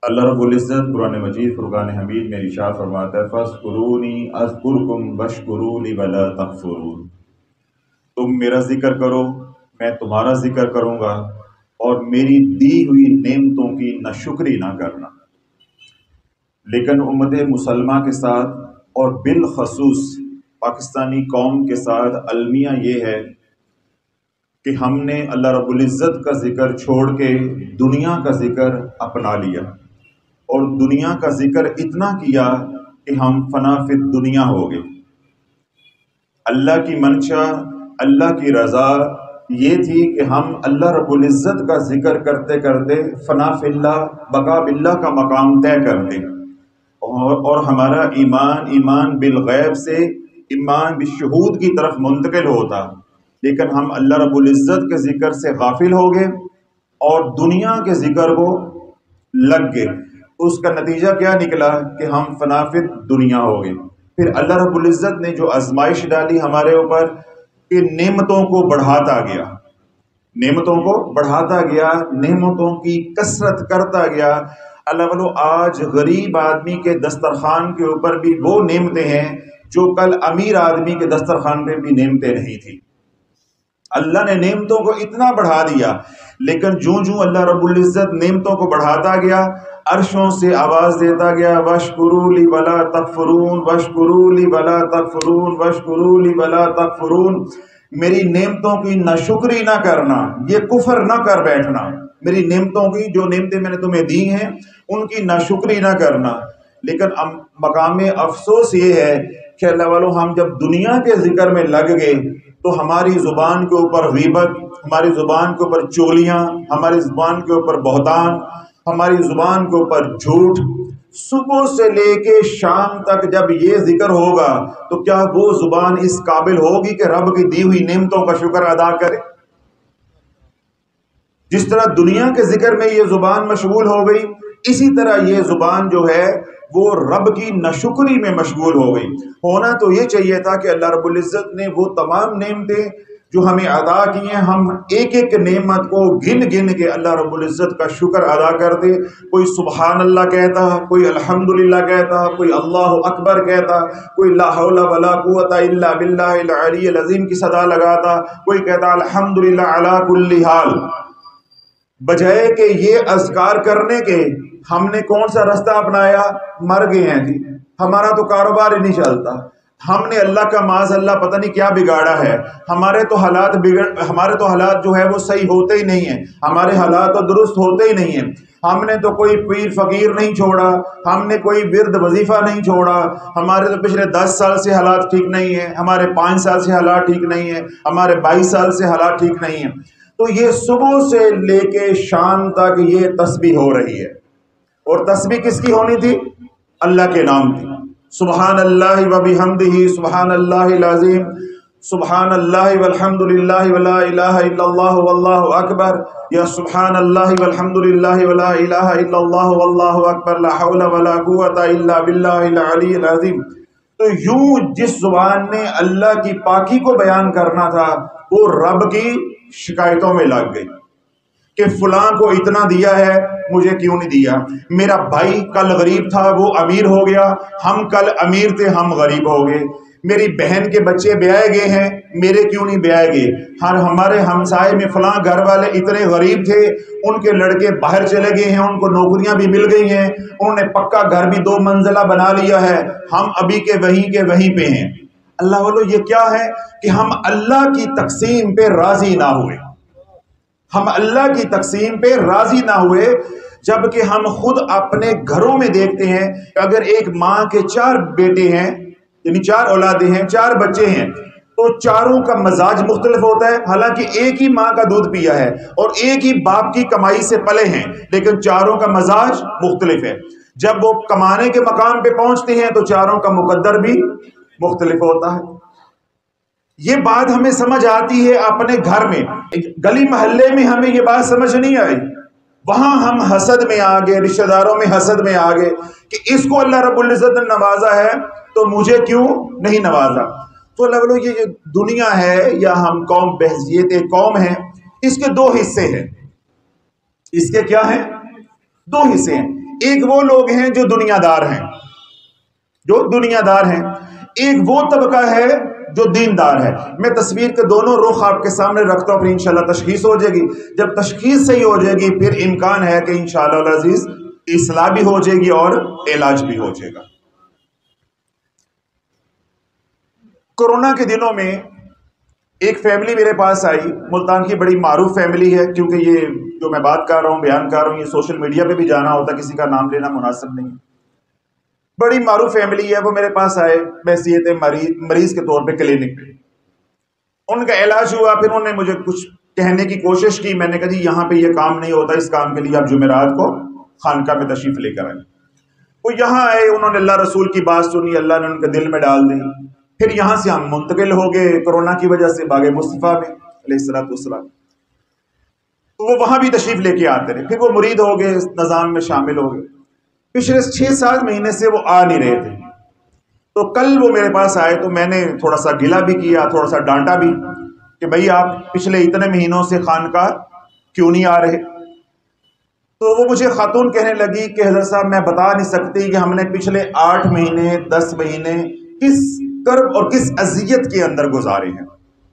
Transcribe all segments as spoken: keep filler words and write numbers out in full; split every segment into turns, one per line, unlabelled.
اللہ رب العزت قرآن مجید فرقان حمید میں ارشاد فرماتا ہے فاذکرونی اذکرکم واشکروا لی ولا تکفرون، تم میرا ذکر کرو میں تمہارا ذکر کروں گا اور میری دی ہوئی نعمتوں کی ناشکری نہ کرنا۔ لیکن امت مسلمہ کے ساتھ اور بالخصوص پاکستانی قوم کے ساتھ المیہ یہ ہے کہ ہم نے اللہ رب العزت کا ذکر چھوڑ کے دنیا کا ذکر اپنا لیا، اور دنیا کا ذکر اتنا کیا کہ ہم فنا فی الدنیا ہو گئے۔ اللہ کی منشا، اللہ کی رضا یہ تھی کہ ہم اللہ رب العزت کا ذکر کرتے کرتے فنا فی اللہ بقا باللہ کا مقام طے کرتے، اور ہمارا ایمان ایمان بالغیب سے ایمان بالشہود کی طرف منتقل ہوتا، لیکن ہم اللہ رب العزت کے ذکر سے غافل ہو گئے اور دنیا کے ذکر کو لگ گئے۔ اس کا نتیجہ کیا نکلا کہ ہم فنا فی دنیا ہو گئے۔ پھر اللہ رب العزت نے جو آزمائش ڈالی ہمارے اوپر کہ نعمتوں کو بڑھاتا گیا، نعمتوں کو بڑھاتا گیا، نعمتوں کی کثرت کرتا گیا۔ اللہ والو آج غریب آدمی کے دسترخوان کے اوپر بھی وہ نعمتیں ہیں جو کل امیر آدمی کے دسترخوان پہ بھی نعمتیں نہیں تھی۔ اللہ نے نعمتوں کو اتنا بڑھا دیا، لیکن جوں جوں اللہ رب العزت نعمتوں کو بڑھاتا گیا، عرشوں سے آواز دیتا گیا وَاشْكُرُوا لِي وَلَا تَكْفُرُونَ وَاشْكُرُوا لِي وَلَا تَكْفُرُونَ وَاشْكُرُوا لِي وَلَا تَكْفُرُونَ، میری نعمتوں کی ناشکری نہ کرنا، یہ کفر نہ کر بیٹھنا، میری نعمتوں کی جو نعمتیں میں نے تمہیں دی ہیں ان کی ناشکری نہ کرنا۔ لیکن مقام افسوس یہ ہے کہ اللہ والو ہم جب دنیا کے ذکر میں لگ گئے تو ہماری زبان کے اوپر غیبت، ہماری زبان کے اوپر چغلیاں، ہماری زبان کے اوپر بہتان، ہماری زبان کے اوپر جھوٹ، صبح سے لے کے شام تک جب یہ ذکر ہوگا تو کیا وہ زبان اس قابل ہوگی کہ رب کی دی ہوئی نعمتوں کا شکر ادا کرے؟ جس طرح دنیا کے ذکر میں یہ زبان مشغول ہو گئی، اسی طرح یہ زبان جو ہے وہ رب کی ناشکری میں مشغول ہو گئی۔ ہونا تو یہ چاہیے تھا کہ اللہ رب العزت نے وہ تمام نعمتیں جو ہمیں عطا کی ہیں، ہم ایک ایک نعمت کو گن گن کے اللہ رب العزت کا شکر ادا کرتے۔ کوئی سبحان اللہ کہتا، کوئی الحمدللہ کہتا، کوئی اللہ اکبر کہتا، کوئی لا حول ولا قوت الا باللہ العلی العظیم کی صدا لگاتا، کوئی کہتا الحمدللہ علی کل حال۔ بجائے کہ یہ اذکار کرنے کے ہم نے کون سا رستہ اپنایا؟ مر گئے ہیں جی، ہمارا تو کاروبار ہی نہیں چلتا، ہم نے اللہ کا معاذ اللہ پتہ نہیں کیا بگاڑا ہے، ہمارے تو حالات بگڑ ہمارے تو حالات جو ہے وہ صحیح ہوتے ہی نہیں ہیں، ہمارے حالات تو درست ہوتے ہی نہیں ہیں۔ ہم نے تو کوئی پیر فقیر نہیں چھوڑا، ہم نے کوئی ورد وظیفہ نہیں چھوڑا، ہمارے تو پچھلے دس سال سے حالات ٹھیک نہیں ہیں، ہمارے پانچ سال سے حالات ٹھیک نہیں ہیں، ہمارے بائیس سال سے حالات ٹھیک نہیں ہیں۔ تو یہ صبح سے لے کے شام تک یہ تسبیح ہو رہی ہے، اور تسبیح کس کی ہونی تھی؟ اللہ کے نام کی۔ سبحان اللہ و بحمدہ، سبحان اللہ العظیم، سبحان اللہ والحمد للہ ولا الہ الا اللہ واللہ اکبر، یا سبحان اللہ والحمد للہ ولا الہ الا اللہ واللہ اکبر، لا حول ولا قوت الا باللہ العلی العظیم۔ تو یوں جس زبان نے اللہ کی پاکی کو بیان کرنا تھا وہ رب کی شکایتوں میں لگ گئی کہ فلاں کو اتنا دیا ہے مجھے کیوں نہیں دیا، میرا بھائی کل غریب تھا وہ امیر ہو گیا، ہم کل امیر تھے ہم غریب ہو گئے، میری بہن کے بچے بیائے گئے ہیں میرے کیوں نہیں بیائے گئے، ہر ہمارے ہمسائے میں فلاں گھر والے اتنے غریب تھے ان کے لڑکے باہر چلے گئے ہیں، ان کو نوکریاں بھی مل گئی ہیں، انہوں نے پکا گھر بھی دو منزلہ بنا لیا ہے، ہم ابھی کے وہیں کے وہیں پہ ہیں۔ اللہ والو یہ کیا ہے کہ ہم اللہ کی تقسیم پہ راضی نہ ہوئے، ہم اللہ کی تقسیم پہ راضی نہ ہوئے، جبکہ ہم خود اپنے گھروں میں دیکھتے ہیں کہ اگر ایک ماں کے چار بیٹے ہیں یعنی چار اولادیں ہیں، چار بچے ہیں، تو چاروں کا مزاج مختلف ہوتا ہے، حالانکہ ایک ہی ماں کا دودھ پیا ہے اور ایک ہی باپ کی کمائی سے پلے ہیں، لیکن چاروں کا مزاج مختلف ہے۔ جب وہ کمانے کے مقام پہ پہنچتے ہیں تو چاروں کا مقدر بھی مختلف ہوتا ہے۔ یہ بات ہمیں سمجھ آتی ہے اپنے گھر میں، گلی محلے میں ہمیں یہ بات سمجھ نہیں آئی، وہاں ہم حسد میں آگے، رشتہ داروں میں حسد میں آگے کہ اس کو اللہ رب العزت نے نوازا ہے تو مجھے کیوں نہیں نوازا۔ تو اللہ والو یہ دنیا ہے یا ہم قوم بحیثیت قوم ہیں، اس کے دو حصے ہیں۔ اس کے کیا ہیں؟ دو حصے ہیں۔ ایک وہ لوگ ہیں جو دنیا دار ہیں جو دنیا دار ہیں ایک وہ طبقہ ہے جو دیندار ہے. میں تصویر کے دونوں رخ آپ کے سامنے رکھتا ہوں، پھر انشاءاللہ تشخیص ہو جائے گی. جب تشخیص صحیح ہو جائے گی پھر امکان ہے کہ انشاءاللہ العزیز اصلاح بھی ہو جائے گی اور علاج بھی ہو جائے گا. کورونا کے دنوں میں ایک فیملی میرے پاس آئی، ملتان کی بڑی معروف فیملی ہے، کیونکہ یہ جو میں بات کر رہا ہوں بیان کر رہا ہوں یہ سوشل میڈیا پہ بھی جانا ہوتا، کسی کا نام لینا مناسب نہیں ہے. بڑی معروف فیملی ہے، وہ میرے پاس آئے بحیثیت مریض مریض کے طور پہ کلینک پہ. ان کا علاج ہوا، پھر انہوں نے مجھے کچھ کہنے کی کوشش کی. میں نے کہا جی یہاں پہ یہ کام نہیں ہوتا، اس کام کے لیے آپ جمعرات کو خانقاہ میں تشریف لے کر آئے. وہ یہاں آئے، انہوں نے اللہ رسول کی بات سنی، اللہ نے ان کے دل میں ڈال دی. پھر یہاں سے ہم منتقل ہو گئے کورونا کی وجہ سے باغ مصطفیٰ میں علیہ الصلوۃ والسلام. تو وہ وہاں بھی تشریف لے کے آتے رہے. پھر وہ مرید ہو گئے، اس نظام میں شامل ہو گئے. پچھلے چھ سات مہینے سے وہ آ نہیں رہے تھے. تو کل وہ میرے پاس آئے تو میں نے تھوڑا سا گلا بھی کیا، تھوڑا سا ڈانٹا بھی کہ بھائی آپ پچھلے اتنے مہینوں سے خانقاہ کیوں نہیں آ رہے. تو وہ مجھے خاتون کہنے لگی کہ حضرت صاحب میں بتا نہیں سکتی کہ ہم نے پچھلے آٹھ مہینے دس مہینے کس کرب اور کس اذیت کے اندر گزارے ہیں.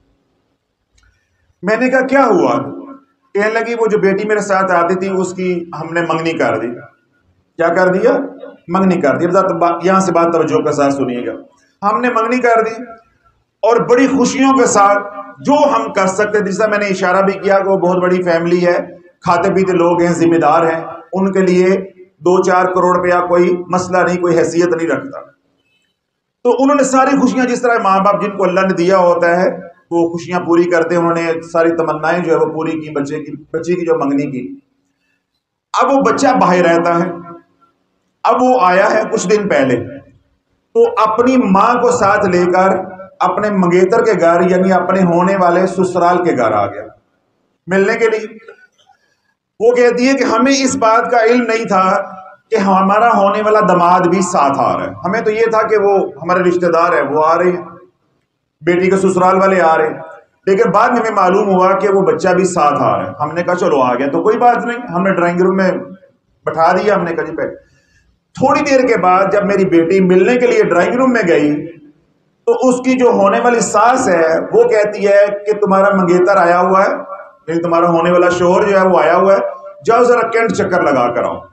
میں نے کہا کیا ہوا؟ کہنے لگی وہ جو بیٹی میرے ساتھ آتی تھی اس کی ہم نے منگنی کر دی. کیا کر دیا؟ منگنی کر دی. یہاں سے بات توجہ کے ساتھ سنیے گا. ہم نے منگنی کر دی اور بڑی خوشیوں کے ساتھ جو ہم کر سکتے، جیسا میں نے اشارہ بھی کیا کہ وہ بہت بڑی فیملی ہے، کھاتے پیتے لوگ ہیں، ذمہ دار ہیں، ان کے لیے دو چار کروڑ روپیہ کوئی مسئلہ نہیں، کوئی حیثیت نہیں رکھتا. تو انہوں نے ساری خوشیاں جس طرح ماں باپ جن کو اللہ نے دیا ہوتا ہے وہ خوشیاں پوری کرتے ہیں، انہوں نے ساری تمنائیں جو ہے وہ پوری کی بچے کی بچی کی جو منگنی کی. اب وہ بچہ باہر رہتا ہے. اب وہ آیا ہے کچھ دن پہلے تو اپنی ماں کو ساتھ لے کر اپنے منگیتر کے گھر یعنی اپنے ہونے والے سسرال کے گھر آ گیا ملنے کے لیے. وہ کہتی ہے کہ ہمیں اس بات کا علم نہیں تھا کہ ہمارا ہونے والا داماد بھی ساتھ آ رہا ہے. ہمیں تو یہ تھا کہ وہ ہمارے رشتہ دار ہیں وہ آ رہے ہیں، بیٹی کے سسرال والے آ رہے ہیں. لیکن بعد میں ہمیں معلوم ہوا کہ وہ بچہ بھی ساتھ آ رہا ہے. ہم نے کہا چلو آ گیا تو کوئی بات نہیں، ہم نے ڈرائنگ روم میں بٹھا دیا. ہم نے کہا جی پہ تھوڑی دیر کے بعد جب میری بیٹی ملنے کے لیے ڈرائنگ روم میں گئی تو اس کی جو ہونے والی ساس ہے وہ کہتی ہے کہ تمہارا منگیتر آیا ہوا ہے، یعنی تمہارا ہونے والا شوہر جو ہے وہ آیا ہوا ہے، جاؤ ذرا کینٹ چکر لگا کر آؤ.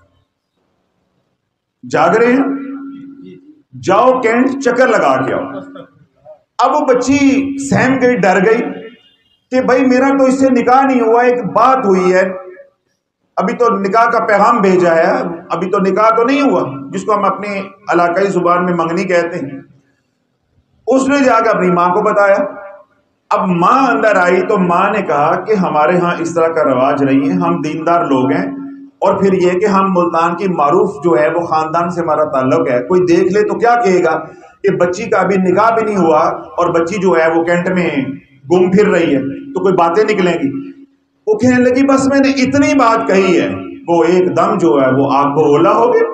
جاگ رہے ہیں؟ جاؤ کینٹ چکر لگا کے آؤ. اب وہ بچی سہم گئی، ڈر گئی کہ بھائی میرا تو اس سے نکاح نہیں ہوا، ایک بات ہوئی ہے، ابھی تو نکاح کا پیغام بھیجا ہے، ابھی تو نکاح تو نہیں ہوا، جس کو ہم اپنی علاقائی زبان میں منگنی کہتے ہیں. اس نے جا کے اپنی ماں کو بتایا. اب ماں اندر آئی تو ماں نے کہا کہ ہمارے ہاں اس طرح کا رواج نہیں ہے، ہم دیندار لوگ ہیں، اور پھر یہ کہ ہم ملتان کی معروف جو ہے وہ خاندان سے ہمارا تعلق ہے، کوئی دیکھ لے تو کیا کہے گا کہ بچی کا ابھی نکاح بھی نہیں ہوا اور بچی جو ہے وہ کینٹ میں گم پھر رہی ہے، تو کوئی باتیں نکلیں گی. وہ کہنے لگی بس میں نے اتنی بات کہی ہے. وہ ایک دم جو ہے وہ آگ بگولا ہو گیا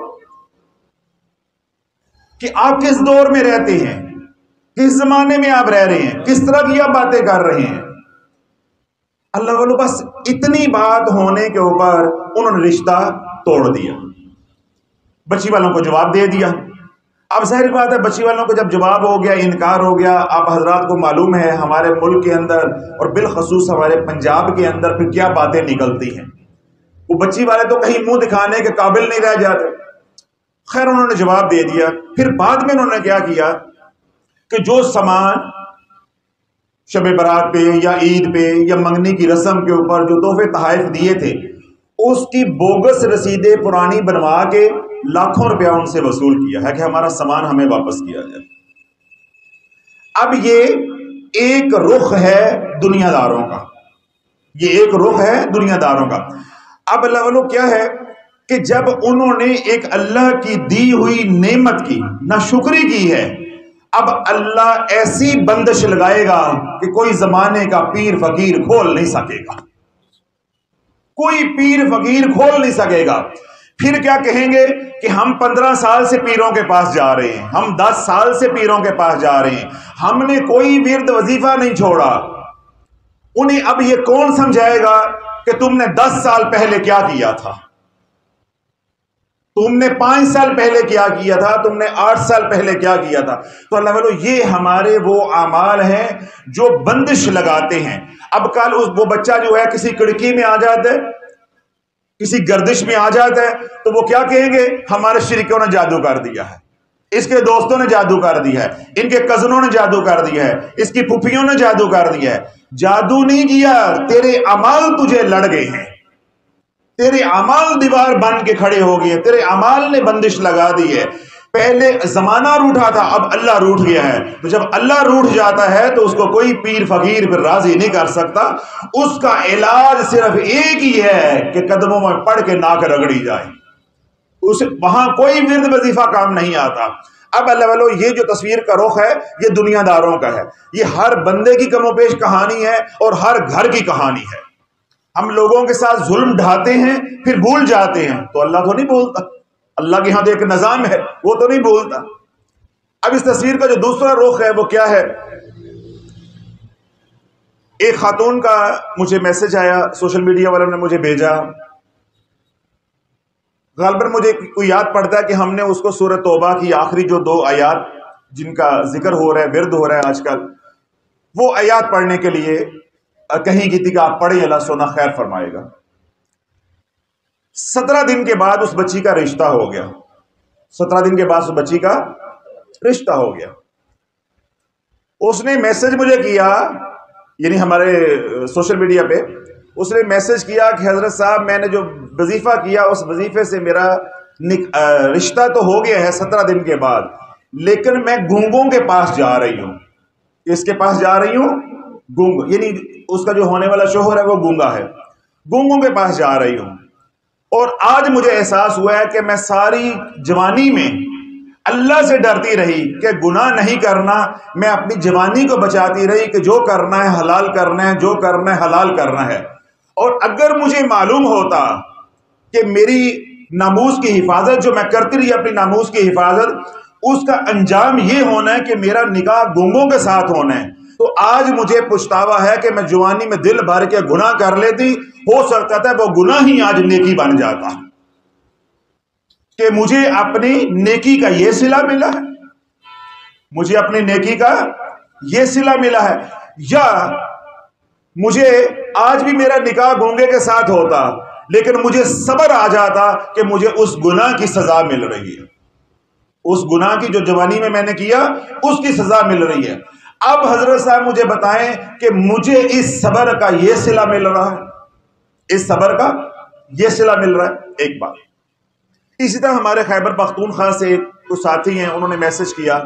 کہ آپ کس دور میں رہتے ہیں، کس زمانے میں آپ رہ رہے ہیں، کس طرح کی آپ باتیں کر رہے ہیں. اللہ والو بس اتنی بات ہونے کے اوپر انہوں نے رشتہ توڑ دیا، بچی والوں کو جواب دے دیا. اب ظاہر بات ہے بچی والوں کو جب جواب ہو گیا، انکار ہو گیا. آپ حضرات کو معلوم ہے ہمارے ملک کے اندر اور بالخصوص ہمارے پنجاب کے اندر پھر کیا باتیں نکلتی ہیں. وہ بچی والے تو کہیں منہ دکھانے کے قابل نہیں رہ جاتے. خیر انہوں نے جواب دے دیا. پھر بعد میں انہوں نے کیا کیا کہ جو سامان شب برات پہ یا عید پہ یا منگنی کی رسم کے اوپر جو تحفے تحائف دیے تھے اس کی بوگس رسیدیں پرانی بنوا کے لاکھوں روپیہ ان سے وصول کیا ہے کہ ہمارا سامان ہمیں واپس کیا جائے. اب یہ ایک رخ ہے دنیا داروں کا، یہ ایک رخ ہے دنیا داروں کا. اب اللہ والو کیا ہے کہ جب انہوں نے ایک اللہ کی دی ہوئی نعمت کی ناشکری کی ہے، اب اللہ ایسی بندش لگائے گا کہ کوئی زمانے کا پیر فقیر کھول نہیں سکے گا، کوئی پیر فقیر کھول نہیں سکے گا. پھر کیا کہیں گے کہ ہم پندرہ سال سے پیروں کے پاس جا رہے ہیں، ہم دس سال سے پیروں کے پاس جا رہے ہیں، ہم نے کوئی ورد وظیفہ نہیں چھوڑا. انہیں اب یہ کون سمجھائے گا کہ تم نے دس سال پہلے کیا کیا تھا، تم نے پانچ سال پہلے کیا کیا تھا، تم نے آٹھ سال پہلے کیا کیا تھا. تو اللہ والو یہ ہمارے وہ اعمال ہیں جو بندش لگاتے ہیں. اب کل اس وہ بچہ جو ہے کسی کڑکی میں آ جاتا ہے، کسی گردش میں آ جاتا ہے، تو وہ کیا کہیں گے؟ ہمارے شریکوں نے جادو کر دیا ہے، اس کے دوستوں نے جادو کر دیا ہے، ان کے کزنوں نے جادو کر دیا ہے، اس کی پھوپھیوں نے جادو کر دیا ہے. جادو نہیں کیا، تیرے اعمال تجھے لڑ گئے ہیں، تیرے اعمال دیوار بن کے کھڑے ہو گئے، تیرے اعمال نے بندش لگا دی ہے. پہلے زمانہ روٹھا تھا، اب اللہ روٹھ گیا ہے. تو جب اللہ روٹھ جاتا ہے تو اس کو کوئی پیر فقیر پھر راضی نہیں کر سکتا. اس کا علاج صرف ایک ہی ہے کہ قدموں میں پڑھ کے ناک رگڑی جائے. اس وہاں کوئی ورد وظیفہ کام نہیں آتا. اب اللہ والو یہ جو تصویر کا رخ ہے یہ دنیا داروں کا ہے، یہ ہر بندے کی کم و بیش کہانی ہے اور ہر گھر کی کہانی ہے. ہم لوگوں کے ساتھ ظلم ڈھاتے ہیں پھر بھول جاتے ہیں، تو اللہ تو نہیں بولتا. اللہ کے ہاں تو ایک نظام ہے، وہ تو نہیں بولتا. اب اس تصویر کا جو دوسرا رخ ہے وہ کیا ہے؟ ایک خاتون کا مجھے میسج آیا، سوشل میڈیا والوں نے مجھے بھیجا. غالباً مجھے کوئی یاد پڑتا ہے کہ ہم نے اس کو سورہ توبہ کی آخری جو دو آیات جن کا ذکر ہو رہا ہے، ورد ہو رہا ہے آج کل، وہ آیات پڑھنے کے لیے کہیں کی تھی کہ آپ پڑھیں، اللہ سونا خیر فرمائے گا. سترہ دن کے بعد اس بچی کا رشتہ ہو گیا. سترہ دن کے بعد اس بچی کا رشتہ ہو گیا. اس نے میسج مجھے کیا، یعنی ہمارے سوشل میڈیا پہ اس نے میسج کیا کہ حضرت صاحب میں نے جو وظیفہ کیا اس وظیفے سے میرا رشتہ تو ہو گیا ہے سترہ دن کے بعد، لیکن میں گونگوں کے پاس جا رہی ہوں. اس کے پاس جا رہی ہوں؟ گونگ، یعنی اس کا جو ہونے والا شوہر ہے وہ گونگا ہے. گونگوں کے پاس جا رہی ہوں. اور آج مجھے احساس ہوا ہے کہ میں ساری جوانی میں اللہ سے ڈرتی رہی کہ گناہ نہیں کرنا. میں اپنی جوانی کو بچاتی رہی کہ جو کرنا ہے حلال کرنا ہے، جو کرنا ہے حلال کرنا ہے. اور اگر مجھے معلوم ہوتا کہ میری ناموس کی حفاظت جو میں کرتی رہی، اپنی ناموس کی حفاظت، اس کا انجام یہ ہونا ہے کہ میرا نکاح گونگوں کے ساتھ ہونا ہے، تو آج مجھے پچھتاوا ہے کہ میں جوانی میں دل بھر کے گناہ کر لیتی. ہو سکتا تھا وہ گناہ ہی آج نیکی بن جاتا کہ مجھے اپنی نیکی کا یہ صلہ ملا ہے، مجھے اپنی نیکی کا یہ صلہ ملا ہے. یا مجھے آج بھی میرا نکاح گونگے کے ساتھ ہوتا لیکن مجھے صبر آ جاتا کہ مجھے اس گناہ کی سزا مل رہی ہے، اس گناہ کی جو جوانی میں میں نے کیا اس کی سزا مل رہی ہے. اب حضرت صاحب مجھے بتائیں کہ مجھے اس صبر کا یہ صلہ مل رہا ہے، اس صبر کا یہ صلہ مل رہا ہے. ایک بات اسی طرح ہمارے خیبر پختونخوا سے ایک کچھ ساتھی ہیں، انہوں نے میسج کیا.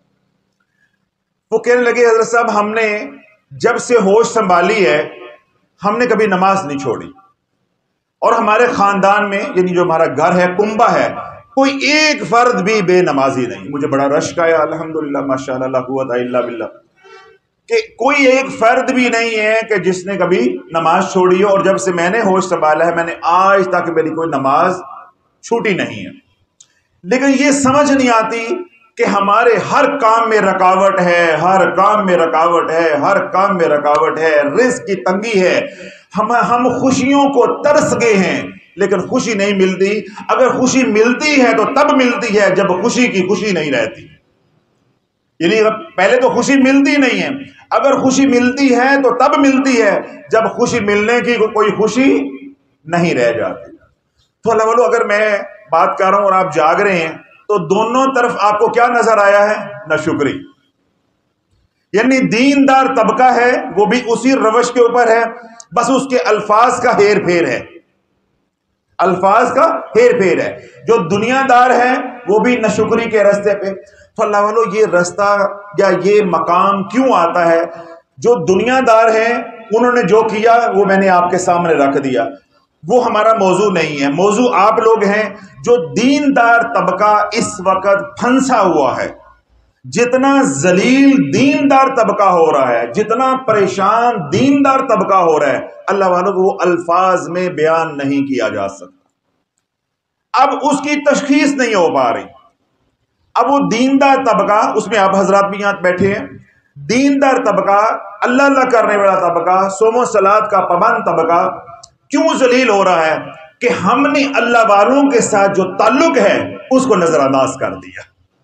وہ کہنے لگے حضرت صاحب ہم نے جب سے ہوش سنبھالی ہے ہم نے کبھی نماز نہیں چھوڑی، اور ہمارے خاندان میں یعنی جو ہمارا گھر ہے کنبہ ہے، کوئی ایک فرد بھی بے نمازی نہیں. مجھے بڑا رشک آیا، الحمدللہ ماشاءاللہ لا قوت الا باللہ، کہ کوئی ایک فرد بھی نہیں ہے کہ جس نے کبھی نماز چھوڑی ہو. اور جب سے میں نے ہوش سنبھالا ہے میں نے آج تک میری کوئی نماز چھوٹی نہیں ہے. لیکن یہ سمجھ نہیں آتی کہ ہمارے ہر کام میں رکاوٹ ہے، ہر کام میں رکاوٹ ہے، ہر کام میں رکاوٹ ہے. رزق کی تنگی ہے، ہم ہم خوشیوں کو ترس گئے ہیں لیکن خوشی نہیں ملتی. اگر خوشی ملتی ہے تو تب ملتی ہے جب خوشی کی خوشی نہیں رہتی. یعنی پہلے تو خوشی ملتی نہیں ہے، اگر خوشی ملتی ہے تو تب ملتی ہے جب خوشی ملنے کی کوئی خوشی نہیں رہ جاتی. تو اللہ والو اگر میں بات کر رہا ہوں اور آپ جاگ رہے ہیں تو دونوں طرف آپ کو کیا نظر آیا ہے؟ ناشکری. یعنی دیندار طبقہ ہے وہ بھی اسی روش کے اوپر ہے، بس اس کے الفاظ کا ہیر پھیر ہے، الفاظ کا ہیر پھیر ہے. جو دنیا دار ہے وہ بھی ناشکری کے راستے پہ. تو اللہ والو یہ رستہ یا یہ مقام کیوں آتا ہے؟ جو دنیا دار ہیں انہوں نے جو کیا وہ میں نے آپ کے سامنے رکھ دیا، وہ ہمارا موضوع نہیں ہے. موضوع آپ لوگ ہیں جو دیندار طبقہ اس وقت پھنسا ہوا ہے. جتنا ذلیل دیندار طبقہ ہو رہا ہے، جتنا پریشان دیندار طبقہ ہو رہا ہے، اللہ والوں کو وہ الفاظ میں بیان نہیں کیا جا سکتا. اب اس کی تشخیص نہیں ہو پا رہی. اب وہ دیندار طبقہ، اس میں آپ حضرات بھی یہاں بیٹھے ہیں، دیندار طبقہ، اللہ اللہ کرنے والا طبقہ، صوم و صلات کا پابند طبقہ کیوں ذلیل ہو رہا ہے کہ ہم نے اللہ والوں کے ساتھ جو تعلق ہے اس کو نظر انداز کر دیا.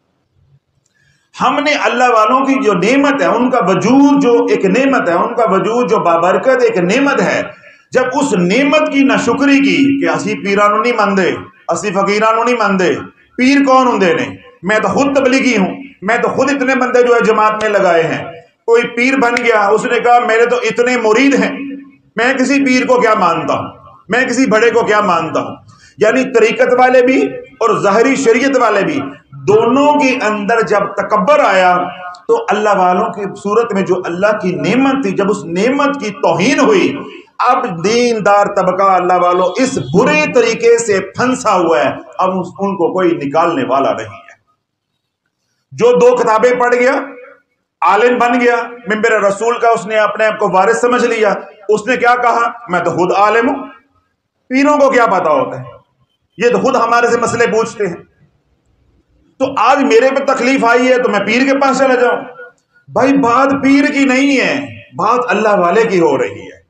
ہم نے اللہ والوں کی جو نعمت ہے، ان کا وجود جو ایک نعمت ہے، ان کا وجود جو بابرکت ایک نعمت ہے، جب اس نعمت کی ناشکری کی کہ اسی پیرانو نہیں مندے، اسی فقیرانو نہیں مندے. پیر کون ہوں نے؟ میں تو خود تبلیغی ہوں، میں تو خود اتنے بندے جو ہے جماعت میں لگائے ہیں. کوئی پیر بن گیا، اس نے کہا میرے تو اتنے مرید ہیں، میں کسی پیر کو کیا مانتا ہوں، میں کسی بڑے کو کیا مانتا ہوں. یعنی طریقت والے بھی اور ظاہری شریعت والے بھی، دونوں کے اندر جب تکبر آیا تو اللہ والوں کی صورت میں جو اللہ کی نعمت تھی، جب اس نعمت کی توہین ہوئی، اب دیندار طبقہ اللہ والوں اس برے طریقے سے پھنسا ہوا ہے، اب ان کو کوئی نکالنے والا نہیں ہے. جو دو کتابیں پڑھ گیا، عالم بن گیا، منبر رسول کا اس نے اپنے آپ کو وارث سمجھ لیا، اس نے کیا کہا؟ میں تو خود عالم ہوں، پیروں کو کیا پتا ہوتا ہے، یہ تو خود ہمارے سے مسئلے پوچھتے ہیں، تو آج میرے پہ تکلیف آئی ہے تو میں پیر کے پاس چلا جاؤں. بھائی بات پیر کی نہیں ہے، بات اللہ والے کی ہو رہی ہے.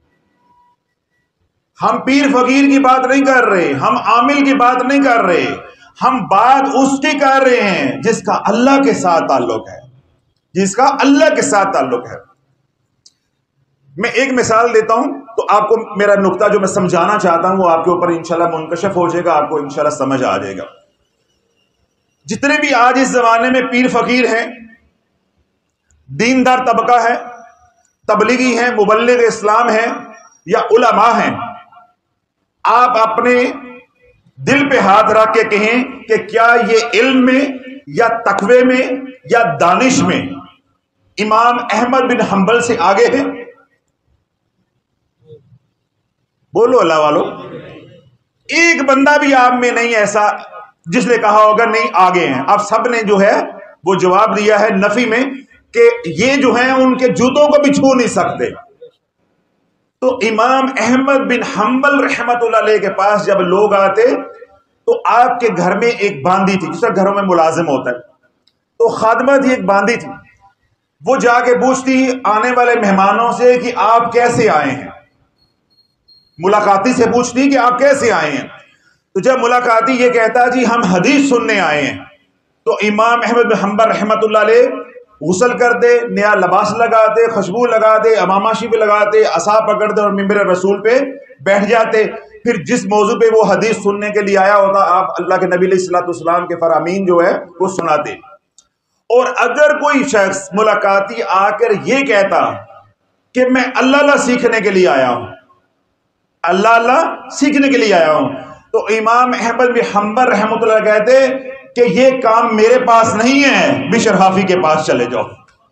ہم پیر فقیر کی بات نہیں کر رہے، ہم عامل کی بات نہیں کر رہے، ہم بات اس کی کر رہے ہیں جس کا اللہ کے ساتھ تعلق ہے، جس کا اللہ کے ساتھ تعلق ہے. میں ایک مثال دیتا ہوں تو آپ کو میرا نقطہ جو میں سمجھانا چاہتا ہوں وہ آپ کے اوپر انشاءاللہ منکشف ہو جائے گا، آپ کو انشاءاللہ سمجھ آ جائے گا. جتنے بھی آج اس زمانے میں پیر فقیر ہیں، دیندار طبقہ ہے، تبلیغی ہیں، مبلغ اسلام ہیں یا علماء ہیں، آپ اپنے دل پہ ہاتھ رکھ کے کہیں کہ کیا یہ علم میں یا تقوی میں یا دانش میں امام احمد بن حنبل سے آگے ہیں؟ بولو اللہ والو. ایک بندہ بھی آپ میں نہیں ایسا جس نے کہا ہوگا نہیں آگے ہیں. اب سب نے جو ہے وہ جواب دیا ہے نفی میں کہ یہ جو ہیں ان کے جوتوں کو بھی چھو نہیں سکتے. تو امام احمد بن حنبل رحمت اللہ علیہ کے پاس جب لوگ آتے تو آپ کے گھر میں ایک باندی تھی، جس کا گھروں میں ملازم ہوتا ہے، تو خادمہ تھی ایک باندی تھی. وہ جا کے پوچھتی آنے والے مہمانوں سے کہ آپ کیسے آئے ہیں، ملاقاتی سے پوچھتی کہ آپ کیسے آئے ہیں. تو جب ملاقاتی یہ کہتا جی ہم حدیث سننے آئے ہیں، تو امام احمد بن حنبل رحمت اللہ علیہ غسل کرتے، نیا لباس لگاتے، خوشبو لگاتے، امامہ شریف لگاتے، عصا پکڑتے اور منبر رسول پہ بیٹھ جاتے. پھر جس موضوع پہ وہ حدیث سننے کے لیے آیا ہوتا آپ اللہ کے نبی علیہ الصلوۃ والسلام کے فرامین جو ہے وہ سناتے. اور اگر کوئی شخص ملاقاتی آ کر یہ کہتا کہ میں اللہ اللہ سیکھنے کے لیے آیا ہوں، اللہ اللہ سیکھنے کے لیے آیا ہوں، تو امام احمد بن حنبل رحمۃ اللہ کہتے کہ یہ کام میرے پاس نہیں ہے، بشر حافی کے پاس چلے جاؤ،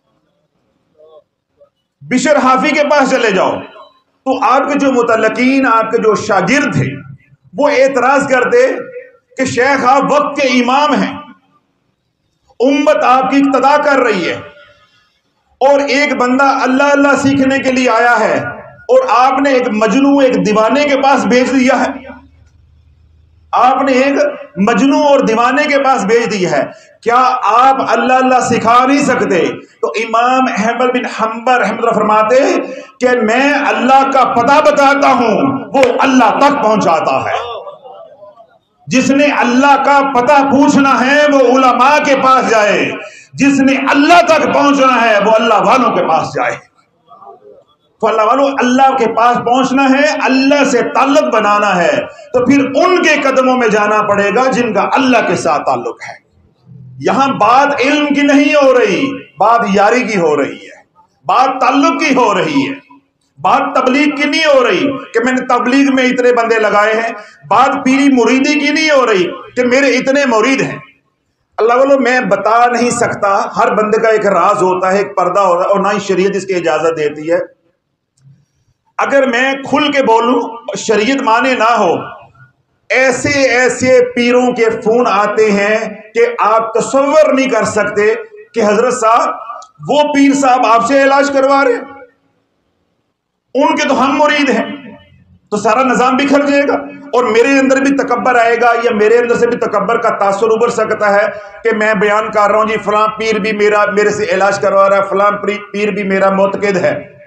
بشر حافی کے پاس چلے جاؤ. تو آپ کے جو متعلقین، آپ کے جو شاگرد تھے، وہ اعتراض کرتے کہ شیخ آپ وقت کے امام ہیں، امت آپ کی اقتدا کر رہی ہے، اور ایک بندہ اللہ اللہ سیکھنے کے لیے آیا ہے اور آپ نے ایک مجنوں ایک دیوانے کے پاس بھیج دیا ہے، آپ نے ایک مجنوں اور دیوانے کے پاس بھیج دیا ہے، کیا آپ اللہ اللہ سکھا نہیں سکتے؟ تو امام احمد بن حنبل رحمۃ اللہ فرماتے کہ میں اللہ کا پتہ بتاتا ہوں، وہ اللہ تک پہنچاتا ہے. جس نے اللہ کا پتہ پوچھنا ہے وہ علماء کے پاس جائے، جس نے اللہ تک پہنچنا ہے وہ اللہ والوں کے پاس جائے. تو اللہ والوں اللہ کے پاس پہنچنا ہے، اللہ سے تعلق بنانا ہے، تو پھر ان کے قدموں میں جانا پڑے گا جن کا اللہ کے ساتھ تعلق ہے. یہاں بات علم کی نہیں ہو رہی، بات یاری کی ہو رہی ہے، بات تعلق کی ہو رہی ہے، بات تبلیغ کی نہیں ہو رہی کہ میں نے تبلیغ میں اتنے بندے لگائے ہیں، بات پیری مریدی کی نہیں ہو رہی کہ میرے اتنے مرید ہیں. اللہ والوں میں بتا نہیں سکتا، ہر بندے کا ایک راز ہوتا ہے، ایک پردہ ہوتا ہے، اور نہ ہی شریعت اس کی اجازت دیتی ہے. اگر میں کھل کے بولوں شریعت مانے نہ ہو، ایسے ایسے پیروں کے فون آتے ہیں کہ آپ تصور نہیں کر سکتے کہ حضرت صاحب وہ پیر صاحب آپ سے علاج کروا رہے، ان کے تو ہم مرید ہیں. تو سارا نظام بکھر جائے گا اور میرے اندر بھی تکبر آئے گا، یا میرے اندر سے بھی تکبر کا تاثر ابھر سکتا ہے کہ میں بیان کر رہا ہوں جی فلاں پیر بھی میرا میرے سے علاج کروا رہا ہے، فلاں پیر بھی میرا معتقد ہے.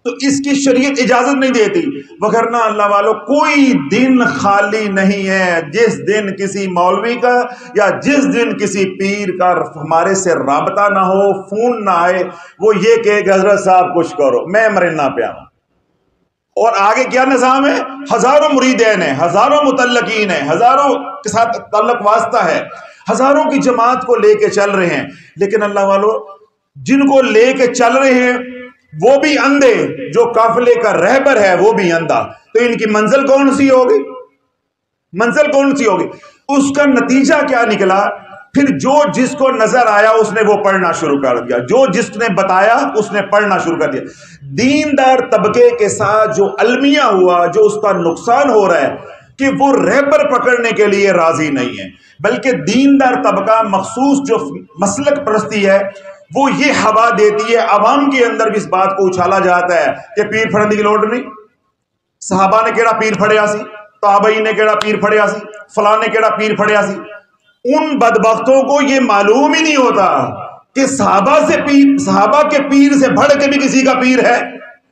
تو اس کی شریعت اجازت نہیں دیتی. وگرنہ اللہ والوں کوئی دن خالی نہیں ہے جس دن کسی مولوی کا یا جس دن کسی پیر کا ہمارے سے رابطہ نہ ہو، فون نہ آئے، وہ یہ کہ حضرت صاحب کچھ کرو، میں مرنا پیا ہوں. اور آگے کیا نظام ہے؟ ہزاروں مریدین ہیں، ہزاروں متعلقین ہیں، ہزاروں کے ساتھ تعلق واسطہ ہے، ہزاروں کی جماعت کو لے کے چل رہے ہیں. لیکن اللہ والوں جن کو لے کے چل رہے ہیں وہ بھی اندھے، جو قافلے کا رہبر ہے وہ بھی اندھا. تو ان کی منزل کون سی ہوگی؟ منزل کون سی ہوگی؟ اس کا نتیجہ کیا نکلا؟ پھر جو جس کو نظر آیا اس نے وہ پڑھنا شروع کر دیا، جو جس نے بتایا اس نے پڑھنا شروع کر دیا. دیندار طبقے کے ساتھ جو المیہ ہوا، جو اس کا نقصان ہو رہا ہے کہ وہ رہبر پکڑنے کے لیے راضی نہیں ہے، بلکہ دیندار طبقہ مخصوص جو مسلک پرستی ہے وہ یہ ہوا دیتی ہے، عوام کے اندر بھی اس بات کو اچھالا جاتا ہے کہ پیر پھڑنے کی لوڑ نہیں. صحابہ نے کیڑا پیر پھڑیا سی، تابعی نے کیڑا پیر پھڑیا سی، فلاں نے کیڑا پیر پھڑیا سی. ان بدبختوں کو یہ معلوم ہی نہیں ہوتا کہ صحابہ سے پیر، صحابہ کے پیر سے بڑھ کے بھی کسی کا پیر ہے.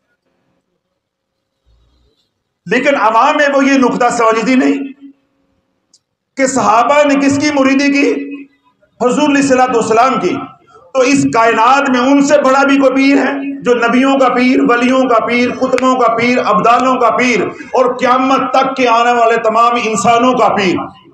لیکن عوام میں وہ یہ نقطہ سمجھتی نہیں کہ صحابہ نے کس کی مریدی کی؟ حضور علیہ الصلوۃ والسلام کی. تو اس کائنات میں ان سے بڑا بھی کوئی پیر ہے جو نبیوں کا پیر، ولیوں کا پیر، قطبوں کا پیر، ابدالوں کا پیر اور قیامت تک کے آنے والے تمام انسانوں کا پیر.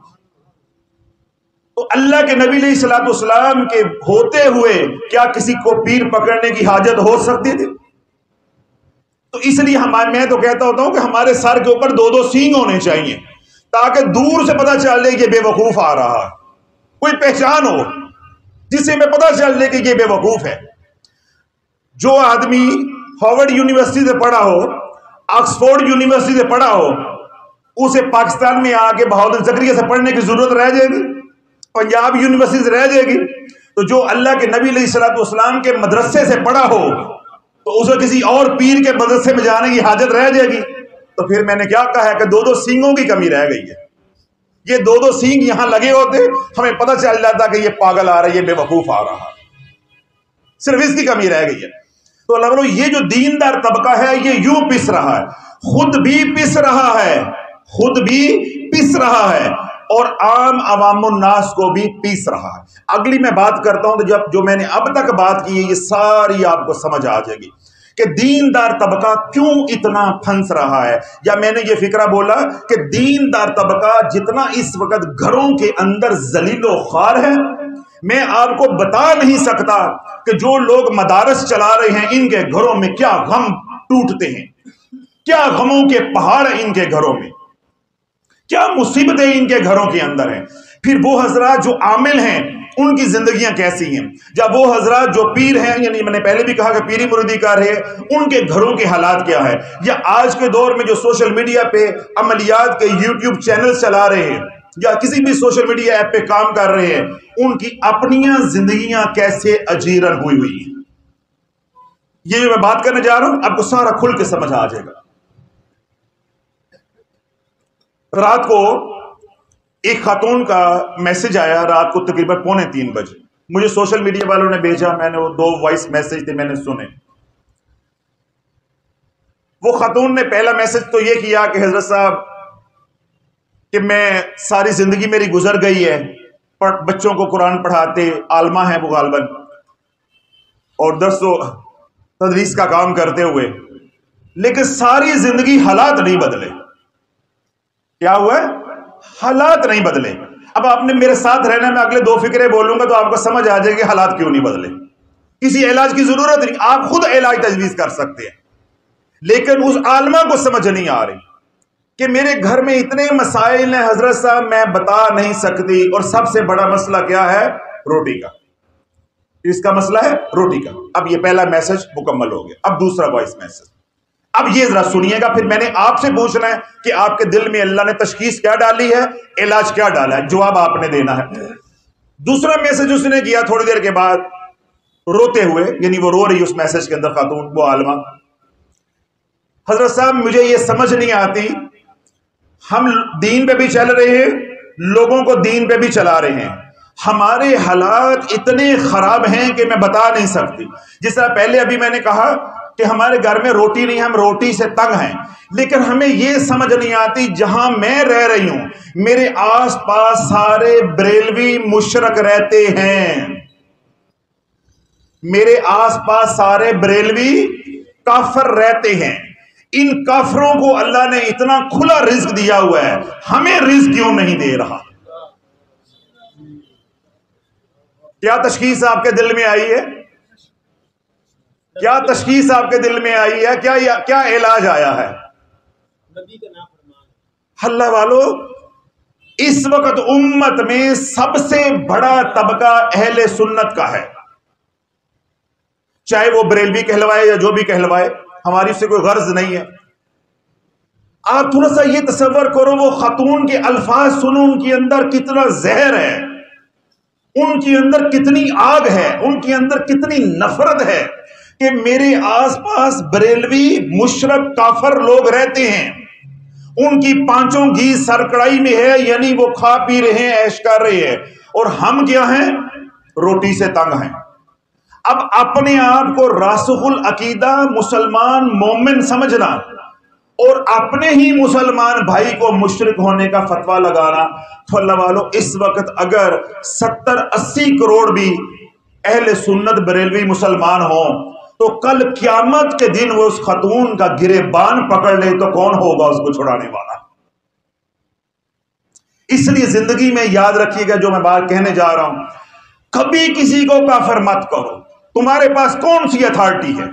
تو اللہ کے نبی علیہ الصلوۃ والسلام کے ہوتے ہوئے کیا کسی کو پیر پکڑنے کی حاجت ہو سکتی تھی؟ تو اس لیے ہمارے میں تو کہتا ہوتا ہوں کہ ہمارے سر کے اوپر دو دو سینگ ہونے چاہیے تاکہ دور سے پتہ چل جائے کہ بے وقوف آ رہا ہے، کوئی پہچان ہو جس سے میں پتہ چل جائے کہ یہ بے وقوف ہے. جو آدمی ہارورڈ یونیورسٹی سے پڑھا ہو، آکسفورڈ یونیورسٹی سے پڑھا ہو، اسے پاکستان میں آ کے بہادر زکریا سے پڑھنے کی ضرورت رہ جائے گی؟ پنجاب یونیورسٹی سے رہ جائے گی؟ تو جو اللہ کے نبی علیہ الصلوۃ والسلام کے مدرسے سے پڑھا ہو تو اسے کسی اور پیر کے مدرسے میں جانے کی حاجت رہ جائے گی؟ تو پھر میں نے کیا کہا ہے کہ دو دو سینگوں کی کمی رہ گئی ہے. یہ دو دو سینگ یہاں لگے ہوتے ہمیں پتہ چل جاتا کہ یہ پاگل آ رہا ہے، یہ بے وقوف آ رہا ہے. صرف اس کی کمی رہ گئی ہے. تو اللہ بولو یہ جو دیندار طبقہ ہے یہ یوں پس رہا ہے، خود بھی پس رہا ہے، خود بھی پس رہا ہے اور عام عوام الناس کو بھی پیس رہا ہے. اگلی میں بات کرتا ہوں تو جب جو میں نے اب تک بات کی ہے یہ ساری آپ کو سمجھ آ جائے گی کہ دیندار طبقہ کیوں اتنا پھنس رہا ہے. یا میں نے یہ فکرہ بولا کہ دیندار طبقہ جتنا اس وقت گھروں کے اندر ذلیل و خوار ہے، میں آپ کو بتا نہیں سکتا کہ جو لوگ مدارس چلا رہے ہیں ان کے گھروں میں کیا غم ٹوٹتے ہیں، کیا غموں کے پہاڑ ان کے گھروں میں، کیا مصیبتیں ان کے گھروں کے اندر ہیں. پھر وہ حضرات جو عامل ہیں ان کی زندگیاں کیسی ہیں، جب وہ حضرات جو پیر ہیں، یعنی میں نے پہلے بھی کہا کہ پیری مریدی کار ہے، ان کے گھروں کے حالات کیا ہے. یا آج کے دور میں جو سوشل میڈیا پہ عملیات کے یوٹیوب چینل چلا رہے ہیں یا کسی بھی سوشل میڈیا ایپ پہ کام کر رہے ہیں، ان کی اپنیاں زندگیاں کیسے اجیرن ہوئی ہوئی ہیں. یہ جو میں بات کرنے جا رہا ہوں آپ کو سارا کھل کے سمجھ آ جائے گا. رات کو ایک خاتون کا میسج آیا، رات کو تقریباً پونے تین بجے مجھے سوشل میڈیا والوں نے بھیجا، میں نے وہ دو وائس میسج تھے میں نے سنے. وہ خاتون نے پہلا میسج تو یہ کیا کہ حضرت صاحب کہ میں ساری زندگی میری گزر گئی ہے بچوں کو قرآن پڑھاتے، عالمہ ہیں وہ غالباً، اور درس و تدریس کا کام کرتے ہوئے، لیکن ساری زندگی حالات نہیں بدلے. کیا ہوا ہے؟ حالات نہیں بدلے. اب آپ نے میرے ساتھ رہنا، میں اگلے دو فکرے بولوں گا تو آپ کو سمجھ آ جائے کہ حالات کیوں نہیں بدلے. کسی علاج کی ضرورت نہیں، آپ خود علاج تجویز کر سکتے ہیں. لیکن اس عالمہ کو سمجھ نہیں آ رہی کہ میرے گھر میں اتنے مسائل ہیں حضرت صاحب میں بتا نہیں سکتی، اور سب سے بڑا مسئلہ کیا ہے؟ روٹی کا. اس کا مسئلہ ہے روٹی کا. اب یہ پہلا میسج مکمل ہو گیا. اب دوسرا وائس میسج، اب یہ ذرا سنیے گا، پھر میں نے آپ سے پوچھنا ہے کہ آپ کے دل میں اللہ نے تشخیص کیا ڈالی ہے، علاج کیا ڈالا ہے، جواب آپ نے دینا ہے. دوسرا میسج اس نے کیا تھوڑی دیر کے بعد روتے ہوئے، یعنی وہ رو رہی اس میسج کے اندر خاتون، وہ عالمہ، حضرت صاحب مجھے یہ سمجھ نہیں آتی، ہم دین پہ بھی چل رہے ہیں، لوگوں کو دین پہ بھی چلا رہے ہیں، ہمارے حالات اتنے خراب ہیں کہ میں بتا نہیں سکتی. جس طرح پہلے ابھی میں نے کہا کہ ہمارے گھر میں روٹی نہیں، ہم روٹی سے تنگ ہیں، لیکن ہمیں یہ سمجھ نہیں آتی جہاں میں رہ رہی ہوں میرے آس پاس سارے بریلوی مشرک رہتے ہیں، میرے آس پاس سارے بریلوی کافر رہتے ہیں، ان کافروں کو اللہ نے اتنا کھلا رزق دیا ہوا ہے، ہمیں رزق کیوں نہیں دے رہا؟ کیا تشخیص آپ کے دل میں آئی ہے؟ کیا تشخیص آپ کے دل میں آئی ہے؟ کیا کیا علاج آیا ہے؟ اللہ والو، اس وقت امت میں سب سے بڑا طبقہ اہل سنت کا ہے، چاہے وہ بریلوی کہلوائے یا جو بھی کہلوائے، ہماری اس سے کوئی غرض نہیں ہے۔ آپ تھوڑا سا یہ تصور کرو، وہ خاتون کے الفاظ سنو، ان کے اندر کتنا زہر ہے، ان کے اندر کتنی آگ ہے، ان کے اندر کتنی نفرت ہے کہ میرے آس پاس بریلوی مشرک کافر لوگ رہتے ہیں، ان کی پانچوں گھی سرکڑائی میں ہے، یعنی وہ کھا پی رہے ہیں، عیش کر رہے ہیں، اور ہم کیا ہیں؟ روٹی سے تنگ ہیں۔ اب اپنے آپ کو راسخ العقیدہ مسلمان مومن سمجھنا اور اپنے ہی مسلمان بھائی کو مشرک ہونے کا فتویٰ لگانا، تو اللہ والو اس وقت اگر ستر اسی کروڑ بھی اہل سنت بریلوی مسلمان ہوں تو کل قیامت کے دن وہ اس خاتون کا گریبان پکڑ لے تو کون ہوگا اس کو چھڑانے والا؟ اس لیے زندگی میں یاد رکھیے گا جو میں بات کہنے جا رہا ہوں، کبھی کسی کو کافر مت کرو۔ تمہارے پاس کون سی اتھارٹی ہے؟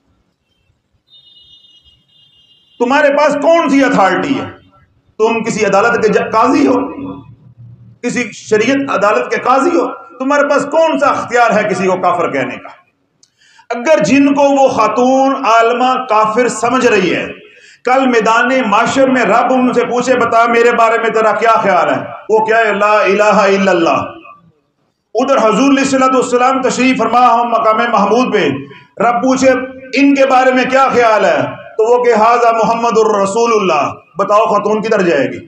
تمہارے پاس کون سی اتھارٹی ہے؟ تم کسی عدالت کے قاضی ہو؟ کسی شریعت عدالت کے قاضی ہو؟ تمہارے پاس کون سا اختیار ہے کسی کو کافر کہنے کا؟ اگر جن کو وہ خاتون عالمہ کافر سمجھ رہی ہے، کل میدان معاشر میں رب ان سے پوچھے بتا میرے بارے میں تیرا کیا خیال ہے، وہ کیا ہے؟ لا الہ الا اللہ۔ ادھر حضور علیہ الصلوۃ والسلام تشریف فرما ہم مقام محمود پہ، رب پوچھے ان کے بارے میں کیا خیال ہے، تو وہ کہ ھذا محمد الرسول اللہ۔ بتاؤ خاتون کدھر جائے گی؟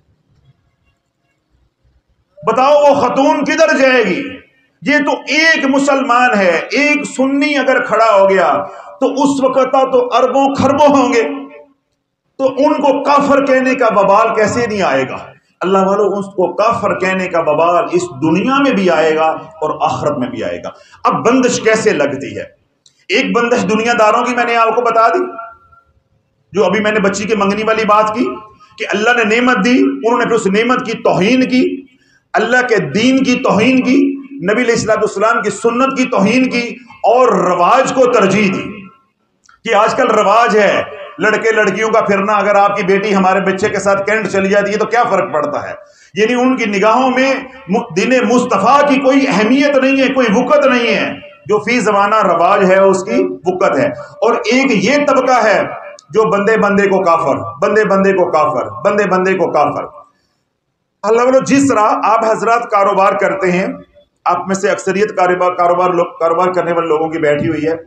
بتاؤ وہ خاتون کدھر جائے گی؟ یہ تو ایک مسلمان ہے، ایک سنی اگر کھڑا ہو گیا تو اس وقت تو اربوں خربوں ہوں گے، تو ان کو کافر کہنے کا وبال کیسے نہیں آئے گا؟ اللہ والو، اس کو کافر کہنے کا وبال اس دنیا میں بھی آئے گا اور آخرت میں بھی آئے گا۔ اب بندش کیسے لگتی ہے؟ ایک بندش دنیا داروں کی میں نے آپ کو بتا دی، جو ابھی میں نے بچی کے منگنی والی بات کی کہ اللہ نے نعمت دی، انہوں نے پھر اس نعمت کی توہین کی، اللہ کے دین کی توہین کی، نبی علیہ الصلوۃ والسلام کی سنت کی توہین کی، اور رواج کو ترجیح دی کہ آج کل رواج ہے لڑکے لڑکیوں کا پھرنا، اگر آپ کی بیٹی ہمارے بچے کے ساتھ کینٹ چلی جاتی ہے تو کیا فرق پڑتا ہے؟ یعنی ان کی نگاہوں میں دین مصطفیٰ کی کوئی اہمیت نہیں ہے، کوئی وقت نہیں ہے، جو فی زمانہ رواج ہے اس کی وقت ہے۔ اور ایک یہ طبقہ ہے جو بندے بندے کو کافر، بندے بندے کو کافر، بندے بندے کو کافر۔ اللہ والو، جس طرح آپ حضرات کاروبار کرتے ہیں، آپ میں سے اکثریت کاروبار کاروبار کاروبار کرنے والے لوگوں کی بیٹھی ہوئی ہے،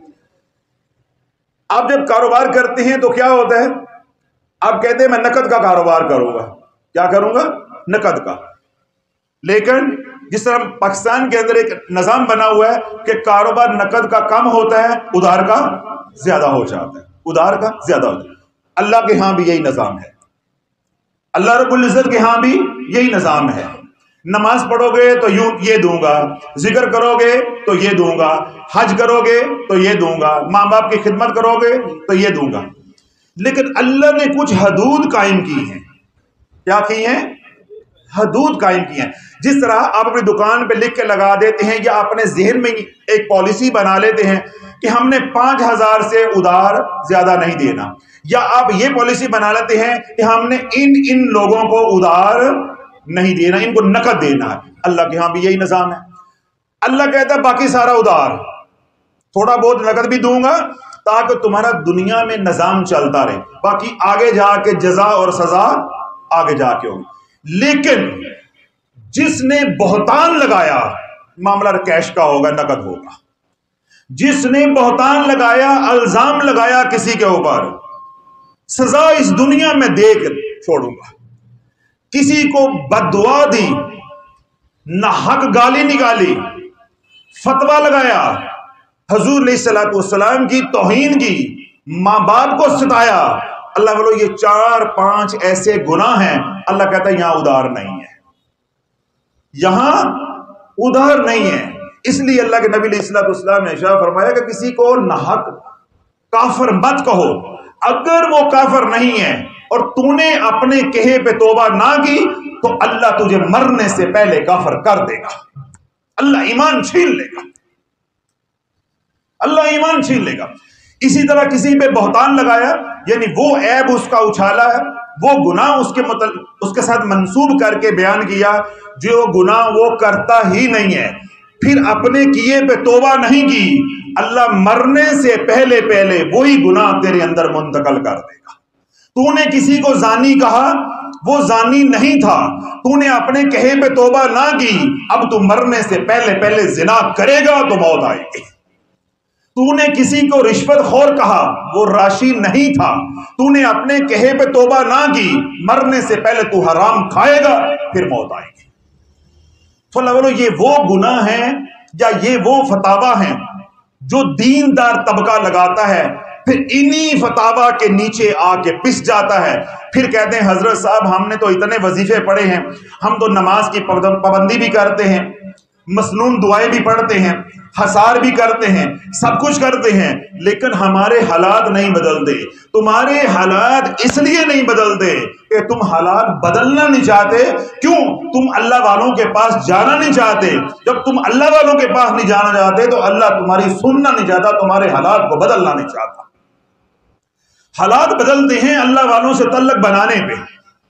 آپ جب کاروبار کرتے ہیں تو کیا ہوتا ہے؟ آپ کہتے ہیں میں نقد کا کاروبار کروں گا۔ کیا کروں گا؟ نقد کا۔ لیکن جس طرح پاکستان کے اندر ایک نظام بنا ہوا ہے کہ کاروبار نقد کا کم ہوتا ہے، ادھار کا زیادہ ہو جاتا ہے، ادھار کا زیادہ ہوتا ہے۔ اللہ کے ہاں بھی یہی نظام ہے، اللہ رب العزت کے ہاں بھی یہی نظام ہے۔ نماز پڑھو گے تو یوں یہ دوں گا، ذکر کرو گے تو یہ دوں گا، حج کرو گے تو یہ دوں گا، ماں باپ کی خدمت کرو گے تو یہ دوں گا۔ لیکن اللہ نے کچھ حدود قائم کی ہیں۔ کیا کی ہیں؟ حدود قائم کی ہیں۔ جس طرح آپ اپنی دکان پہ لکھ کے لگا دیتے ہیں یا اپنے ذہن میں ایک پالیسی بنا لیتے ہیں کہ ہم نے پانچ ہزار سے ادھار زیادہ نہیں دینا، یا آپ یہ پالیسی بنا لیتے ہیں کہ ہم نے ان ان لوگوں کو ادھار نہیں دینا، ان کو نقد دینا ہے۔ اللہ کے ہاں بھی یہی نظام ہے۔ اللہ کہتا ہے باقی سارا ادھار، تھوڑا بہت نقد بھی دوں گا تاکہ تمہارا دنیا میں نظام چلتا رہے، باقی آگے جا کے جزا اور سزا آگے جا کے ہوگی۔ لیکن جس نے بہتان لگایا، معاملہ کیش کا ہوگا، نقد ہوگا۔ جس نے بہتان لگایا، الزام لگایا کسی کے اوپر، سزا اس دنیا میں دے کے چھوڑوں گا۔ کسی کو بد دعا دی، نہ حق گالی نکالی، فتویٰ لگایا، حضور علیہ الصلوۃ والسلام کی توہین کی، ماں باپ کو ستایا، اللہ بولو یہ چار پانچ ایسے گناہ ہیں، اللہ کہتا ہے یہاں ادار نہیں ہے، یہاں ادار نہیں ہے۔ اس لیے اللہ کے نبی علیہ الصلوۃ والسلام نے ارشاد فرمایا کہ کسی کو ناحق کافر مت کہو، اگر وہ کافر نہیں ہے اور تو نے اپنے کہے پہ توبہ نہ کی تو اللہ تجھے مرنے سے پہلے کافر کر دے گا، اللہ ایمان چھین لے گا، اللہ ایمان چھین لے گا۔ اسی طرح کسی پہ بہتان لگایا، یعنی وہ عیب اس کا اچھالا ہے، وہ گناہ اس کے متعلق اس کے ساتھ منسوب کر کے بیان کیا جو گناہ وہ کرتا ہی نہیں ہے، پھر اپنے کیے پہ توبہ نہیں کی، اللہ مرنے سے پہلے پہلے وہی گناہ تیرے اندر منتقل کر دے گا۔ تو نے کسی کو زانی کہا، وہ زانی نہیں تھا، تو نے اپنے کہے پہ توبہ نہ کی، اب تو مرنے سے پہلے پہلے زنا کرے گا تو موت آئے گی۔ تو نے کسی کو رشوت خور کہا، وہ راشی نہیں تھا، تو نے اپنے کہے پہ توبہ نہ کی، مرنے سے پہلے تو حرام کھائے گا پھر موت آئے گی۔ تو اللہ بولو یہ وہ گناہ ہیں یا یہ وہ فتاوا ہیں جو دیندار طبقہ لگاتا ہے، پھر انہی فتاوا کے نیچے آ کے پس جاتا ہے، پھر کہتے ہیں حضرت صاحب ہم نے تو اتنے وظیفے پڑھے ہیں، ہم تو نماز کی پابندی بھی کرتے ہیں، مسنون دعائیں بھی پڑھتے ہیں، حسار بھی کرتے ہیں، سب کچھ کرتے ہیں، لیکن ہمارے حالات نہیں بدلتے۔ تمہارے حالات اس لیے نہیں بدلتے کہ تم حالات بدلنا نہیں چاہتے۔ کیوں؟ تم اللہ والوں کے پاس جانا نہیں چاہتے۔ جب تم اللہ والوں کے پاس نہیں جانا چاہتے تو اللہ تمہاری سننا نہیں چاہتا، تمہارے حالات کو بدلنا نہیں چاہتا۔ حالات بدلتے ہیں اللہ والوں سے تعلق بنانے پہ۔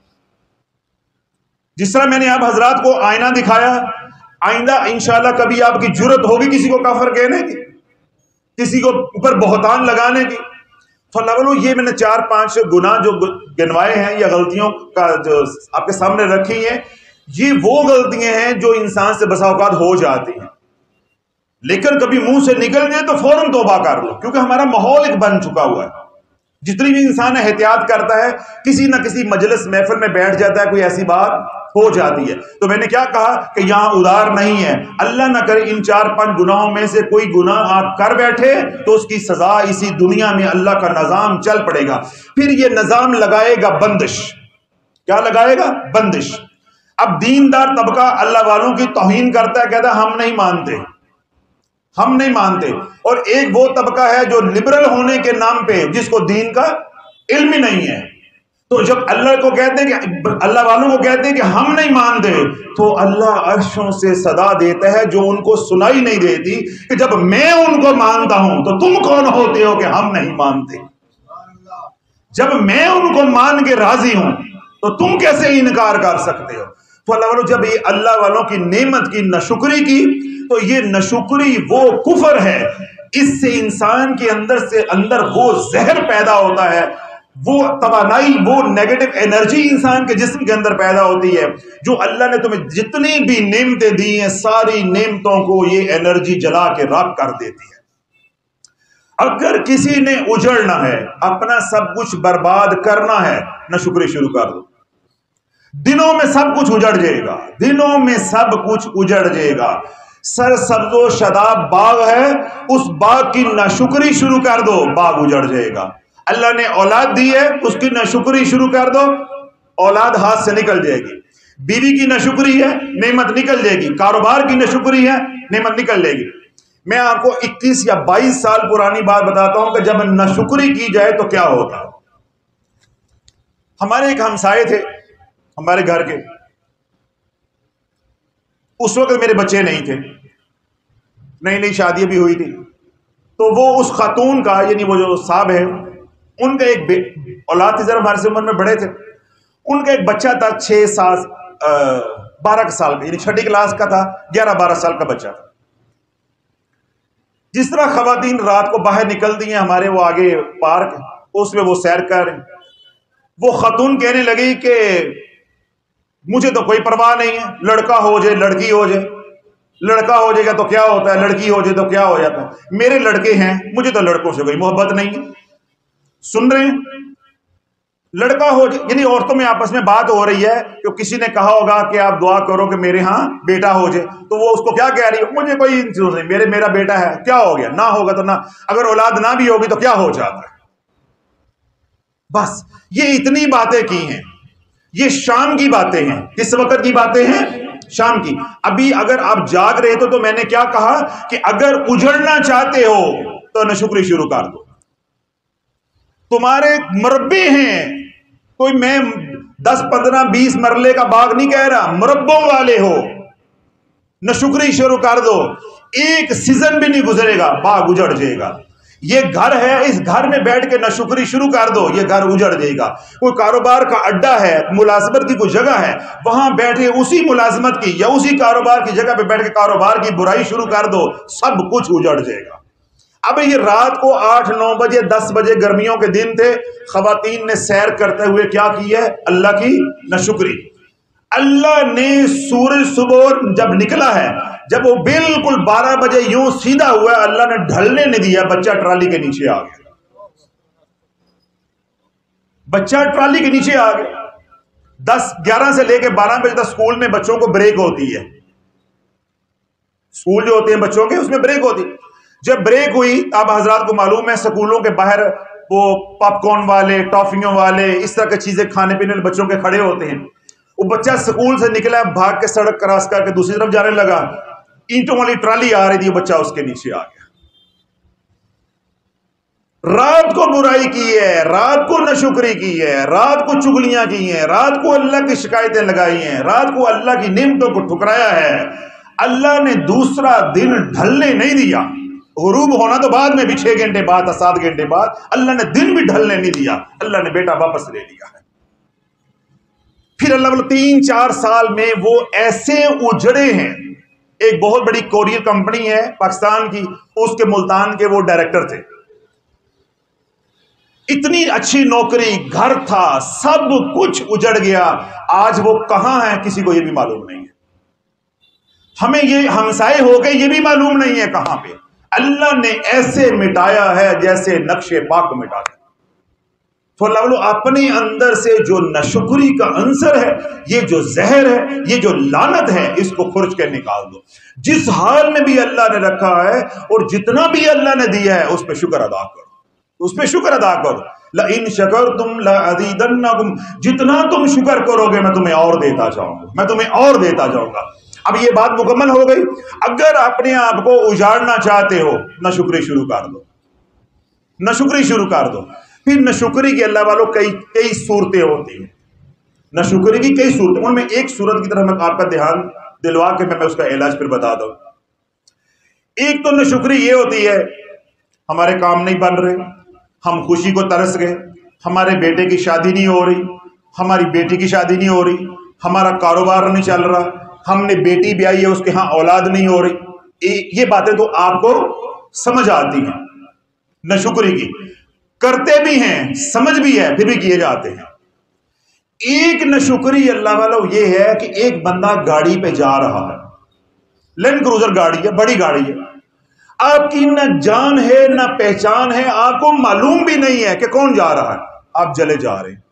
جس طرح میں نے آپ حضرات کو آئینہ دکھایا، آئندہ انشاءاللہ کبھی آپ کی جرت ہوگی کسی کو کافر کہنے کی، کسی کو اوپر بہتان لگانے کی، تو اللہ بولو یہ میں نے چار پانچ گناہ جو گنوائے ہیں یا غلطیوں کا جو آپ کے سامنے رکھی ہیں، یہ وہ غلطیاں ہیں جو انسان سے بسا اوقات ہو جاتی ہیں، لیکن کبھی منہ سے نکل جائے تو فوراً توبہ کر لو، کیونکہ ہمارا ماحول ایک بن چکا ہوا ہے۔ جتنی بھی انسان احتیاط کرتا ہے، کسی نہ کسی مجلس محفل میں بیٹھ جاتا ہے، کوئی ایسی بات ہو جاتی ہے۔ تو میں نے کیا کہا کہ یہاں ادار نہیں ہے، اللہ نہ کرے ان چار پانچ گناہوں میں سے کوئی گناہ آپ کر بیٹھے تو اس کی سزا اسی دنیا میں اللہ کا نظام چل پڑے گا، پھر یہ نظام لگائے گا بندش۔ کیا لگائے گا؟ بندش۔ اب دیندار طبقہ اللہ والوں کی توہین کرتا ہے، کہتا ہے ہم نہیں مانتے، ہم نہیں مانتے، اور ایک وہ طبقہ ہے جو لبرل ہونے کے نام پہ جس کو دین کا علم ہی نہیں ہے، تو جب اللہ کو کہتے ہیں کہ اللہ والوں کو کہتے ہیں کہ ہم نہیں مانتے، تو اللہ عرشوں سے صدا دیتا ہے جو ان کو سنائی نہیں دیتی کہ جب میں ان کو مانتا ہوں تو تم کون ہوتے ہو کہ ہم نہیں مانتے؟ جب میں ان کو مان کے راضی ہوں تو تم کیسے انکار کر سکتے ہو؟ تو اللہ والوں جب یہ اللہ والوں کی نعمت کی ناشکری کی تو یہ ناشکری وہ کفر ہے، اس سے انسان کے اندر سے اندر وہ زہر پیدا ہوتا ہے، وہ توانائی، وہ نیگیٹو انرجی انسان کے جسم کے اندر پیدا ہوتی ہے، جو اللہ نے تمہیں جتنی بھی نعمتیں دی ہیں ساری نعمتوں کو یہ انرجی جلا کے راکھ کر دیتی ہے۔ اگر کسی نے اجڑنا ہے، اپنا سب کچھ برباد کرنا ہے، ناشکری شروع کر دو، دنوں میں سب کچھ اجڑ جائے گا، دنوں میں سب کچھ اجڑ جائے گا۔ سر سبز و شاداب باغ ہے، اس باغ کی ناشکری شروع کر دو، باغ اجڑ جائے گا۔ اللہ نے اولاد دی ہے، اس کی ناشکری شروع کر دو، اولاد ہاتھ سے نکل جائے گی۔ بیوی کی ناشکری ہے، نعمت نکل جائے گی۔ کاروبار کی ناشکری ہے، نعمت نکل جائے گی۔ میں آپ کو اکیس یا بائیس سال پرانی بات بتاتا ہوں کہ جب ناشکری کی جائے تو کیا ہوتا ہے۔ ہمارے ایک ہمسائے تھے ہمارے گھر کے، اس وقت میرے بچے نہیں تھے، نئی نئی شادی بھی ہوئی تھی، تو وہ اس خاتون کا، یعنی وہ جو صاحب ہے، ان کا ایک اولاد تھی، ذرا ہمارے سے عمر میں بڑے تھے، ان کا ایک بچہ تھا چھ سات بارہ سال کا، یعنی چھٹی کلاس کا تھا، گیارہ بارہ سال کا بچہ تھا۔ جس طرح خواتین رات کو باہر نکلتی ہیں، ہمارے وہ آگے پارک، اس میں وہ سیر کر رہے ہیں، وہ خاتون کہنے لگی کہ مجھے تو کوئی پرواہ نہیں ہے، لڑکا ہو جائے لڑکی ہو جائے، لڑکا ہو جائے گا تو کیا ہوتا ہے، لڑکی ہو جائے تو کیا ہو جاتا ہے، میرے لڑکے ہیں، مجھے تو لڑکوں سے کوئی محبت نہیں ہے۔ سن رہے ہیں؟ لڑکا ہو جائے، یعنی عورتوں میں آپس میں بات ہو رہی ہے کہ کسی نے کہا ہوگا کہ آپ دعا کرو کہ میرے ہاں بیٹا ہو جائے، تو وہ اس کو کیا کہہ رہی ہے؟ مجھے کوئی چیز نہیں، میرے میرا بیٹا ہے، کیا ہو گیا؟ نہ ہوگا تو نہ، اگر اولاد نہ بھی ہوگی تو کیا ہو جاتا ہے؟ بس یہ اتنی باتیں کی ہیں، یہ شام کی باتیں ہیں۔ کس وقت کی باتیں ہیں؟ شام کی۔ ابھی اگر آپ جاگ رہے تو تو میں نے کیا کہا کہ اگر اجڑنا چاہتے ہو تو ناشکری شروع کر دو۔ تمہارے مربے ہیں، کوئی میں دس پندرہ بیس مرلے کا باغ نہیں کہہ رہا، مربوں والے ہو، ناشکری شروع کر دو، ایک سیزن بھی نہیں گزرے گا باغ اجڑ جائے گا۔ یہ گھر ہے، اس گھر میں بیٹھ کے ناشکری شروع کر دو، یہ گھر اجڑ جائے گا۔ کوئی کاروبار کا اڈا ہے، ملازمت کی کوئی جگہ ہے، وہاں بیٹھے اسی ملازمت کی یا اسی کاروبار کی جگہ پہ بیٹھ کے کاروبار کی برائی شروع کر دو، سب کچھ اجڑ جائے گا۔ اب یہ رات کو آٹھ نو بجے دس بجے گرمیوں کے دن تھے، خواتین نے سیر کرتے ہوئے کیا کی ہے؟ اللہ کی ناشکری۔ اللہ نے سورج صبح جب نکلا ہے، جب وہ بالکل بارہ بجے یوں سیدھا ہوا ہے، اللہ نے ڈھلنے نہیں دیا، بچہ ٹرالی کے نیچے آ گیا، بچہ ٹرالی کے نیچے آ گیا۔ دس گیارہ سے لے کے بارہ بجے تک سکول میں بچوں کو بریک ہوتی ہے، سکول جو ہوتے ہیں بچوں کے اس میں بریک ہوتی ہے۔ جب بریک ہوئی، اب حضرات کو معلوم ہے سکولوں کے باہر وہ پاپ کارن والے، ٹافیوں والے، اس طرح کی چیزیں کھانے پینے والے بچوں کے کھڑے ہوتے ہیں۔ وہ بچہ سکول سے نکلا، بھاگ کے سڑک کراس کر کے دوسری طرف جانے لگا، اینٹوں والی ٹرالی آ رہی تھی، بچہ اس کے نیچے آ گیا۔ رات کو برائی کی ہے، رات کو ناشکری کی ہے، رات کو چگلیاں کی ہیں، رات کو اللہ کی شکایتیں لگائی ہیں، رات کو اللہ کی نعمتوں کو ٹھکرایا ہے۔ اللہ نے دوسرا دن ڈھلنے نہیں دیا، غروب ہونا تو بعد میں بھی چھ گھنٹے بعد، سات گھنٹے بعد، اللہ نے دن بھی ڈھلنے نہیں دیا، اللہ نے بیٹا واپس لے لیا ہے۔ پھر اللہ والے تین چار سال میں وہ ایسے اجڑے ہیں۔ ایک بہت بڑی کوریئر کمپنی ہے پاکستان کی، اس کے ملتان کے وہ ڈائریکٹر تھے، اتنی اچھی نوکری، گھر تھا، سب کچھ اجڑ گیا۔ آج وہ کہاں ہیں کسی کو یہ بھی معلوم نہیں ہے، ہمیں یہ ہمسائے ہو گئے یہ بھی معلوم نہیں ہے کہاں پہ۔ اللہ نے ایسے مٹایا ہے جیسے نقش پاک مٹا دیا۔ تو اللہ والو اپنے اندر سے جو ناشکری کا عنصر ہے، یہ جو زہر ہے، یہ جو لعنت ہے، اس کو خرچ کے نکال دو۔ جس حال میں بھی اللہ نے رکھا ہے اور جتنا بھی اللہ نے دیا ہے اس پہ شکر ادا کرو، اس پہ شکر ادا کرو۔ لَإِن شَكَرْتُمْ لَأَزِيدَنَّكُمْ، جتنا تم شکر کرو گے میں تمہیں اور دیتا جاؤں گا، میں تمہیں اور دیتا جاؤں گا۔ اب یہ بات مکمل ہو گئی۔ اگر اپنے آپ کو اجاڑنا چاہتے ہو، ناشکری شروع کر دو، ناشکری شروع کر دو۔ پھر ناشکری کے اللہ والوں کئی کئی صورتیں ہوتی ہیں، ناشکری کی کئی صورتیں، ان میں ایک صورت کی طرف میں آپ کا دھیان دلوا کے میں اس کا علاج پھر بتا دوں۔ ایک تو ناشکری یہ ہوتی ہے، ہمارے کام نہیں بن رہے، ہم خوشی کو ترس گئے، ہمارے بیٹے کی شادی نہیں ہو رہی، ہماری بیٹی کی شادی نہیں ہو رہی، ہمارا کاروبار نہیں چل رہا، ہم نے بیٹی بیائی ہے اس کے ہاں اولاد نہیں ہو رہی۔ یہ باتیں تو آپ کو سمجھ آتی ہیں ناشکری کی، کرتے بھی ہیں، سمجھ بھی ہے، پھر بھی کیے جاتے ہیں۔ ایک ناشکری اللہ والو یہ ہے کہ ایک بندہ گاڑی پہ جا رہا ہے، لینڈ کروزر گاڑی ہے، بڑی گاڑی ہے، آپ کی نہ جان ہے نہ پہچان ہے، آپ کو معلوم بھی نہیں ہے کہ کون جا رہا ہے، آپ جلے جا رہے ہیں۔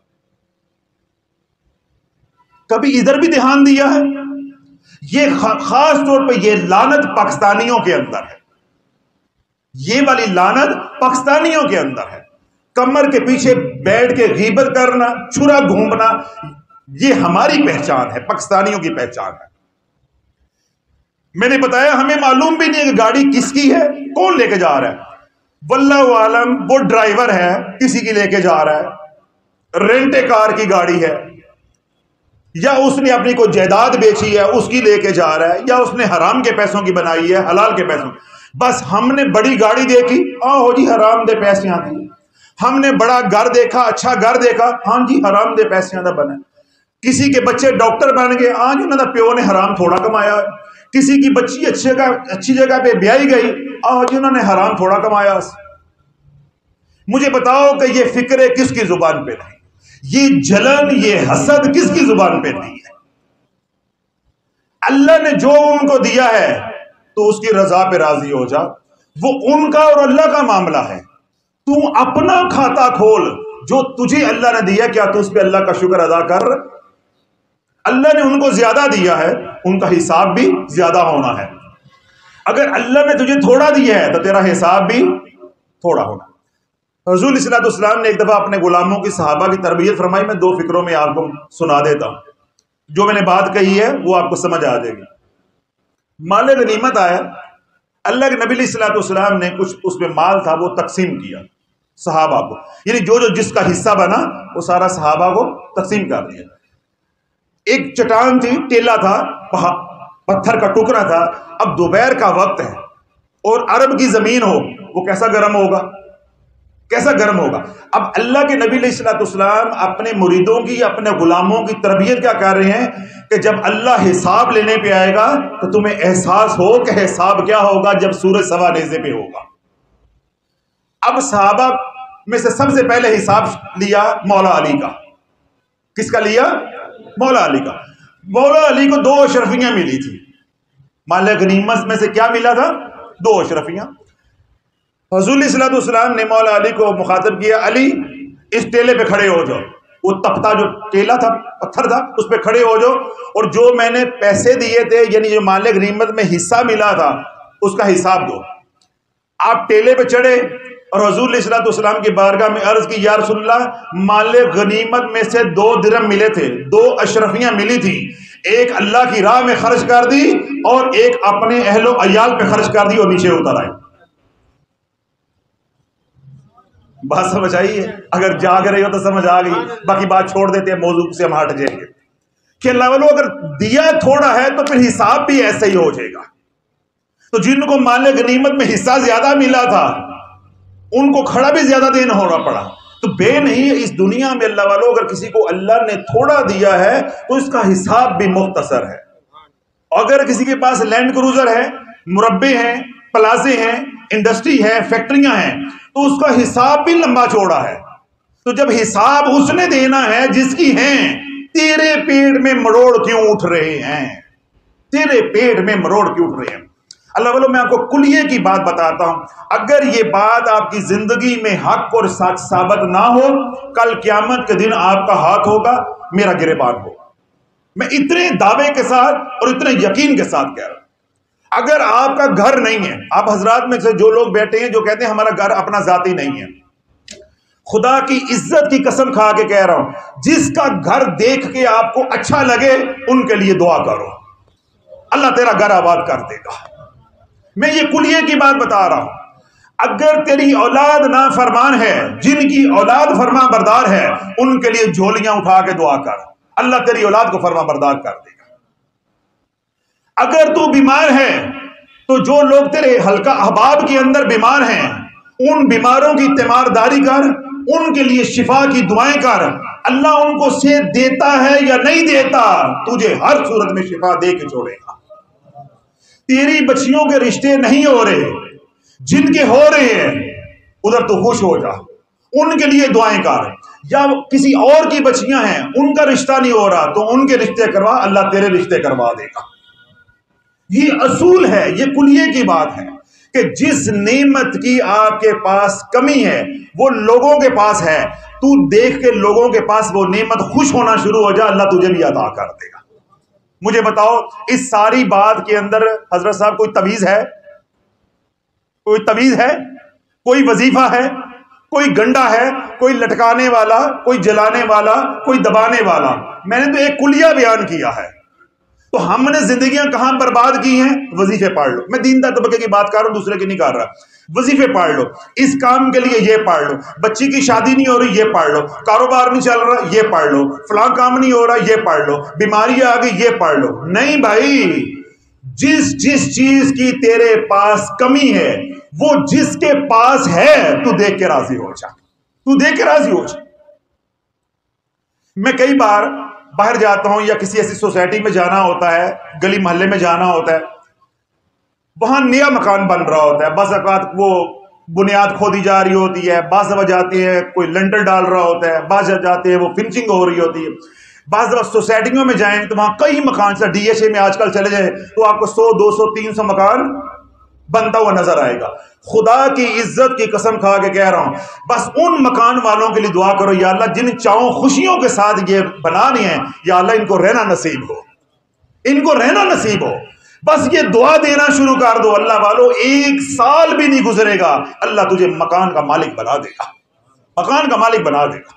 کبھی ادھر بھی دھیان دیا ہے؟ یہ خاص طور پہ یہ لعنت پاکستانیوں کے اندر ہے، یہ والی لعنت پاکستانیوں کے اندر ہے۔ کمر کے پیچھے بیٹھ کے غیبت کرنا، چھرا گھومنا، یہ ہماری پہچان ہے، پاکستانیوں کی پہچان ہے۔ میں نے بتایا ہمیں معلوم بھی نہیں ہے کہ گاڑی کس کی ہے، کون لے کے جا رہا ہے، واللہ عالم وہ ڈرائیور ہے کسی کی لے کے جا رہا ہے، رینٹ کار کی گاڑی ہے، یا اس نے اپنی کوئی جائیداد بیچی ہے اس کی لے کے جا رہا ہے، یا اس نے حرام کے پیسوں کی بنائی ہے حلال کے پیسوں۔ بس ہم نے بڑی گاڑی دیکھی، آہو جی حرام دے پیسے آتی، ہم نے بڑا گھر دیکھا، اچھا گھر دیکھا، ہاں جی حرام دے پیسے آتا بنا۔ کسی کے بچے ڈاکٹر بن گئے، ہاں جی انہوں نے پیو نے حرام تھوڑا کمایا۔ کسی کی بچی اچھی جگہ اچھی جگہ پہ بیائی گئی، آہ جی انہوں نے حرام تھوڑا کمایا۔ مجھے بتاؤ کہ یہ فکرے کس کی زبان پہ تھی، یہ جلن یہ حسد کس کی زبان پہ تھی؟ اللہ نے جو ان کو دیا ہے تو اس کی رضا پہ راضی ہو جا، وہ ان کا اور اللہ کا معاملہ ہے۔ تو اپنا کھاتا کھول، جو تجھے اللہ نے دیا کیا تو اس پہ اللہ کا شکر ادا کر؟ اللہ نے ان کو زیادہ دیا ہے، ان کا حساب بھی زیادہ ہونا ہے۔ اگر اللہ نے تجھے تھوڑا دیا ہے تو تیرا حساب بھی تھوڑا ہونا۔ رسول صلی اللہ علیہ وسلم نے ایک دفعہ اپنے غلاموں کی صحابہ کی تربیت فرمائی، میں دو فکروں میں آپ کو سنا دیتا ہوں، جو میں نے بات کہی ہے وہ آپ کو سمجھ آ جائے گی۔ مال غنیمت آیا، اللہ کے نبی علیہ الصلوۃ والسلام نے کچھ اس میں مال تھا وہ تقسیم کیا صحابہ کو، یعنی جو جو جس کا حصہ بنا وہ سارا صحابہ کو تقسیم کر دیا۔ ایک چٹان تھی، ٹیلا تھا، پتھر کا ٹکڑا تھا، اب دوپہر کا وقت ہے اور عرب کی زمین ہو، وہ کیسا گرم ہوگا، کیسا گرم ہوگا۔ اب اللہ کے نبی علیہ الصلوۃ والسلام اپنے مریدوں کی، اپنے غلاموں کی تربیت کیا کر رہے ہیں کہ جب اللہ حساب لینے پہ آئے گا تو تمہیں احساس ہو کہ حساب کیا ہوگا جب سورج سوا نیزے پہ ہوگا۔ اب صحابہ میں سے سب سے پہلے حساب لیا مولا علی کا۔ کس کا لیا؟ مولا علی کا۔ مولا علی کو دو اشرفیاں ملی تھی، مال غنیمت میں سے کیا ملا تھا؟ دو اشرفیاں۔ حضور صلی اللہ علیہ وسلم نے مولا علی کو مخاطب کیا، علی اس ٹیلے پہ کھڑے ہو جاؤ، وہ تپتا جو ٹیلا تھا، پتھر تھا، اس پہ کھڑے ہو جاؤ، اور جو میں نے پیسے دیے تھے یعنی جو مال غنیمت میں حصہ ملا تھا اس کا حساب دو۔ آپ ٹیلے پہ چڑھے اور حضور علیہ الصلوۃ والسلام کی بارگاہ میں عرض کی، یا رسول اللہ مال غنیمت میں سے دو درہم ملے تھے، دو اشرفیاں ملی تھی، ایک اللہ کی راہ میں خرچ کر دی اور ایک اپنے اہل و عیال پہ خرچ کر دی اور نیچے اتر آئے۔ بات سمجھ آئی ہے؟ اگر جاگ رہے ہو تو سمجھ آ گئی، باقی بات چھوڑ دیتے ہیں، موضوع سے ہم ہٹ جائیں گے کہ اللہ والو اگر دیا تھوڑا ہے تو پھر حساب بھی ایسا ہی ہو جائے گا۔ تو جن کو مال غنیمت میں حصہ زیادہ ملا تھا ان کو کھڑا بھی زیادہ دینا ہونا پڑا۔ تو بے نہیں، اس دنیا میں اللہ والو اگر کسی کو اللہ نے تھوڑا دیا ہے تو اس کا حساب بھی مختصر ہے۔ اگر کسی کے پاس لینڈ کروزر ہے، مربع ہیں، پلازے ہیں، انڈسٹری ہے، فیکٹریاں ہیں، تو اس کا حساب بھی لمبا چوڑا ہے۔ تو جب حساب اس نے دینا ہے جس کی ہیں، تیرے پیٹ میں مروڑ کیوں اٹھ رہے ہیں؟ تیرے پیٹ میں مروڑ کیوں اٹھ رہے ہیں؟ اللہ والو میں آپ کو کلیے کی بات بتاتا ہوں، اگر یہ بات آپ کی زندگی میں حق اور سچ ثابت نہ ہو، کل قیامت کے دن آپ کا ہاتھ ہوگا، میرا گریبان ہوگا۔ میں اتنے دعوے کے ساتھ اور اتنے یقین کے ساتھ کہہ رہا ہوں، اگر آپ کا گھر نہیں ہے، آپ حضرات میں سے جو لوگ بیٹھے ہیں جو کہتے ہیں ہمارا گھر اپنا ذاتی نہیں ہے، خدا کی عزت کی قسم کھا کے کہہ رہا ہوں، جس کا گھر دیکھ کے آپ کو اچھا لگے ان کے لیے دعا کرو، اللہ تیرا گھر آباد کر دے گا۔ میں یہ کلیے کی بات بتا رہا ہوں، اگر تیری اولاد نافرمان ہے، جن کی اولاد فرما بردار ہے، ان کے لیے جھولیاں اٹھا کے دعا کر، اللہ تیری اولاد کو فرما بردار کر دے گا۔ اگر تو بیمار ہے تو جو لوگ تیرے حلقہ احباب کے اندر بیمار ہیں، ان بیماروں کی تیمارداری کر، ان کے لیے شفا کی دعائیں کر، اللہ ان کو صحت دیتا ہے یا نہیں دیتا، تجھے ہر صورت میں شفا دے کے چھوڑے گا۔ تیری بچیوں کے رشتے نہیں ہو رہے، جن کے ہو رہے ہیں ادھر تو خوش ہو جا، ان کے لیے دعائیں کر، یا کسی اور کی بچیاں ہیں ان کا رشتہ نہیں ہو رہا تو ان کے رشتے کروا، اللہ تیرے رشتے کروا دے گا۔ یہ اصول ہے، یہ کلیے کی بات ہے کہ جس نعمت کی آپ کے پاس کمی ہے وہ لوگوں کے پاس ہے، تو دیکھ کے لوگوں کے پاس وہ نعمت خوش ہونا شروع ہو جا، اللہ تجھے بھی عطا کر دے گا۔ مجھے بتاؤ اس ساری بات کے اندر حضرت صاحب کوئی تویز ہے؟ کوئی تویز ہے؟ کوئی وظیفہ ہے؟ کوئی گنڈا ہے؟ کوئی لٹکانے والا، کوئی جلانے والا، کوئی دبانے والا؟ میں نے تو ایک کلیہ بیان کیا ہے۔ تو ہم نے زندگیاں کہاں برباد کی ہیں؟ وظیفے پڑھ لو۔ میں دیندار طبقے کی بات کر رہا ہوں، دوسرے کی نہیں کر رہا۔ وظیفے پڑھ لو، اس کام کے لیے یہ پڑھ لو، بچی کی شادی نہیں ہو رہی یہ پڑھ لو، کاروبار نہیں چل رہا یہ پڑھ لو، فلاں کام نہیں ہو رہا یہ پڑھ لو، بیماری آ گئی یہ پڑھ لو۔ نہیں بھائی، جس جس چیز کی تیرے پاس کمی ہے وہ جس کے پاس ہے تو دیکھ کے راضی ہو جا، تو دیکھ کے راضی ہو جا۔ میں کئی بار باہر جاتا ہوں یا کسی ایسی سوسائٹی میں جانا ہوتا ہے، گلی محلے میں جانا ہوتا ہے، وہاں نیا مکان بن رہا ہوتا ہے، بعض اوقات وہ بنیاد کھودی جا رہی ہوتی ہے، بعض دفعہ جاتے ہیں کوئی لنٹر ڈال رہا ہوتا ہے، بعض جاتے ہیں وہ فنشنگ ہو رہی ہوتی ہے، بعض دفعہ سوسائٹیوں میں جائیں تو وہاں کئی مکان سے ڈی ایچ اے میں آج کل چلے جائیں تو آپ کو سو دو سو تین سو مکان بنتا ہوا نظر آئے گا. خدا کی عزت کی قسم کھا کے کہہ رہا ہوں، بس ان مکان والوں کے لیے دعا کرو، یا اللہ جن چاؤں خوشیوں کے ساتھ یہ بنانی ہے، یا اللہ ان کو رہنا نصیب ہو، ان کو رہنا نصیب ہو. بس یہ دعا دینا شروع کر دو اللہ والو، ایک سال بھی نہیں گزرے گا اللہ تجھے مکان کا مالک بنا دے گا، مکان کا مالک بنا دے گا.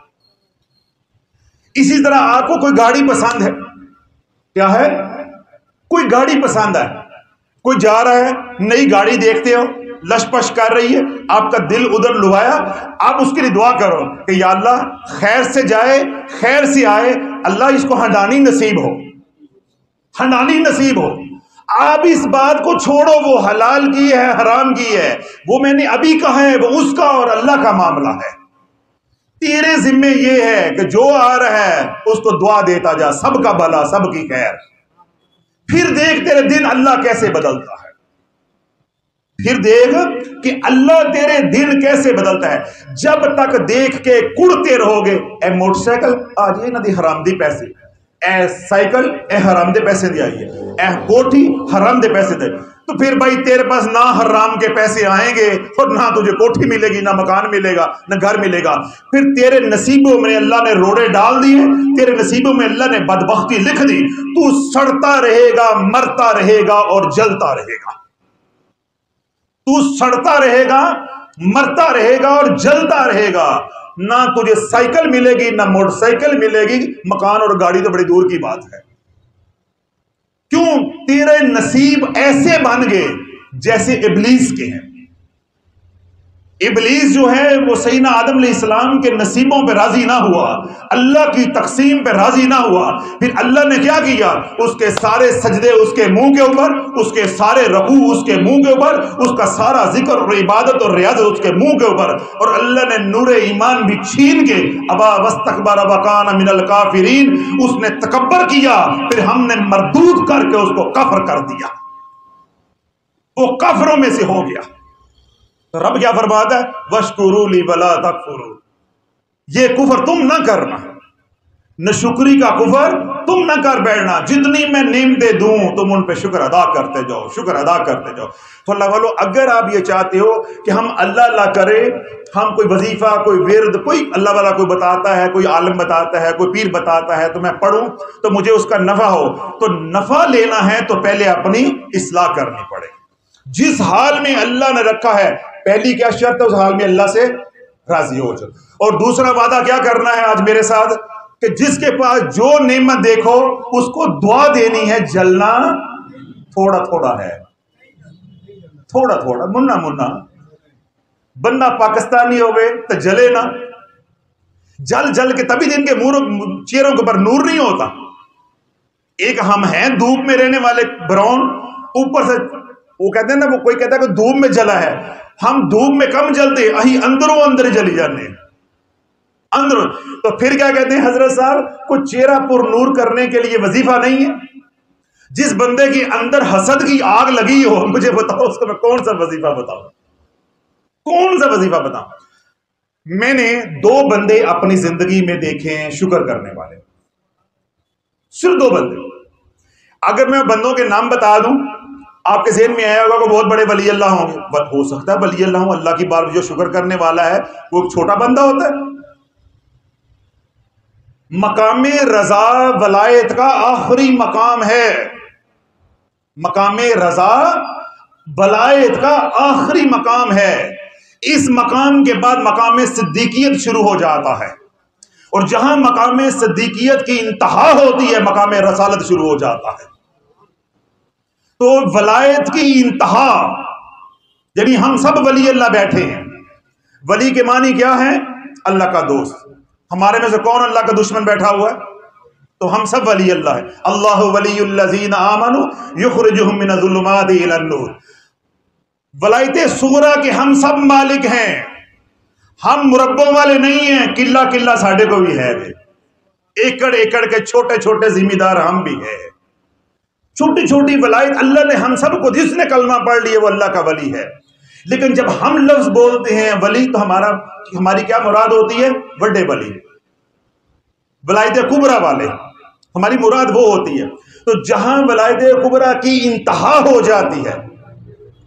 اسی طرح آپ کو کوئی گاڑی پسند ہے، کیا ہے، کوئی گاڑی پسند ہے، کوئی جا رہا ہے نئی گاڑی دیکھتے ہو لش پش کر رہی ہے، آپ کا دل ادھر لبایا، آپ اس کے لیے دعا کرو کہ یا اللہ خیر سے جائے خیر سے آئے، اللہ اس کو ہنڈانی نصیب ہو، ہنڈانی نصیب ہو. آپ اس بات کو چھوڑو وہ حلال کی ہے حرام کی ہے، وہ میں نے ابھی کہا ہے، وہ اس کا اور اللہ کا معاملہ ہے. تیرے ذمے یہ ہے کہ جو آ رہا ہے اس کو دعا دیتا جا، سب کا بھلا سب کی خیر. پھر دیکھ تیرے دن اللہ کیسے بدلتا ہے، پھر دیکھ کہ اللہ تیرے دن کیسے بدلتا ہے. جب تک دیکھ کے کڑتے رہو گے، اے موٹر سائیکل آج یہ نہ دی حرام دی پیسے، اے سائیکل اے حرام دے پیسے دی آئیے، اے کوٹھی حرام دے پیسے دے، تو پھر بھائی تیرے پاس نہ حرام کے پیسے آئیں گے اور نہ تجھے کوٹھی ملے گی، نہ مکان ملے گا، نہ گھر ملے گا. پھر تیرے نصیبوں میں اللہ نے روڑے ڈال دیے، تیرے نصیبوں میں اللہ نے بدبختی لکھ دی، تو سڑتا رہے گا، مرتا رہے گا اور جلتا رہے گا. تو سڑتا رہے گا، مرتا رہے گا اور جلتا رہے گا. نہ تجھے سائیکل ملے گی نہ موٹر سائیکل ملے گی، مکان اور گاڑی تو بڑی دور کی بات ہے. کیوں؟ تیرے نصیب ایسے بن گئے جیسے ابلیس کے ہیں. ابلیس جو ہے وہ سیدنا آدم علیہ السلام کے نصیبوں پہ راضی نہ ہوا، اللہ کی تقسیم پہ راضی نہ ہوا. پھر اللہ نے کیا کیا؟ اس کے سارے سجدے اس کے منہ کے اوپر، اس کے سارے رکوع اس کے منہ کے اوپر، اس کا سارا ذکر اور عبادت اور ریاضت اس کے منہ کے اوپر، اور اللہ نے نور ایمان بھی چھین کے ابا واستکبر وکان من الکافرین، اس نے تکبر کیا، پھر ہم نے مردود کر کے اس کو کفر کر دیا، وہ کافروں میں سے ہو گیا. تو رب کیا فرماتا ہے؟ وَاشْكُرُوا لِي وَلَا تَكْفُرُوا، یہ کفر تم نہ کرنا، ناشکری کا کفر تم نہ کر بیٹھنا. جتنی میں نعمتیں دوں تم ان پہ شکر ادا کرتے جاؤ، شکر ادا کرتے جاؤ. تو اللہ والو اگر آپ یہ چاہتے ہو کہ ہم اللہ اللہ کرے، ہم کوئی وظیفہ کوئی ورد کوئی اللہ والا کوئی بتاتا ہے، کوئی عالم بتاتا ہے، کوئی پیر بتاتا ہے تو میں پڑھوں تو مجھے اس کا نفع ہو، تو نفع لینا ہے تو پہلے اپنی اصلاح کرنی پڑے. جس حال میں اللہ نے رکھا ہے پہلی کیا شرط ہے؟ اس حال میں اللہ سے راضی ہو جاؤ. اور دوسرا وعدہ کیا کرنا ہے آج میرے ساتھ کہ جس کے پاس جو نعمت دیکھو اس کو دعا دینی ہے. جلنا تھوڑا تھوڑا ہے، تھوڑا تھوڑا منا منا. بندہ پاکستانی ہو گئے تو جلے نا، جل جل کے تبھی دن کے منہ چہروں کے اوپر نور نہیں ہوتا. ایک ہم ہیں دھوپ میں رہنے والے براؤن، اوپر سے وہ کہتے ہیں نا، وہ کوئی کہتا ہے کہ دھوپ میں جلا ہے، ہم دھوپ میں کم جلتے، اہی اندروں اندر جلی جانے اندر. تو پھر کیا کہتے ہیں حضرت صاحب، کوئی چہرہ پر نور کرنے کے لیے وظیفہ نہیں ہے. جس بندے کے اندر حسد کی آگ لگی ہو مجھے بتاؤ اس کو میں کون سا وظیفہ بتاؤں، کون سا وظیفہ بتاؤں. میں نے دو بندے اپنی زندگی میں دیکھے ہیں شکر کرنے والے، صرف دو بندے. اگر میں بندوں کے نام بتا دوں آپ کے ذہن میں آیا ہوگا کہ بہت بڑے ولی اللہ ہوں گے. ہو سکتا ہے ولی اللہ ہوں، اللہ کی بار جو شکر کرنے والا ہے وہ ایک چھوٹا بندہ ہوتا ہے. مقام رضا ولایت کا آخری مقام ہے، مقام رضا ولایت کا آخری مقام ہے. اس مقام کے بعد مقام صدیقیت شروع ہو جاتا ہے، اور جہاں مقام صدیقیت کی انتہا ہوتی ہے مقام رسالت شروع ہو جاتا ہے. تو ولایت کی انتہا یعنی ہم سب ولی اللہ بیٹھے ہیں. ولی کے معنی کیا ہے؟ اللہ کا دوست. ہمارے میں سے کون اللہ کا دشمن بیٹھا ہوا ہے؟ تو ہم سب ولی اللہ ہے. اللہ ولی الذین آمنوا یخرجہم من الظلمات الی النور. ولایت صغریٰ کے ہم سب مالک ہیں، ہم مربوں والے نہیں ہیں. قلعہ قلعہ ساڈے کو بھی ہے، ایکڑ ایکڑ کے چھوٹے چھوٹے ذمہ دار ہم بھی ہیں. چھوٹی چھوٹی ولایت اللہ نے ہم سب کو، جس نے کلمہ پڑھ لیے وہ اللہ کا ولی ہے. لیکن جب ہم لفظ بولتے ہیں ولی تو ہمارا ہماری کیا مراد ہوتی ہے؟ بڑے ولی، ولایت کبریٰ والے، ہماری مراد وہ ہوتی ہے. تو جہاں ولایت کبریٰ کی انتہا ہو جاتی ہے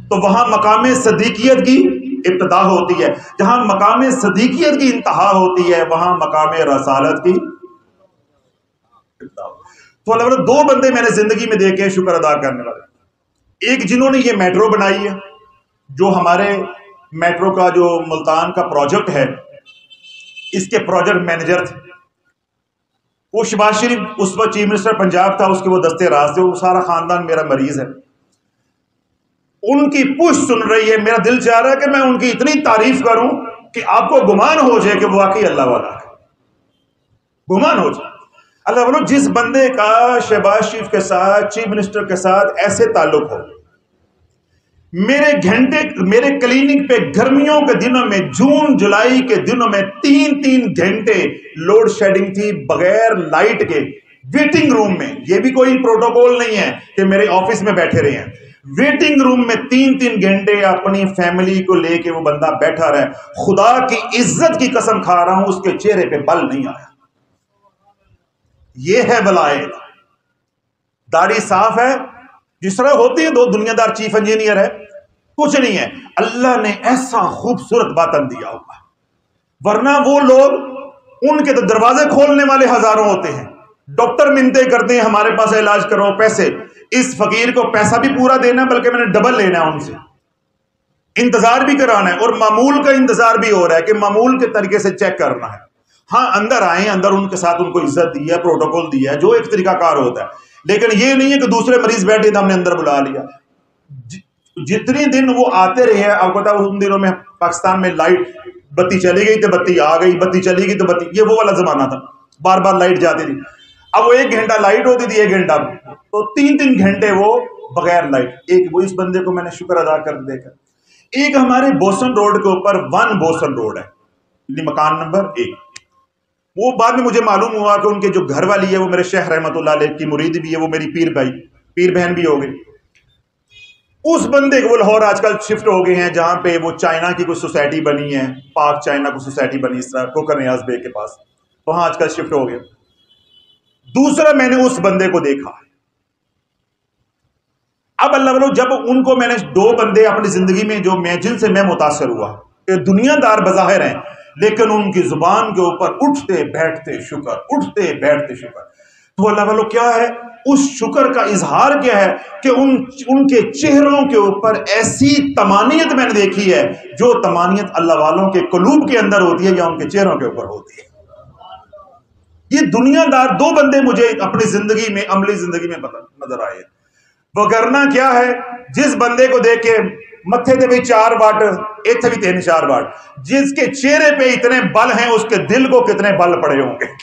تو وہاں مقام صدیقیت کی ابتدا ہوتی ہے. جہاں مقام صدیقیت کی انتہا ہوتی ہے وہاں مقام رسالت کی ابتدا. تو اللہ تعالیٰ دو بندے میں نے زندگی میں دیکھے شکر ادا کرنے والے. ایک جنہوں نے یہ میٹرو بنائی ہے، جو ہمارے میٹرو کا جو ملتان کا پروجیکٹ ہے اس کے پروجیکٹ مینیجر تھے. وہ شہباز شریف اس وقت چیف منسٹر پنجاب تھا، اس کے وہ دستے راز تھے. وہ سارا خاندان میرا مریض ہے. ان کی پوچھ سن رہی ہے، میرا دل چاہ رہا ہے کہ میں ان کی اتنی تعریف کروں کہ آپ کو گمان ہو جائے کہ وہ واقعی اللہ والا ہے، گمان ہو جائے. اللہ بولو جس بندے کا شہباز شریف کے ساتھ چیف منسٹر کے ساتھ ایسے تعلق ہو، میرے گھنٹے میرے کلینک پہ گرمیوں کے دنوں میں جون جولائی کے دنوں میں تین تین گھنٹے لوڈ شیڈنگ تھی بغیر لائٹ کے ویٹنگ روم میں. یہ بھی کوئی پروٹوکول نہیں ہے کہ میرے آفس میں بیٹھے رہے ہیں. ویٹنگ روم میں تین تین گھنٹے اپنی فیملی کو لے کے وہ بندہ بیٹھا رہا ہے. خدا کی عزت کی قسم کھا رہا ہوں اس کے چہرے پہ بل نہیں آیا. یہ ہے ولایت. داڑھی صاف ہے جس طرح ہوتی ہے، دو دنیا دار چیف انجینئر ہے، کچھ نہیں ہے. اللہ نے ایسا خوبصورت باطن دیا ہوگا، ورنہ وہ لوگ ان کے تو دروازے کھولنے والے ہزاروں ہوتے ہیں. ڈاکٹر منتیں کرتے ہیں ہمارے پاس علاج کرو، پیسے. اس فقیر کو پیسہ بھی پورا دینا ہے بلکہ میں نے ڈبل لینا ہے ان سے، انتظار بھی کرانا ہے اور معمول کا انتظار بھی ہو رہا ہے کہ معمول کے طریقے سے چیک کرنا ہے. ہاں اندر آئیں، اندر ان کے ساتھ ان کو عزت دی ہے، پروٹوکول دیا ہے جو ایک طریقہ کار ہوتا ہے. لیکن یہ نہیں ہے کہ دوسرے مریض بیٹھے تو ہم نے اندر بلا لیا. جتنے دن وہ آتے رہے ہیں، آپ کو پتا ان دنوں میں پاکستان میں لائٹ بتی چلی گئی تو بتی آ گئی، بتی چلی گئی تو بتی، یہ وہ والا زمانہ تھا، بار بار لائٹ جاتی تھی. اب وہ ایک گھنٹہ لائٹ ہوتی تھی، ایک گھنٹہ تو تین تین گھنٹے وہ بغیر لائٹ. ایک وہ اس بندے کو میں نے شکر ادا کر دیکھا. ایک ہمارے بوسن روڈ کے اوپر ون بوسن روڈ ہے، مکان نمبر ایک. وہ بعد میں مجھے معلوم ہوا کہ ان کے جو گھر والی ہے وہ میرے شیخ رحمت اللہ علیہ کی مرید بھی ہے، وہ میری پیر بھائی پیر بہن بھی ہو گئی. اس بندے کو وہ لاہور آج کل شفٹ ہو گئے ہیں جہاں پہ وہ چائنا کی کوئی سوسائٹی بنی ہے، پاک چائنا کی سوسائٹی بنی اس طرح کوکر نیاز بے کے پاس، وہاں آج کل شفٹ ہو گئے. دوسرا میں نے اس بندے کو دیکھا. اب اللہ والو جب ان کو میں نے دو بندے اپنی زندگی میں جو میں جن سے میں متاثر ہوا کہ دنیا دار بظاہر ہیں لیکن ان کی زبان کے اوپر اٹھتے بیٹھتے شکر، اٹھتے بیٹھتے شکر. تو اللہ والو کیا ہے اس شکر کا اظہار کیا ہے کہ ان ان کے چہروں کے اوپر ایسی طمانیت میں نے دیکھی ہے جو طمانیت اللہ والوں کے قلوب کے اندر ہوتی ہے یا ان کے چہروں کے اوپر ہوتی ہے. یہ دنیا دار دو بندے مجھے اپنی زندگی میں عملی زندگی میں نظر آئے. وہ کرنا کیا ہے، جس بندے کو دیکھ کے متھے تے بھی چار واٹ ایتھے بھی تین چار واٹ، جس کے چہرے پہ اتنے بل ہیں اس کے دل کو کتنے بل پڑے ہوں گے.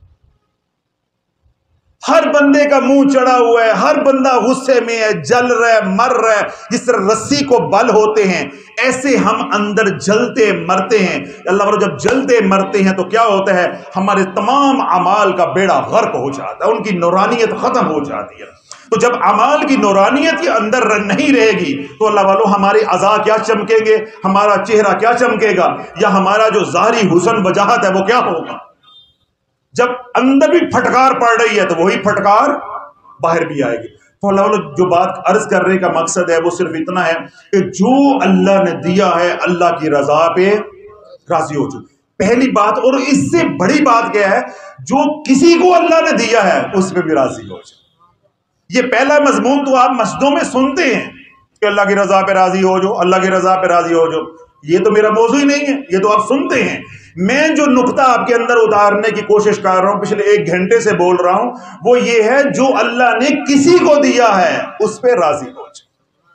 ہر بندے کا منہ چڑھا ہوا ہے، ہر بندہ غصے میں ہے، جل رہا ہے، مر رہا ہے. جس طرح رسی کو بل ہوتے ہیں ایسے ہم اندر جلتے مرتے ہیں. اللہ تعالیٰ جب جلتے مرتے ہیں تو کیا ہوتا ہے، ہمارے تمام اعمال کا بیڑا غرق ہو جاتا ہے، ان کی نورانیت ختم ہو جاتی ہے. تو جب اعمال کی نورانیت کے اندر نہیں رہے گی تو اللہ والوں ہمارے اعضاء کیا چمکیں گے، ہمارا چہرہ کیا چمکے گا، یا ہمارا جو ظاہری حسن وجاہت ہے وہ کیا ہوگا. جب اندر بھی پھٹکار پڑ رہی ہے تو وہی پھٹکار باہر بھی آئے گی. تو اللہ والوں جو بات عرض کرنے کا مقصد ہے وہ صرف اتنا ہے کہ جو اللہ نے دیا ہے اللہ کی رضا پہ راضی ہو جائے. پہلی بات، اور اس سے بڑی بات کیا ہے، جو کسی کو اللہ نے دیا ہے اس پہ بھی راضی ہو جائے. یہ پہلا مضمون تو آپ مسجدوں میں سنتے ہیں کہ اللہ کی رضا پہ راضی ہو جو، اللہ کی رضا پہ راضی ہو جو. یہ تو میرا موضوع ہی نہیں ہے، یہ تو آپ سنتے ہیں. میں جو نقطہ آپ کے اندر اتارنے کی کوشش کر رہا ہوں، پچھلے ایک گھنٹے سے بول رہا ہوں، وہ یہ ہے جو اللہ نے کسی کو دیا ہے اس پہ راضی ہو جائے.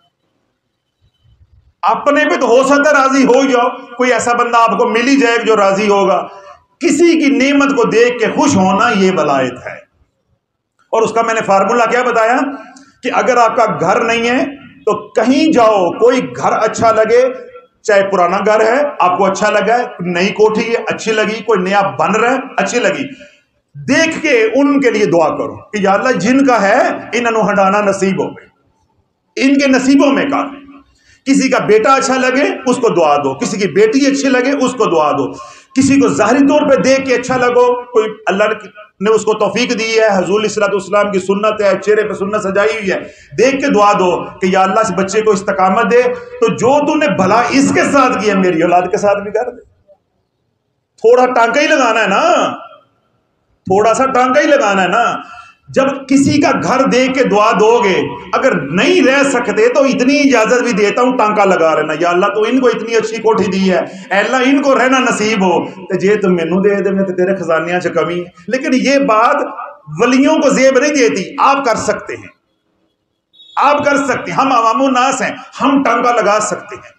اپنے پہ تو ہو سکتا ہے راضی ہو جاؤ، کوئی ایسا بندہ آپ کو مل ہی جائے جو راضی ہوگا. کسی کی نعمت کو دیکھ کے خوش ہونا یہ ولایت ہے. اور اس کا میں نے فارمولا کیا بتایا کہ اگر آپ کا گھر نہیں ہے تو کہیں جاؤ، کوئی گھر اچھا لگے، چاہے پرانا گھر ہے آپ کو اچھا لگا ہے، نئی کوٹھی ہے اچھی لگی، کوئی نیا بن رہا ہے اچھی لگی، دیکھ کے ان کے لیے دعا کرو کہ یا اللہ جن کا ہے انہوں ہٹانا نصیب ہو گئے، ان کے نصیبوں میں کا. کسی کا بیٹا اچھا لگے اس کو دعا دو، کسی کی بیٹی اچھی لگے اس کو دعا دو. کسی کو ظاہری طور پہ دیکھ کے اچھا لگو، کوئی اللہ نے اس کو توفیق دی ہے، حضور علیہ الصلوۃ والسلام کی سنت ہے، چہرے پہ سنت سجائی ہوئی ہے، دیکھ کے دعا دو کہ یا اللہ اس بچے کو استقامت دے، تو جو تو نے بھلا اس کے ساتھ کیا میری اولاد کے ساتھ بھی کر دے۔ تھوڑا ٹانکا ہی لگانا ہے نا، تھوڑا سا ٹانکا ہی لگانا ہے نا۔ جب کسی کا گھر دیکھ کے دعا دو گے، اگر نہیں رہ سکتے تو اتنی اجازت بھی دیتا ہوں ٹانکا لگا رہنا، یا اللہ تو ان کو اتنی اچھی کوٹھی دی ہے، اے اللہ ان کو رہنا نصیب ہو، تو جے تم مینوں دے دے میں تو تیرے خزانیاں چ کمی ہے۔ لیکن یہ بات ولیوں کو زیب نہیں دیتی، آپ کر سکتے ہیں، آپ کر سکتے ہیں، ہم عوام الناس ہیں، ہم ٹانکا لگا سکتے ہیں۔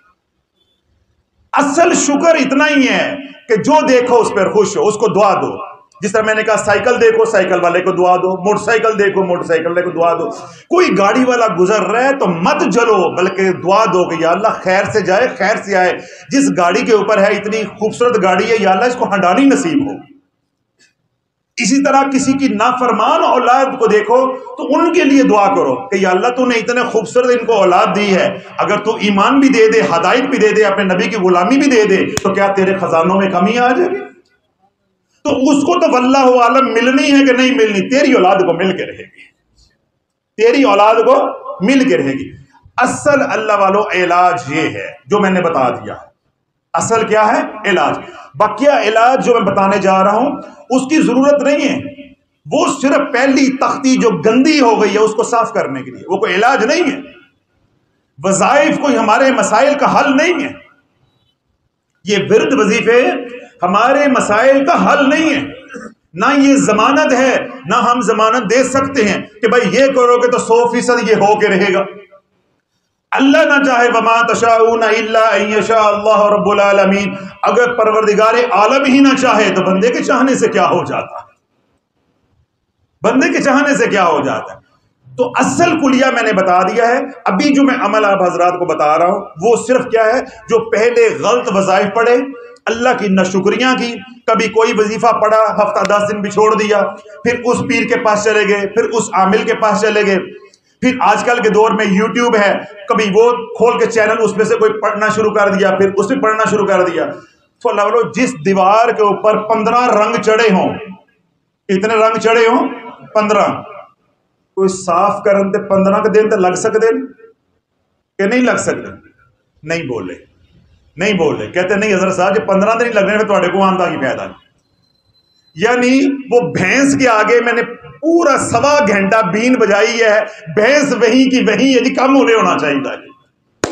اصل شکر اتنا ہی ہے کہ جو دیکھو اس پر خوش ہو، اس کو دعا دو۔ جس طرح میں نے کہا سائیکل دیکھو سائیکل والے کو دعا دو، موٹر سائیکل دیکھو موٹر سائیکل والے کو دعا دو، کوئی گاڑی والا گزر رہا ہے تو مت جلو بلکہ دعا دو کہ یا اللہ خیر سے جائے خیر سے آئے، جس گاڑی کے اوپر ہے اتنی خوبصورت گاڑی ہے، یا اللہ اس کو ہنڈانی نصیب ہو۔ اسی طرح کسی کی نافرمان اولاد کو دیکھو تو ان کے لیے دعا کرو کہ یا اللہ تو نے اتنے خوبصورت ان کو اولاد دی ہے، اگر تو ایمان بھی دے دے، ہدایت بھی دے دے، اپنے نبی کی غلامی بھی دے دے، تو کیا تیرے خزانوں میں کمی آ جائے گی؟ تو اس کو تو واللہ عالم ملنی ہے کہ نہیں ملنی، تیری اولاد کو مل کے رہے گی، تیری اولاد کو مل کے رہے گی۔ اصل اللہ والو علاج یہ ہے جو میں نے بتا دیا ہے، اصل کیا ہے؟ علاج۔ بقیہ علاج جو میں بتانے جا رہا ہوں اس کی ضرورت نہیں ہے، وہ صرف پہلی تختی جو گندی ہو گئی ہے اس کو صاف کرنے کے لیے، وہ کوئی علاج نہیں ہے۔ وظائف کوئی ہمارے مسائل کا حل نہیں ہے، یہ ورد وظیفے ہمارے مسائل کا حل نہیں ہے، نہ یہ ضمانت ہے، نہ ہم ضمانت دے سکتے ہیں کہ بھائی یہ کرو گے تو سو فیصد یہ ہو کے رہے گا۔ اللہ نہ چاہے وما تشاءون الا ان یشاء اللہ رب العالمین، اگر پروردگار عالم ہی نہ چاہے تو بندے کے چاہنے سے کیا ہو جاتا ہے، بندے کے چاہنے سے کیا ہو جاتا ہے۔ تو اصل کلیہ میں نے بتا دیا ہے، ابھی جو میں عمل آپ حضرات کو بتا رہا ہوں وہ صرف کیا ہے، جو پہلے غلط وظائف پڑھے، اللہ کی ناشکریاں کی، کبھی کوئی وظیفہ پڑھا ہفتہ دس دن بھی چھوڑ دیا، پھر اس پیر کے پاس چلے گئے، پھر اس عامل کے پاس چلے گئے، پھر آج کل کے دور میں یوٹیوب ہے، کبھی وہ کھول کے چینل اس میں سے کوئی پڑھنا شروع کر دیا، پھر اس میں پڑھنا شروع کر دیا۔ تو اللہ والو جس دیوار کے اوپر پندرہ رنگ چڑھے ہوں، اتنے رنگ چڑھے ہوں پندرہ، کوئی صاف کرن تے پندرہ کے دن تے لگ سکتے کہ نہیں لگ سکتے؟ نہیں بولے نہیں بولے کہتے نہیں حضرت صاحب جی پندرہ دن لگنے میں تھوڑے کو آندہ کی پیدا ہے، یعنی وہ بھینس کے آگے میں نے پورا سوا گھنٹہ بین بجائی ہے، بھینس وہیں کی وہیں ہے جی، کم ہونے ہونا چاہیے تھا جی۔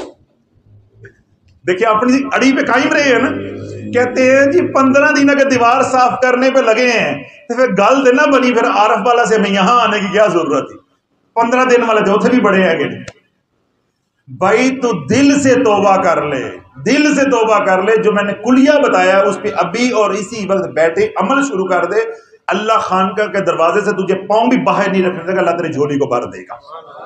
دیکھیں اپنی اڑی پہ قائم رہے ہیں نا، کہتے ہیں جی پندرہ دن اگر دیوار صاف کرنے پہ لگے ہیں تو پھر گل دینا بنی، پھر عارف والا سے ہمیں یہاں آنے کی کیا ضرورت تھی، پندرہ دن والے تھے اتنے بھی بڑے ہیں کہ بھائی تو دل سے توبہ کر لے، دل سے توبہ کر لے، جو میں نے کلیہ بتایا اس پہ ابھی اور اسی وقت بیٹھے عمل شروع کر دے، اللہ خانقاہ کے دروازے سے تجھے پاؤں بھی باہر نہیں رکھنے دے گا، اللہ تیری جھولی کو بھر دے گا۔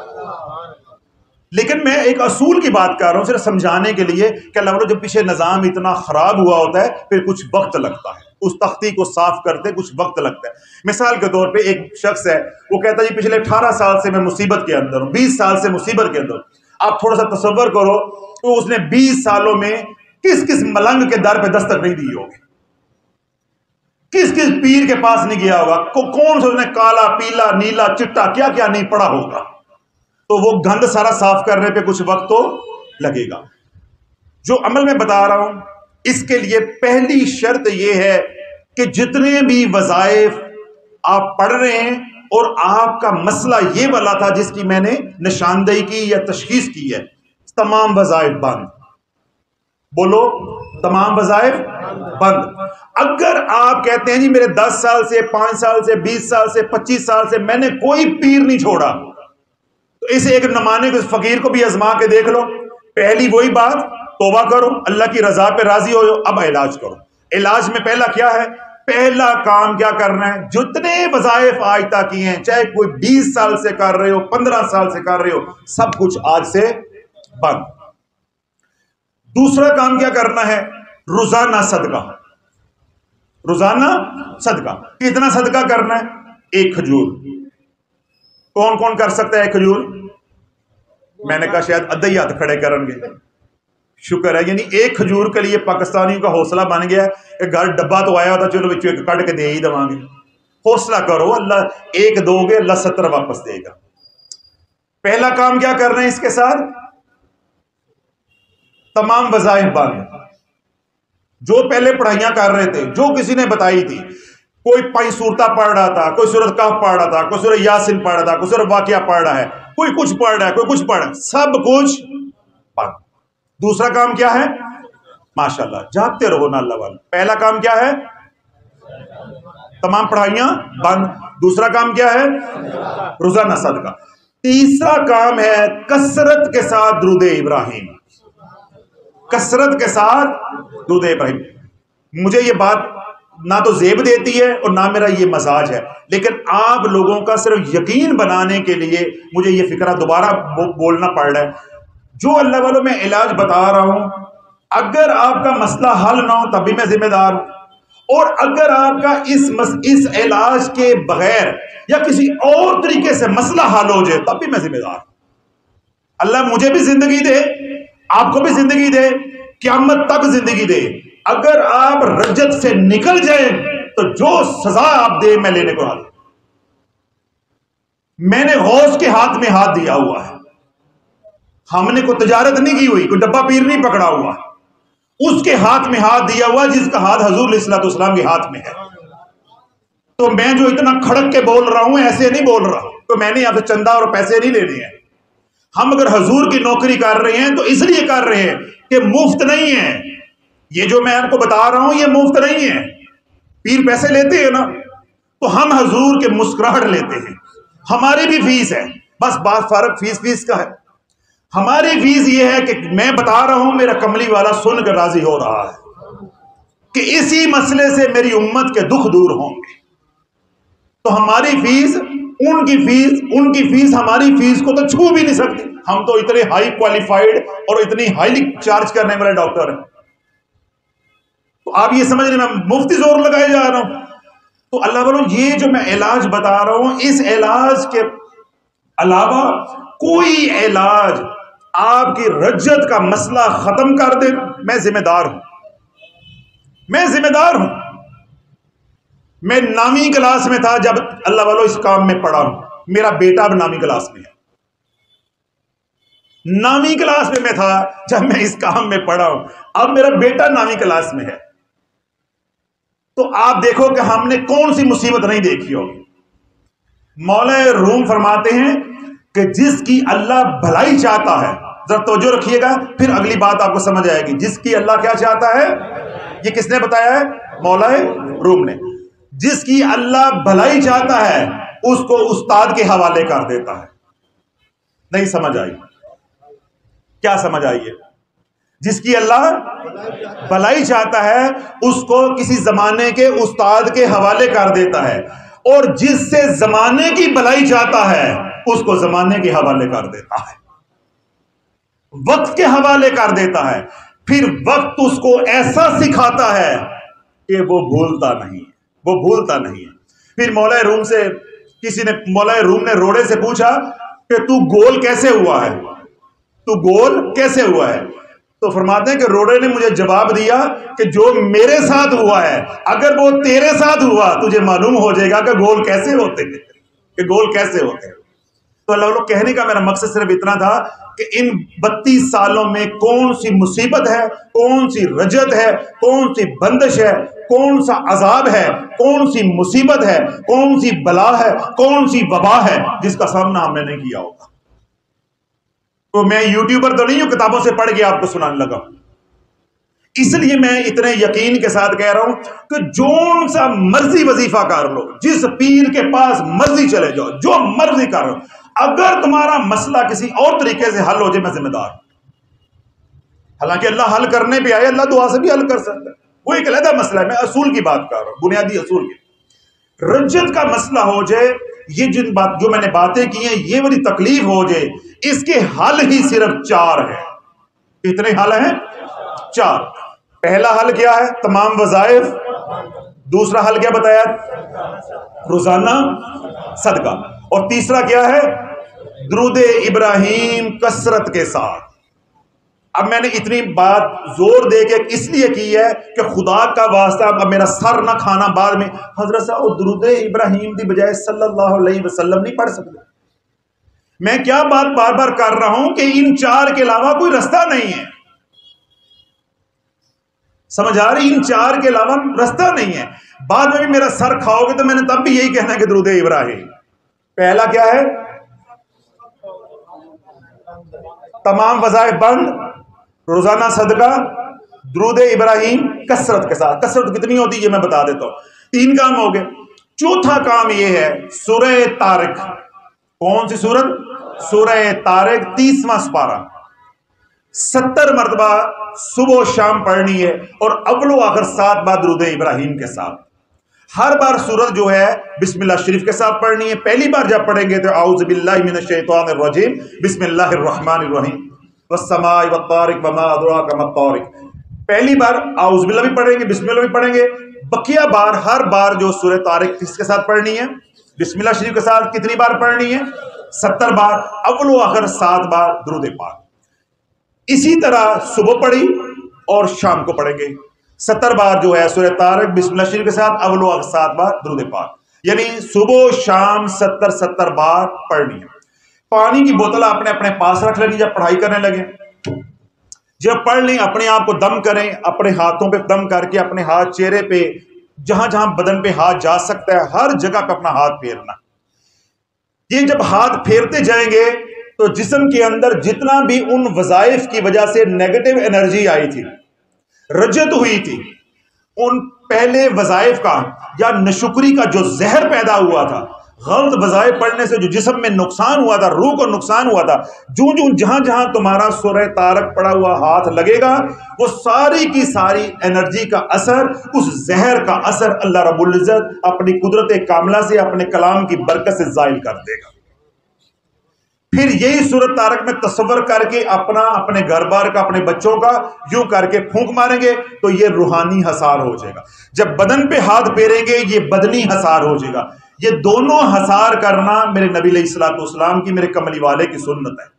لیکن میں ایک اصول کی بات کر رہا ہوں صرف سمجھانے کے لیے کہ اللہ والو جب پیچھے نظام اتنا خراب ہوا ہوتا ہے پھر کچھ وقت لگتا ہے، اس تختی کو صاف کرتے کچھ وقت لگتا ہے۔ مثال کے طور پہ ایک شخص ہے، وہ کہتا ہے جی پچھلے اٹھارہ سال سے میں مصیبت کے اندر ہوں، بیس سال سے مصیبت کے اندر ہوں۔ آپ تھوڑا سا تصور کرو تو اس نے بیس سالوں میں کس کس ملنگ کے در پہ دستک نہیں دی ہوگی، کس کس پیر کے پاس نہیں گیا ہوگا، کون سے اس نے کالا پیلا نیلا چٹا کیا کیا نہیں پڑا ہوگا، تو وہ گند سارا صاف کرنے پہ کچھ وقت تو لگے گا۔ جو عمل میں بتا رہا ہوں اس کے لیے پہلی شرط یہ ہے کہ جتنے بھی وظائف آپ پڑھ رہے ہیں اور آپ کا مسئلہ یہ والا تھا جس کی میں نے نشاندہی کی یا تشخیص کی ہے، تمام وظائف بند، بولو تمام وظائف بند۔ اگر آپ کہتے ہیں جی میرے دس سال سے پانچ سال سے بیس سال سے پچیس سال سے میں نے کوئی پیر نہیں چھوڑا، تو اسے ایک نمانے کو فقیر کو بھی آزما کے دیکھ لو۔ پہلی وہی بات، توبہ کرو، اللہ کی رضا پہ راضی ہو جاؤ، اب علاج کرو۔ علاج میں پہلا کیا ہے؟ پہلا کام کیا کرنا ہے؟ جتنے وظائف آج تک کیے ہیں، چاہے کوئی بیس سال سے کر رہے ہو پندرہ سال سے کر رہے ہو، سب کچھ آج سے بند۔ دوسرا کام کیا کرنا ہے؟ روزانہ صدقہ، روزانہ صدقہ۔ کتنا صدقہ کرنا ہے؟ ایک کھجور۔ کون کون کر سکتا ہے ایک کھجور؟ میں نے کہا شاید ادھے ہاتھ کھڑے کریں گے، شکر ہے. یعنی ایک کھجور کے لیے پاکستانیوں کا حوصلہ بن گیا کہ گھر ڈبا تو آیا ہوتا چلو بچوں ایک کٹ کے دے ہی دواں گے. حوصلہ کرو, اللہ ایک دو گے اللہ ستر واپس دے گا. پہلا کام کیا کر رہے ہیں اس کے ساتھ؟ تمام وظائف بند. جو پہلے پڑھائیاں کر رہے تھے, جو کسی نے بتائی تھی, کوئی پانچ صورتہ پڑھ رہا تھا, کوئی سورۃ کہف پڑھ رہا تھا, کوئی سورۃ یاسین پڑھ رہا تھا, کوئی سورۃ واقعہ پڑھ رہا ہے, کوئی کچھ پڑھ رہا ہے, کوئی کچھ پڑھ رہا ہے, سب کچھ بند. دوسرا کام کیا ہے؟ ماشاءاللہ جاگتے رہو نا اللہ والے. پہلا کام کیا ہے؟ تمام پڑھائیاں بند. دوسرا کام کیا ہے؟ روزانہ صدقہ. تیسرا کام ہے کثرت کے ساتھ درود ابراہیم. کثرت کے ساتھ درود ابراہیم. مجھے یہ بات نہ تو زیب دیتی ہے اور نہ میرا یہ مزاج ہے, لیکن آپ لوگوں کا صرف یقین بنانے کے لیے مجھے یہ فکرہ دوبارہ بولنا پڑ رہا ہے. جو اللہ والوں میں علاج بتا رہا ہوں, اگر آپ کا مسئلہ حل نہ ہو تب بھی میں ذمہ دار ہوں, اور اگر آپ کا اس مس... اس علاج کے بغیر یا کسی اور طریقے سے مسئلہ حل ہو جائے تب بھی میں ذمہ دار ہوں. اللہ مجھے بھی زندگی دے, آپ کو بھی زندگی دے, قیامت تک زندگی دے. اگر آپ رجت سے نکل جائیں تو جو سزا آپ دے میں لینے کو حاضر. میں نے غوث کے ہاتھ میں ہاتھ دیا ہوا ہے. ہم نے کوئی تجارت نہیں کی ہوئی, کوئی ڈبہ پیر نہیں پکڑا ہوا, اس کے ہاتھ میں ہاتھ دیا ہوا جس کا ہاتھ حضور علیہ الصلوۃ والسلام کے ہاتھ میں ہے. تو میں جو اتنا کھڑک کے بول رہا ہوں ایسے نہیں بول رہا تو میں نے یہاں سے چندہ اور پیسے نہیں لینے ہیں. ہم اگر حضور کی نوکری کر رہے ہیں تو اس لیے کر رہے ہیں کہ مفت نہیں ہے. یہ جو میں آپ کو بتا رہا ہوں یہ مفت نہیں ہے. پیر پیسے لیتے ہیں نا, تو ہم حضور کے مسکراہٹ لیتے ہیں. ہماری بھی فیس ہے, بس بات فرق فیس فیس کا ہے. ہماری فیس یہ ہے کہ میں بتا رہا ہوں میرا کملی والا سن کر راضی ہو رہا ہے کہ اسی مسئلے سے میری امت کے دکھ دور ہوں گے. تو ہماری فیس ان کی فیس ان کی فیس ہماری فیس کو تو چھو بھی نہیں سکتی. ہم تو اتنے ہائی کوالیفائڈ اور اتنی ہائیلی چارج کرنے والے ڈاکٹر ہیں. تو آپ یہ سمجھ رہے میں مفتی زور لگائے جا رہا ہوں. تو اللہ والوں یہ جو میں علاج بتا رہا ہوں, اس علاج کے علاوہ کوئی علاج آپ کی رجت کا مسئلہ ختم کر دے, میں ذمہ دار ہوں. میں ذمہ دار ہوں. میں نامی کلاس میں تھا جب اللہ والوں اس کام میں پڑھا ہوں. میرا بیٹا اب نامی کلاس میں ہے. نامی کلاس میں میں تھا جب میں اس کام میں پڑھا ہوں. اب میرا بیٹا نامی کلاس میں ہے. تو آپ دیکھو کہ ہم نے کون سی مصیبت نہیں دیکھی ہوگی. مولا روم فرماتے ہیں کہ جس کی اللہ بھلائی چاہتا ہے, ذرا توجہ رکھیے گا پھر اگلی بات آپ کو سمجھ آئے گی. جس کی اللہ کیا چاہتا ہے, یہ کس نے بتایا ہے؟ مولا روم نے. جس کی اللہ بھلائی چاہتا ہے اس کو استاد کے حوالے کر دیتا ہے. نہیں سمجھ آئی؟ کیا سمجھ آئی ہے؟ جس کی اللہ بھلائی چاہتا ہے اس کو کسی زمانے کے استاد کے حوالے کر دیتا ہے, اور جس سے زمانے کی بھلائی چاہتا ہے اس کو زمانے کے حوالے کر دیتا ہے, وقت کے حوالے کر دیتا ہے. پھر وقت اس کو ایسا سکھاتا ہے کہ وہ بھولتا نہیں وہ بھولتا نہیں ہے. پھر مولا روم سے کسی نے مولا روم نے روڑے سے پوچھا کہ تو گول کیسے ہوا ہے, تو گول کیسے ہوا ہے؟ تو فرماتے ہیں کہ روڑے نے مجھے جواب دیا کہ جو میرے ساتھ ہوا ہے اگر وہ تیرے ساتھ ہوا تجھے معلوم ہو جائے گا کہ گول کیسے ہوتے ہیں کہ گول کیسے ہوتے ہیں. تو اللہ اللہ کہنے کا میرا مقصد صرف اتنا تھا کہ ان بتیس سالوں میں کون سی مصیبت ہے, کون سی رجت ہے, کون سی بندش ہے, کون سا عذاب ہے, کون سی مصیبت ہے, کون سی بلا ہے, کون سی وبا ہے جس کا سامنا ہم نے نہیں کیا ہوگا. تو میں یوٹیوبر تو نہیں ہوں کتابوں سے پڑھ کے آپ کو سنانے لگا. اس لیے میں اتنے یقین کے ساتھ کہہ رہا ہوں کہ جون سا مرضی وظیفہ کر لو, جس پیر کے پاس مرضی چلے جاؤ, جو مرضی کر لو, اگر تمہارا مسئلہ کسی اور طریقے سے حل ہو جائے میں ذمہ دار ہوں. حالانکہ اللہ حل کرنے پہ آئے, اللہ دعا سے بھی حل کر سکتا ہے, وہ ایک علیحدہ مسئلہ ہے. میں اصول کی بات کر رہا ہوں, بنیادی اصول کی. رجت کا مسئلہ ہو جائے, یہ جن بات جو میں نے باتیں کی ہیں یہ والی تکلیف ہو جائے, اس کے حل ہی صرف چار ہیں. کتنے حل ہیں؟ چار. پہلا حل کیا ہے؟ تمام وظائف. دوسرا حل کیا بتایا؟ روزانہ صدقہ. اور تیسرا کیا ہے؟ درود ابراہیم کثرت کے ساتھ. اب میں نے اتنی بات زور دے کے اس لیے کی ہے کہ خدا کا واسطہ اب میرا سر نہ کھانا بعد میں حضرت صاحب درود ابراہیم دی بجائے صلی اللہ علیہ وسلم نہیں پڑھ سکتے. میں کیا بات بار بار کر رہا ہوں کہ ان چار کے علاوہ کوئی رستہ نہیں ہے. سمجھ آ رہی؟ ان چار کے علاوہ رستہ نہیں ہے. بعد میں بھی میرا سر کھاؤ گے تو میں نے تب بھی یہی کہنا ہے کہ درود ابراہیم. پہلا کیا ہے؟ تمام وظائف بند، روزانہ صدقہ، درود ابراہیم کثرت کے ساتھ. کثرت کتنی ہوتی ہے یہ میں بتا دیتا ہوں. تین کام ہو گئے. چوتھا کام یہ ہے سورہ طارق. کون سی سورت؟ سورہ طارق، تیسواں سپارہ. ستر مرتبہ صبح و شام پڑھنی ہے اور اول و آخر سات بار درود ابراہیم کے ساتھ. ہر بار سورت جو ہے بسم اللہ شریف کے ساتھ پڑھنی ہے. پہلی بار جب پڑھیں گے تو اعوذ باللہ من الشیطان الرجیم بسم اللہ الرحمن الرحیم والسماء والطارق وما ادراک ما الطارق. پہلی بار اعوذ باللہ بھی پڑھیں گے، بسم اللہ بھی پڑھیں گے. بقیہ بار ہر بار جو سورہ طارق کس کے ساتھ پڑھنی ہے؟ بسم اللہ شریف کے ساتھ. کتنی بار پڑھنی ہے؟ ستر بار. اول و آخر سات بار درود پاک. اسی طرح صبح پڑھی اور شام کو پڑھیں گے ستر بار جو ہے سورہ طارق بسم اللہ شریف کے ساتھ، اول و آخر سات بار درود پاک. یعنی صبح شام ستر ستر بار پڑھنی ہے. پانی کی بوتل اپنے اپنے پاس رکھ لینی جب پڑھائی کرنے لگے. جب پڑھ لیں اپنے آپ کو دم کریں، اپنے ہاتھوں پہ دم کر کے اپنے ہاتھ چہرے پہ جہاں جہاں بدن پہ ہاتھ جا سکتا ہے ہر جگہ پہ اپنا ہاتھ پھیرنا. یہ جب ہاتھ پھیرتے جائیں گے تو جسم کے اندر جتنا بھی ان وظائف کی وجہ سے نیگیٹو انرجی آئی تھی، رجت ہوئی تھی، ان پہلے وظائف کا یا نشکری کا جو زہر پیدا ہوا تھا، غلط وظائف پڑھنے سے جو جسم میں نقصان ہوا تھا، روح کو نقصان ہوا تھا، جو جو جہاں جہاں تمہارا سورہ طارق پڑا ہوا ہاتھ لگے گا وہ ساری کی ساری انرجی کا اثر، اس زہر کا اثر اللہ رب العزت اپنی قدرت کاملہ سے اپنے کلام کی برکت سے زائل کر دے گا. پھر یہی سورۃ طارق میں تصور کر کے اپنا، اپنے گھر بار کا، اپنے بچوں کا یوں کر کے پھونک ماریں گے تو یہ روحانی حصار ہو جائے گا. جب بدن پہ ہاتھ پھیریں گے یہ بدنی حصار ہو جائے گا. یہ دونوں حصار کرنا میرے نبی علیہ الصلوۃ والسلام کی، میرے کملی والے کی سنت ہے.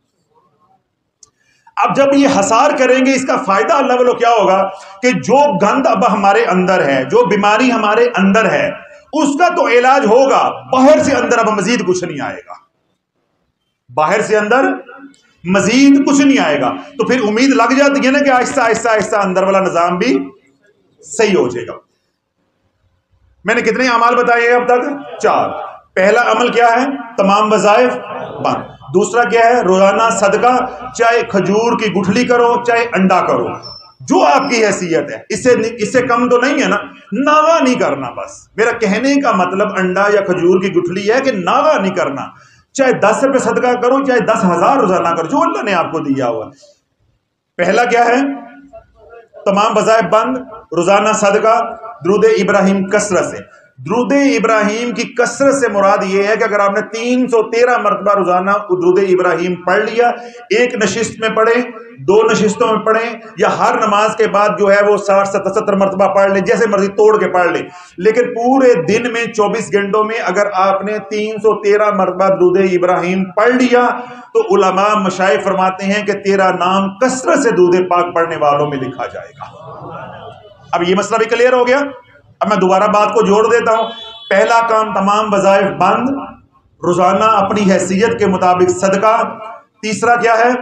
اب جب یہ حصار کریں گے اس کا فائدہ اللہ والو کیا ہوگا کہ جو گند اب ہمارے اندر ہے، جو بیماری ہمارے اندر ہے، اس کا تو علاج ہوگا. باہر سے اندر اب مزید کچھ نہیں آئے گا. باہر سے اندر مزید کچھ نہیں آئے گا. تو پھر امید لگ جاتی ہے نا کہ آہستہ آہستہ آہستہ اندر والا نظام بھی صحیح ہو جائے گا. میں نے کتنے اعمال بتائے ہیں اب تک؟ چار. پہلا عمل کیا ہے؟ تمام وظائف بند. دوسرا کیا ہے؟ روزانہ صدقہ، چاہے کھجور کی گٹھلی کرو چاہے انڈا کرو، جو آپ کی حیثیت ہے. اس سے اس سے کم تو نہیں ہے نا. ناغا نہیں کرنا. بس میرا کہنے کا مطلب انڈا یا کھجور کی گٹھلی ہے کہ ناغا نہیں کرنا. چاہے دس روپے صدقہ کرو چاہے دس ہزار روزانہ کرو، جو اللہ نے آپ کو دیا ہوا. پہلا کیا ہے؟ تمام وظائف بند، روزانہ صدقہ، درود ابراہیم کثرت سے. درود ابراہیم کی کثرت سے مراد یہ ہے کہ اگر آپ نے تین سو تیرہ مرتبہ روزانہ درود ابراہیم پڑھ لیا، ایک نشست میں پڑھیں، دو نشستوں میں پڑھیں، یا ہر نماز کے بعد جو ہے وہ ساٹھ ستر ستر مرتبہ پڑھ لیں، جیسے مرضی توڑ کے پڑھ لیں، لیکن پورے دن میں چوبیس گھنٹوں میں اگر آپ نے تین سو تیرہ مرتبہ درود ابراہیم پڑھ لیا تو علماء مشائخ فرماتے ہیں کہ تیرا نام کثرت سے درود پاک پڑھنے والوں میں لکھا جائے گا. اب یہ مسئلہ بھی کلیئر ہو گیا. اب میں دوبارہ بات کو جوڑ دیتا ہوں. پہلا کام تمام وظائف بند، روزانہ اپنی حیثیت کے مطابق صدقہ. تیسرا کیا ہے؟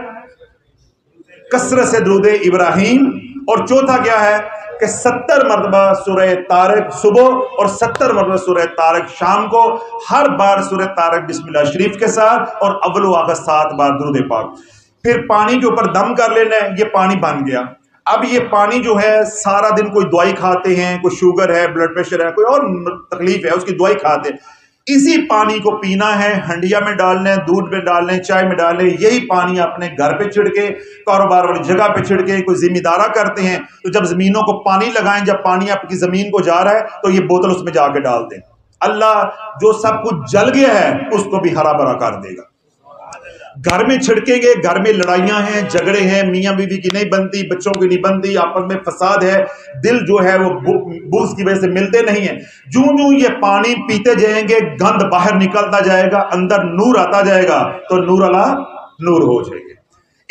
کثرت سے درود ابراہیم. اور چوتھا کیا ہے کہ ستر مرتبہ سورہ طارق صبح اور ستر مرتبہ سورہ طارق شام کو، ہر بار سورہ طارق بسم اللہ شریف کے ساتھ اور اول و آخر سات بار درود پاک. پھر پانی کے اوپر دم کر لینا ہے. یہ پانی بن گیا. اب یہ پانی جو ہے سارا دن کوئی دوائی کھاتے ہیں، کوئی شوگر ہے، بلڈ پریشر ہے، کوئی اور تکلیف ہے، اس کی دوائی کھاتے ہیں. اسی پانی کو پینا ہے. ہنڈیا میں ڈالنا ہے، دودھ میں ڈالنا ہے، چائے میں ڈالنا ہے. یہی پانی اپنے گھر پہ چھڑکے، کاروبار والی جگہ پہ چھڑکے. کوئی ذمہ دارہ کرتے ہیں تو جب زمینوں کو پانی لگائیں، جب پانی آپ کی زمین کو جا رہا ہے تو یہ بوتل اس میں جا کے ڈال دیں. اللہ جو سب کچھ جل گیا ہے اس کو بھی ہرا بھرا کر دے گا. گھر میں چھڑکیں گے. گھر میں لڑائیاں ہیں، جھگڑے ہیں، میاں بیوی کی نہیں بنتی، بچوں کی نہیں بنتی، آپس میں فساد ہے، دل جو ہے وہ بغض کی وجہ سے ملتے نہیں ہیں. جوں جوں یہ پانی پیتے جائیں گے گند باہر نکلتا جائے گا، اندر نور آتا جائے گا تو نور اللہ نور ہو جائے گا.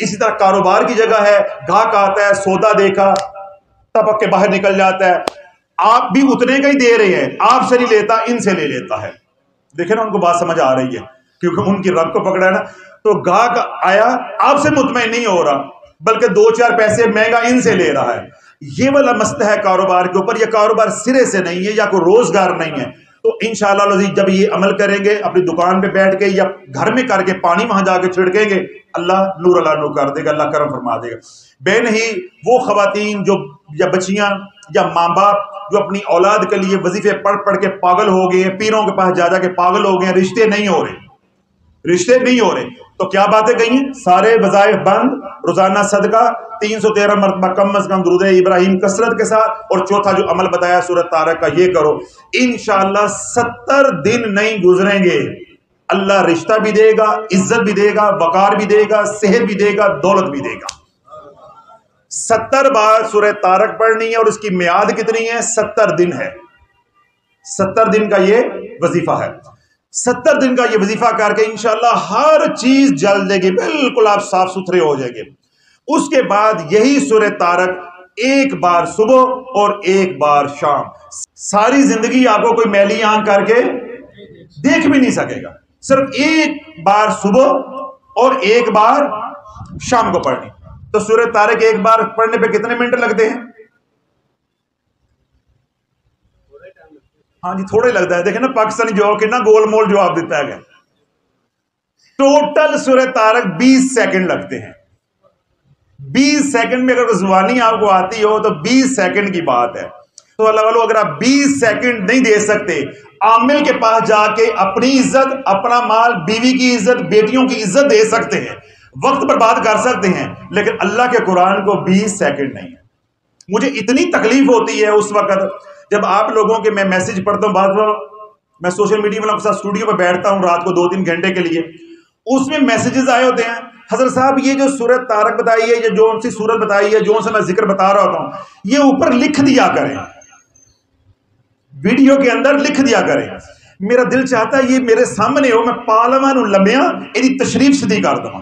اسی طرح کاروبار کی جگہ ہے، گاہک آتا ہے، سودا دیکھا، ٹپک کے باہر نکل جاتا ہے، آپ بھی اتنے کا ہی دے رہے ہیں، آپ سے نہیں لیتا، ان سے لے لیتا ہے. دیکھیں نا ان کو بات سمجھ آ رہی ہے کیونکہ ان کی رب کو پکڑا ہے نا. تو گاہک آیا آپ سے مطمئن نہیں ہو رہا بلکہ دو چار پیسے مہنگا ان سے لے رہا ہے. یہ والا مسئلہ ہے کاروبار کے اوپر. یہ کاروبار سرے سے نہیں ہے یا کوئی روزگار نہیں ہے. تو انشاءاللہ العزیز جب یہ عمل کریں گے اپنی دکان پہ بیٹھ کے یا گھر میں کر کے پانی وہاں جا کے چھڑکیں گے، اللہ نور اللہ نور کر دے گا، اللہ کرم فرما دے گا. بے نہیں وہ خواتین جو یا بچیاں یا ماں باپ جو اپنی اولاد کے لیے وظیفے پڑھ پڑھ کے پاگل ہو گئے ہیں، پیروں کے پاس جا جا کے پاگل ہو گئے ہیں، رشتے نہیں ہو رہے رشتے نہیں ہو رہے تو کیا باتیں کہی ہیں؟ سارے وظائف بند، روزانہ صدقہ، تین سو تیرہ مرتبہ کم از کم درود ابراہیم کثرت کے ساتھ، اور چوتھا جو عمل بتایا سورۃ طارق کا یہ کرو. انشاءاللہ ستر دن نہیں گزریں گے اللہ رشتہ بھی دے گا، عزت بھی دے گا، وقار بھی دے گا، صحت بھی دے گا، دولت بھی دے گا. ستر بار سورہ طارق پڑھنی ہے اور اس کی میعاد کتنی ہے؟ ستر دن ہے. ستر دن کا یہ وظیفہ ہے. ستر دن کا یہ وظیفہ کر کے انشاءاللہ ہر چیز جل جائے گی، بالکل آپ صاف ستھرے ہو جائیں گے. اس کے بعد یہی سورہ طارق ایک بار صبح اور ایک بار شام. ساری زندگی آپ کو کوئی میلی آنکھ کر کے دیکھ بھی نہیں سکے گا. صرف ایک بار صبح اور ایک بار شام کو پڑھنی. تو سورہ طارق ایک بار پڑھنے پہ کتنے منٹ لگتے ہیں؟ ہاں جی تھوڑا ہی لگتا ہے. دیکھیں نا پاکستانی جو کتنا گول مول جواب دیتا ہے. ٹوٹل سورہ طارق بیس سیکنڈ لگتے ہیں. بیس سیکنڈ میں اگر زبانی آپ کو آتی ہو تو بیس سیکنڈ کی بات ہے. تو اللہ والو اگر آپ بیس سیکنڈ نہیں دے سکتے، عامل کے پاس جا کے اپنی عزت، اپنا مال، بیوی کی عزت، بیٹیوں کی عزت دے سکتے ہیں، وقت پر بات کر سکتے ہیں، لیکن اللہ کے قرآن کو بیس سیکنڈ نہیں ہے. مجھے اتنی تکلیف ہوتی ہے اس وقت جب آپ لوگوں کے میں میسج پڑھتا ہوں. بعض میں سوشل میڈیا والوں کے ساتھ اسٹوڈیو پہ بیٹھتا ہوں رات کو دو تین گھنٹے کے لیے، اس میں میسیجز آئے ہوتے ہیں، حضرت صاحب یہ جو سورۃ طارق بتائی ہے، یہ جو سی سورت بتائی ہے، جو سے میں ذکر بتا رہا ہوتا ہوں، یہ اوپر لکھ دیا کریں، ویڈیو کے اندر لکھ دیا کریں. میرا دل چاہتا ہے یہ میرے سامنے ہو، میں پارلیمان لمیا یہ تشریف صدی کر دوں.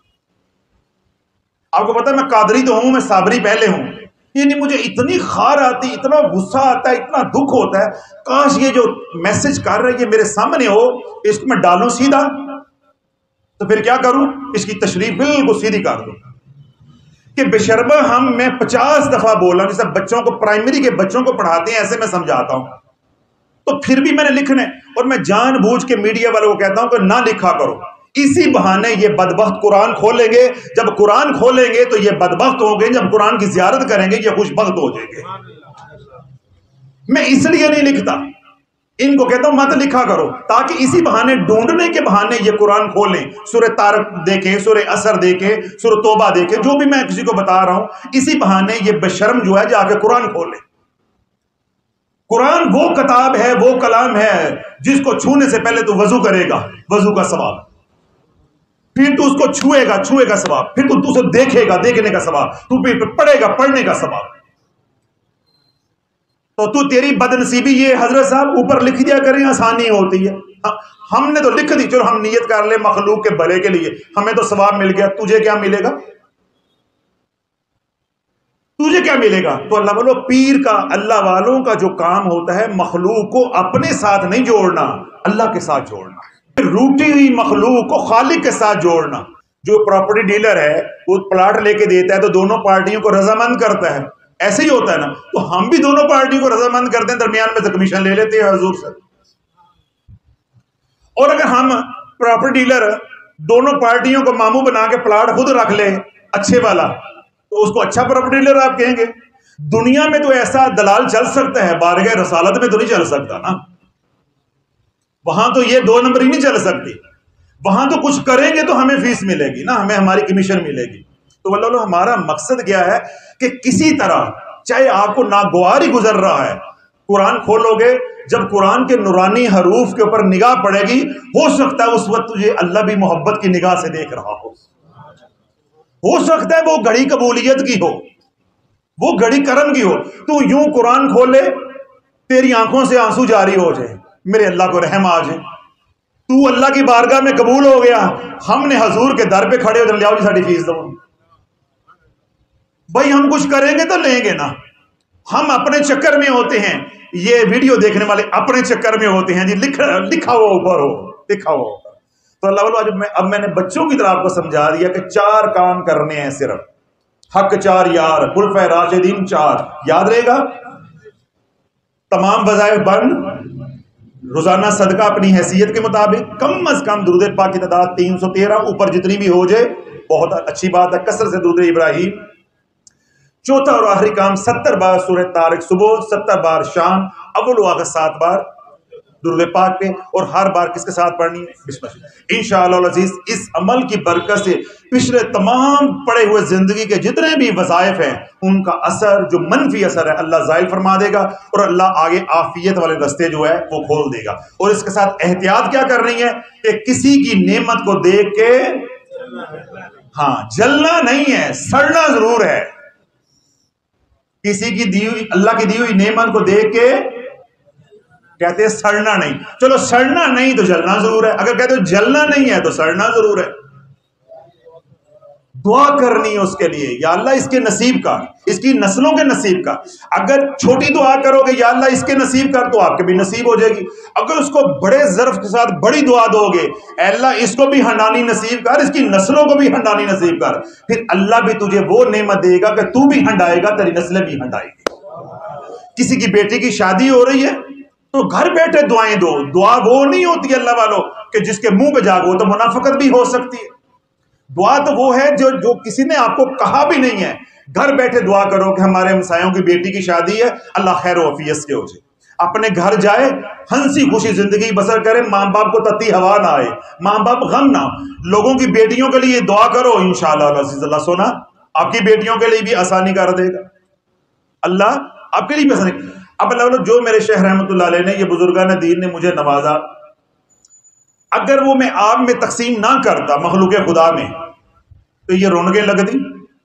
آپ کو پتا میں قادری تو ہوں، میں صابری پہلے ہوں. یعنی مجھے اتنی خار آتی، اتنا غصہ آتا ہے، اتنا دکھ ہوتا ہے، کاش یہ جو میسج کر رہے یہ میرے سامنے ہو، اس کو میں ڈالوں سیدھا تو پھر کیا کروں؟ اس کی تشریح بالکل سیدھی کر دوں کہ بشربہ ہم میں پچاس دفعہ بولا، جیسے بچوں کو پرائمری کے بچوں کو پڑھاتے ہیں ایسے میں سمجھاتا ہوں، تو پھر بھی میں نے لکھنا ہے. اور میں جان بوجھ کے میڈیا والوں کو کہتا ہوں کہ نہ لکھا کرو. اسی بہانے یہ بدبخت قرآن کھولیں گے. جب قرآن کھولیں گے تو یہ بدبخت ہوں گے، جب قرآن کی زیارت کریں گے یہ خوش بخت ہو جائیں گے. میں اس لیے نہیں لکھتا، ان کو کہتا ہوں مت لکھا کرو تاکہ اسی بہانے ڈھونڈنے کے بہانے یہ قرآن کھولیں، سورہ طارق دیکھیں، سورہ عصر دیکھیں، سورہ توبہ دیکھیں، جو بھی میں کسی کو بتا رہا ہوں، اسی بہانے یہ بشرم جو ہے جا کے قرآن کھولیں. قرآن وہ کتاب ہے، وہ کلام ہے جس کو چھونے سے پہلے تو وضو کرے گا، وضو کا ثواب، پھر تو اس کو چھوئے گا، چھوئے گا ثواب، پھر تو اسے دیکھے گا، دیکھنے کا ثواب، تو پھر پڑھے گا، پڑھنے کا ثواب. تو تو تیری بد نصیبی یہ حضرت صاحب اوپر لکھ دیا کریں، آسانی ہوتی ہے. ہم نے تو لکھ دی، چلو ہم نیت کر لیں مخلوق کے بھلے کے لیے، ہمیں تو ثواب مل گیا، تجھے کیا ملے گا؟ تجھے کیا ملے گا؟ تو اللہ والوں پیر کا، اللہ والوں کا جو کام ہوتا ہے مخلوق کو اپنے ساتھ نہیں جوڑنا، اللہ کے ساتھ جوڑنا، روٹی ہوئی مخلوق کو خالق کے ساتھ جوڑنا. جو پراپرٹی ڈیلر ہے وہ پلاٹ لے کے دیتا ہے تو دونوں پارٹیوں کو رضامند کرتا ہے، ایسے ہی ہوتا ہے نا. تو ہم بھی دونوں پارٹیوں کو رضامند کرتے ہیں، درمیان میں سے کمیشن لے لیتے ہیں حضور سے. اور اگر ہم پراپرٹی ڈیلر دونوں پارٹیوں کو ماموں بنا کے پلاٹ خود رکھ لے اچھے والا، تو اس کو اچھا پراپرٹی ڈیلر آپ کہیں گے. دنیا میں تو ایسا دلال چل سکتا ہے، بارگاہ رسالت میں تو نہیں چل سکتا نا. وہاں تو یہ دو نمبر ہی نہیں چل سکتی. وہاں تو کچھ کریں گے تو ہمیں فیس ملے گی نا، ہمیں ہماری کمیشن ملے گی. تو اللہ ہمارا مقصد کیا ہے کہ کسی طرح چاہے آپ کو ناگوار ہی گزر رہا ہے، قرآن کھولو گے، جب قرآن کے نورانی حروف کے اوپر نگاہ پڑے گی، ہو سکتا ہے اس وقت تجھے اللہ بھی محبت کی نگاہ سے دیکھ رہا ہو. ہو سکتا ہے وہ گھڑی قبولیت کی ہو، وہ گھڑی کرم کی ہو. تو یوں قرآن کھولے، تیری آنکھوں سے آنسو جاری ہو جائے، میرے اللہ کو رحم آ جائے، تو اللہ کی بارگاہ میں قبول ہو گیا. ہم نے حضور کے در پہ کھڑے ہو جائے، لیاؤ جی ساڑی فیس دو. بھائی ہم کچھ کریں گے تو لیں گے نا، ہم اپنے چکر میں ہوتے ہیں، یہ ویڈیو دیکھنے والے اپنے چکر میں ہوتے ہیں جی، لکھا لکھا ہوا اوپر ہو، لکھا ہوا اوپر۔ تو اللہ والو جب میں اب میں نے بچوں کی طرح آپ کو سمجھا دیا کہ چار کام کرنے ہیں صرف، حق چار یار، خلفائے راشدین چار، یاد رہے گا؟ تمام وظائف بند، روزانہ صدقہ اپنی حیثیت کے مطابق، کم از کم درود پاک کی تعداد تین سو تیرہ، اوپر جتنی بھی ہو جائے بہت اچھی بات ہے، کثرت سے درود ابراہیم۔ چوتھا اور آخری کام، ستر بار سورہ طارق صبح، ستر بار شام، اول و آخر سات بار درود پاک پہ، اور ہر بار کس کے ساتھ پڑھنی ہے؟ بسم اللہ۔ انشاءاللہ العزیز اس عمل کی برکت سے پچھلے تمام پڑے ہوئے زندگی کے جتنے بھی وظائف ہیں ان کا اثر، جو منفی اثر ہے، اللہ زائل فرما دے گا، اور اللہ آگے عافیت والے رستے جو ہے وہ کھول دے گا۔ اور اس کے ساتھ احتیاط کیا کرنی ہے کہ کسی کی نعمت کو دیکھ کے ہاں جلنا نہیں ہے، سڑنا ضرور ہے۔ کسی کی دی ہوئی اللہ کی دی ہوئی نعمت کو دیکھ کے کہتے ہیں سڑنا نہیں، چلو سڑنا نہیں تو جلنا ضرور ہے، اگر کہتے ہو جلنا نہیں ہے تو سڑنا ضرور ہے۔ دعا کرنی ہے اس کے لیے، یا اللہ اس کے نصیب کا، اس کی نسلوں کے نصیب کا۔ اگر چھوٹی دعا کرو گے یا اللہ اس کے نصیب کر، تو آپ کے بھی نصیب ہو جائے گی۔ اگر اس کو بڑے ظرف کے ساتھ بڑی دعا دو گے، اے اللہ اس کو بھی ہنڈانی نصیب کر، اس کی نسلوں کو بھی ہنڈانی نصیب کر، پھر اللہ بھی تجھے وہ نعمت دے گا کہ تو بھی ہنڈائے گا، تیری نسلیں بھی ہنڈائے گی۔ کسی کی بیٹی کی شادی ہو رہی ہے تو گھر بیٹھے دعائیں دو۔ دعا وہ نہیں ہوتی اللہ والوں کہ جس کے منہ پہ جاگو، تو منافقت بھی ہو سکتی ہے۔ دعا تو وہ ہے جو جو کسی نے آپ کو کہا بھی نہیں ہے، گھر بیٹھے دعا کرو کہ ہمارے ہمسایوں کی بیٹی کی شادی ہے، اللہ خیر و عافیت کے ہو جائے، اپنے گھر جائے، ہنسی خوشی زندگی بسر کرے، ماں باپ کو تتی ہوا نہ آئے، ماں باپ غم نہ ہو۔ لوگوں کی بیٹیوں کے لیے دعا کرو، انشاءاللہ العزیز اللہ سونا آپ کی بیٹیوں کے لیے بھی آسانی کر دے گا، اللہ آپ کے لیے بھی آسانی۔ اب اللہ جو میرے شیخ رحمۃ اللہ علیہ نے، یہ بزرگان دین نے مجھے نوازا، اگر وہ میں آپ میں تقسیم نہ کرتا مخلوق خدا میں تو یہ رونقیں لگ دی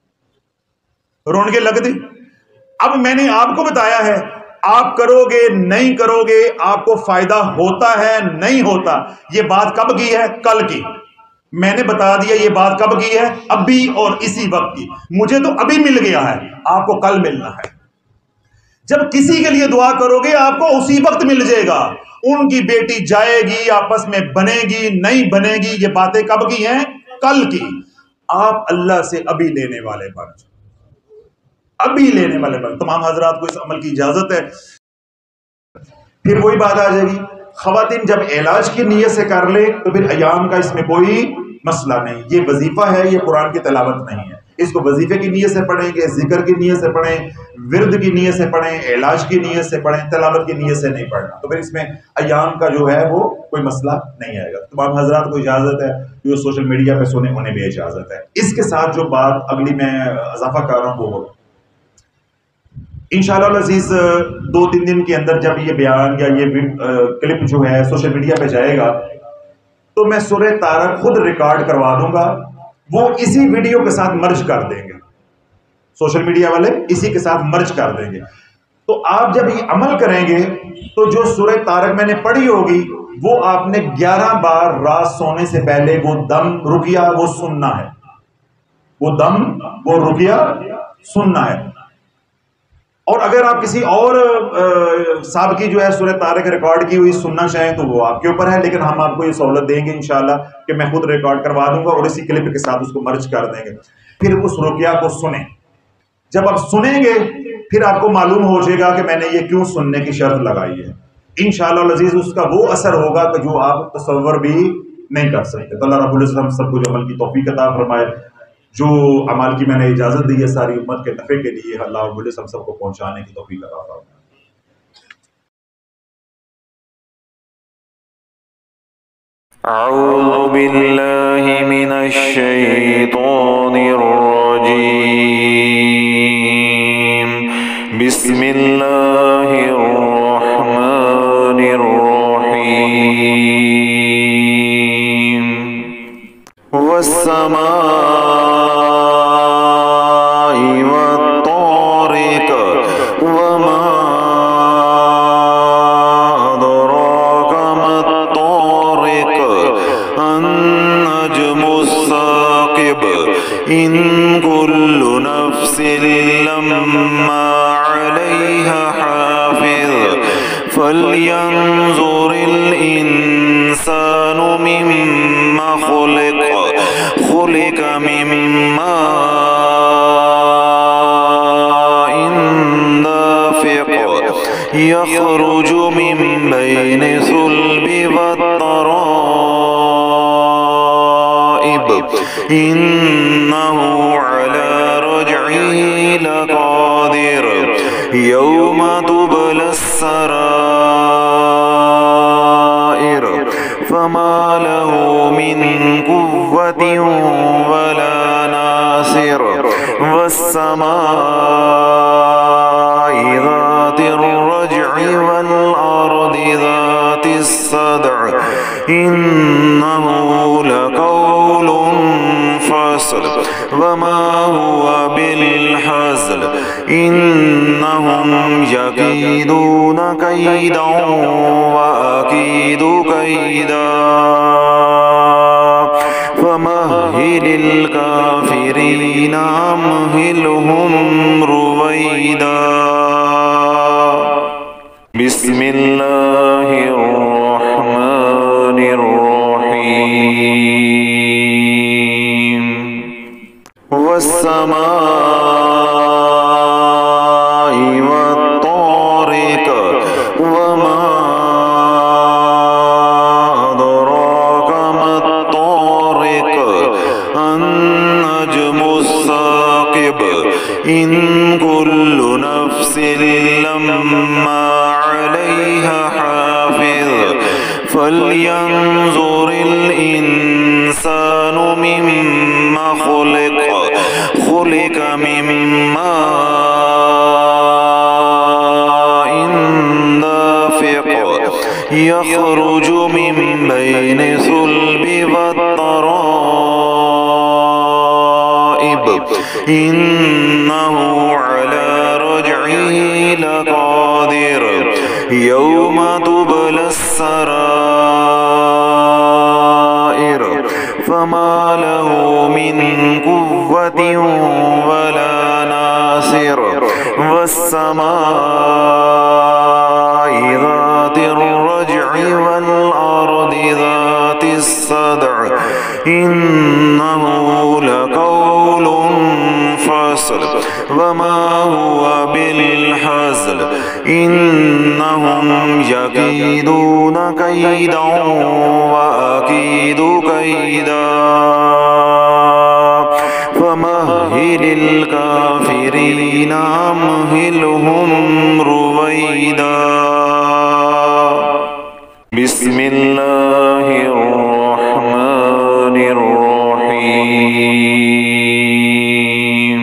رونقیں لگ دی اب میں نے آپ کو بتایا ہے، آپ کرو گے نہیں کرو گے آپ کو فائدہ ہوتا ہے نہیں ہوتا، یہ بات کب کی ہے؟ کل کی۔ میں نے بتا دیا یہ بات کب کی ہے؟ ابھی اور اسی وقت کی۔ مجھے تو ابھی مل گیا ہے، آپ کو کل ملنا ہے۔ جب کسی کے لیے دعا کرو گے آپ کو اسی وقت مل جائے گا۔ ان کی بیٹی جائے گی، آپس میں بنے گی نہیں بنے گی، یہ باتیں کب کی ہیں؟ کل کی۔ آپ اللہ سے ابھی لینے والے بن جائیں، ابھی لینے والے بن۔ تمام حضرات کو اس عمل کی اجازت ہے۔ پھر وہی بات آ جائے گی، خواتین جب علاج کی نیت سے کر لے تو پھر ایام کا اس میں کوئی مسئلہ نہیں، یہ وظیفہ ہے، یہ قرآن کی تلاوت نہیں ہے۔ اس کو وظیفے کی نیت سے پڑھیں گے، ذکر کی نیت سے پڑھیں، ورد کی نیت سے پڑھیں، علاج کی نیت سے پڑھیں، تلاوت کی نیت سے نہیں پڑھنا، تو پھر اس میں ایام کا جو ہے وہ کوئی مسئلہ نہیں آئے گا۔ تمام حضرات کو اجازت ہے، جو سوشل میڈیا پہ سنے انہیں بھی اجازت ہے۔ اس کے ساتھ جو بات اگلی میں اضافہ کر رہا ہوں وہ انشاءاللہ العزیز دو تین دن کے اندر جب یہ بیان یا یہ کلپ جو ہے سوشل میڈیا پہ جائے گا تو میں سورہ طارق خود ریکارڈ کروا دوں گا، وہ اسی ویڈیو کے ساتھ مرج کر دیں گے، سوشل میڈیا والے اسی کے ساتھ مرج کر دیں گے۔ تو آپ جب یہ عمل کریں گے تو جو سورہ طارق میں نے پڑھی ہوگی وہ آپ نے گیارہ بار رات سونے سے پہلے وہ دم رکیہ وہ سننا ہے، وہ دم وہ رکیہ سننا ہے۔ اور اگر آپ کسی اور صاحب کی جو ہے سورہ طارق ریکارڈ کی ہوئی سننا چاہیں تو وہ آپ کے اوپر ہے، لیکن ہم آپ کو یہ سہولت دیں گے انشاءاللہ کہ میں خود ریکارڈ کروا دوں گا اور اسی کلپ کے ساتھ اس کو مرج کر دیں گے۔ پھر اس رقیہ کو سنیں، جب آپ سنیں گے پھر آپ کو معلوم ہو جائے گا کہ میں نے یہ کیوں سننے کی شرط لگائی ہے۔ انشاءاللہ العزیز اس کا وہ اثر ہوگا کہ جو آپ تصور بھی نہیں کر سکتے۔ تو اللہ رب العزت ہم سب کو جو عمل کی توفیق عطا فرمائے، جو عمل کی میں نے اجازت دی ہے ساری امت کے نفع کے لیے، اللہ رب العزت ہم سب کو پہنچانے کی توفیق عطا فرمائے۔
اعوذ باللہ من الشیطان الرجیم، بسم اللہ الرحمن الرحیم، والسماء والطارق وما أدراك ما الطارق النجم الثاقب إن كل نفس لما عليها حافظ فلينظر الإنسان مما خلق خلق من ماء دافق يخرج من بين صلب والترائب إنه على رجعه لقادر يوم تبلى السرائر فما له من قوة ولا ناصر والسماء ذات الرجع والأرض ذات الصدع إنه لقول فصل وما هو بالحزل إنهم يكيدون كيدا وأكيد كيدا فمهل الكافرين أمهلهم رويدا. بسم الله الرحمن الرحيم والسماء والطارق وما أدراك ما الطارق النجم الثاقب إن كل نفس لما عليها حافظ فلينظر الإنسان مما خلق خلق من ماء دافق يخرج من بين صلب والترائب إنه على رجعه لقادر يوم تبلى السرائر فما له من قوة ولا ناصر والسماء ذات الرجع والأرض ذات الصدع إنه لقول فصل وما هو بالحزل إنهم يكيدون كيدا وأكيد كيدا فمهل الكافرين أمهلهم رويدا. بسم الله الرحمن الرحيم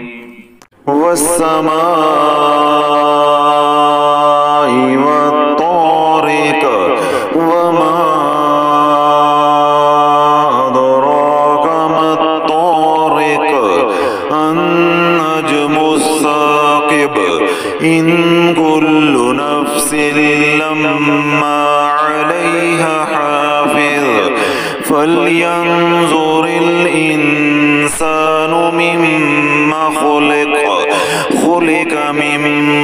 والسماء والطارق وما أدراك ما الطارق النجم الثاقب إن كل نفس لما عليها حافظ فلينظر الإنسان مما خلق خلق من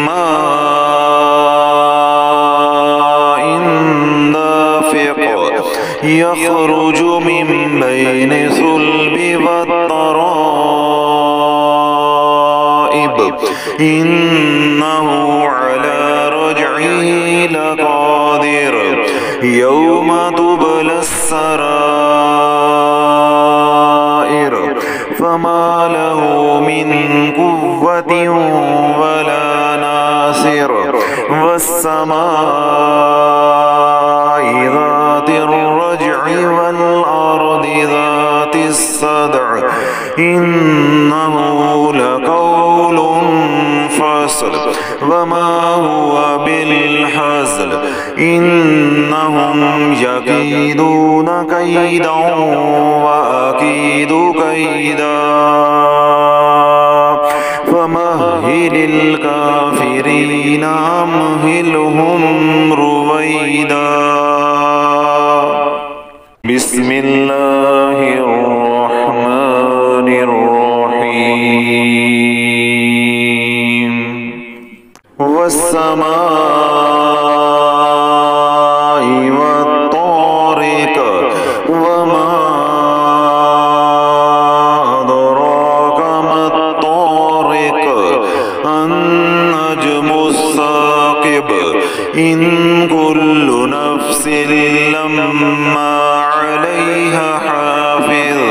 ماء دافق يخرج من بين صلب والترائب إنه على رجعه لقادر يوم تبلى السرائر فما له من قوة ولا ناصر والسماء ذات الرجع والأرض ذات الصدع إنه لقول فصل وما هو بالحزل إنهم يكيدون كيدا وأكيد كيدا فمهل الكافرين أمهلهم رويدا. بسم الله الرحمن الرحيم والسماء والطارق وما أدراك ما الطارق النجم الثاقب إن كل نفس لما عليها حافظ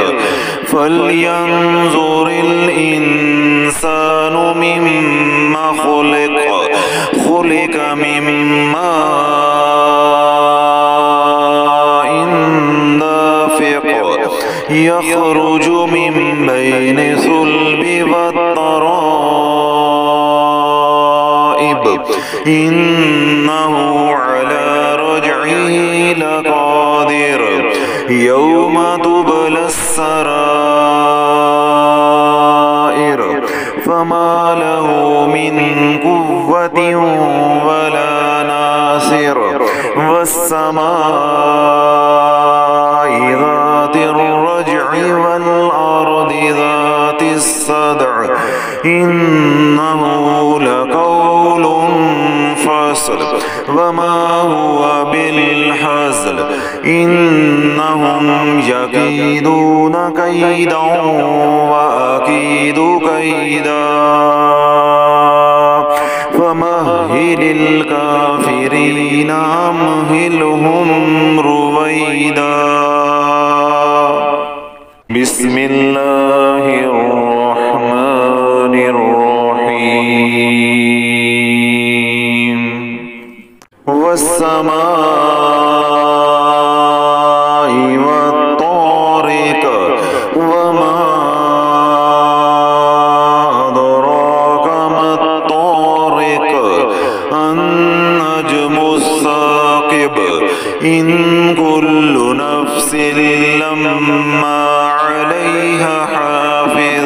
فلينظر الإنسان مما خلق خلق من ماء دافق يخرج من بين صلب والترائب إنه على رجعه لقادر يوم تبلى السرائر فما له من قوة ولا ناصر والسماء ذات الرجع والأرض ذات الصدع إنه لقول فصل وما هو بالحزل إنهم يكيدون كيدا وأكيد كيدا فمهل الكافرين أمهلهم رويدا بسم الله الرحمن الرحيم والسماء والطارق وما أدراك ما الطارق النجم الثاقب إن كل نفس لما عليها حافظ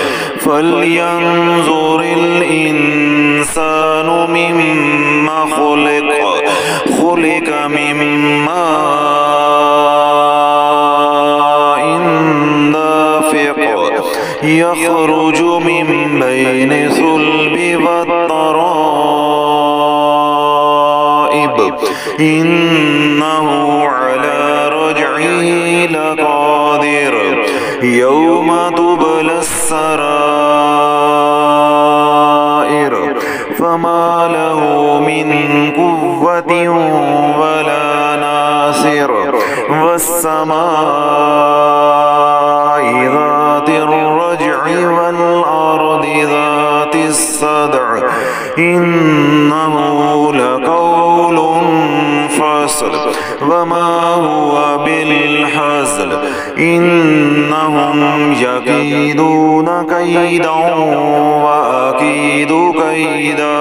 فلينظر الإنسان مما خلق خلق من ماء دافق يخرج من بين صلب والترائب إنه على رجعه لقادر يوم تبلى السرائر فما له من قوة ولا ناصر والسماء ذات الرجع والأرض ذات الصدع إنه لقول فصل وما هو بالحزل إنهم يكيدون كيدا وأكيد كيدا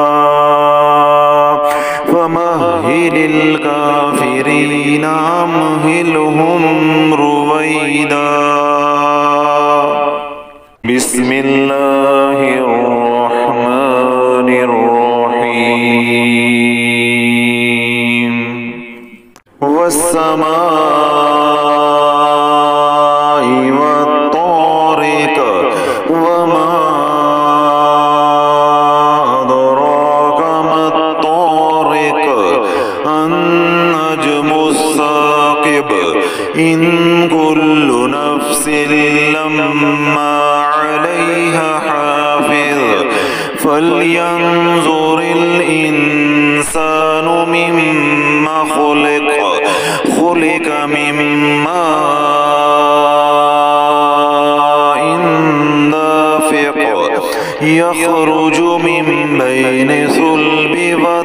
فمهل الكافرين أمهلهم رويدا بسم الله الرحمن الرحيم والسماء والطارق وما أدراك ما الطارق النجم الثاقب إن كل نفس لما عليها حافظ فلينظر الإنسان مما خلق خلق من ماء دافق يخرج من بين صلب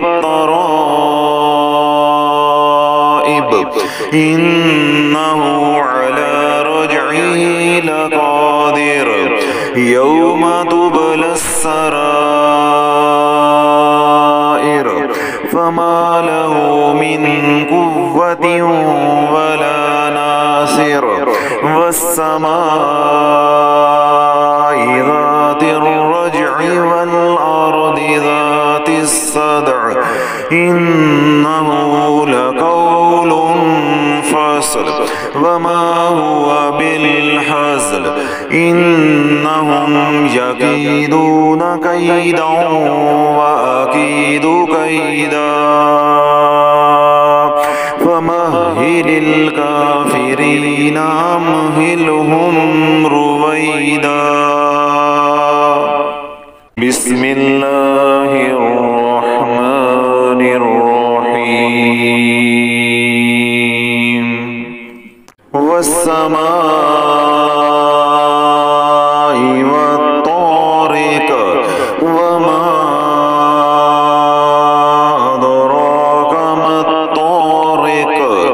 والترائب إنه على رجعه لقادر يوم تبلى السرائر فما له من قوة ولا ناصر والسماء ذات الرجع والأرض ذات الصدع إنه لقول فصل وما هو بالحزل إنهم يكيدون كيدا وأكيد كيدا فمهل الكافرين أمهلهم رويدا. بسم الله الرحمن الرحيم. والسماء والطارق وما أدراك ما الطارق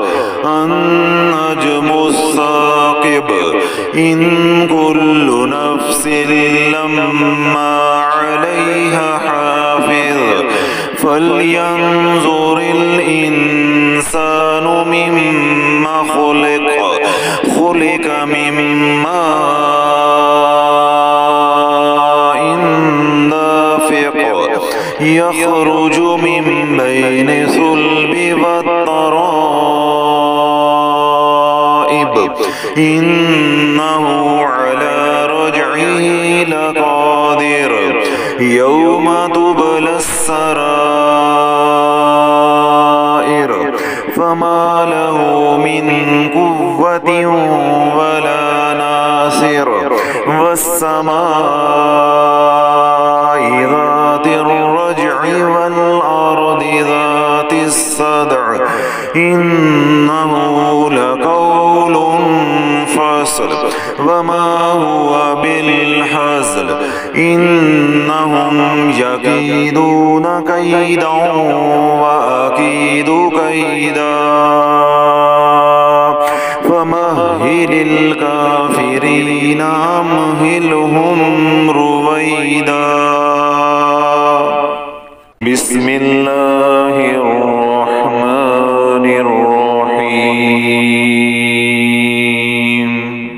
النجم الثاقب إن كل نفس لما عليها حافظ فلينظر الإنسان مما خلق خلق من ماء دافق يخرج من بين صلب والترائب إنه على رجعه لقادر يوم تبلى السرائر فما له من قوة ولا ناصر. والسماء ذات الرجع والأرض ذات الصدع إنه لقول فصل وما هو بالحزل إنهم يكيدون كيدا وأكيد كيدا فمهل الكافرين أمهلهم رويدا. بسم الله الرحمن الرحيم.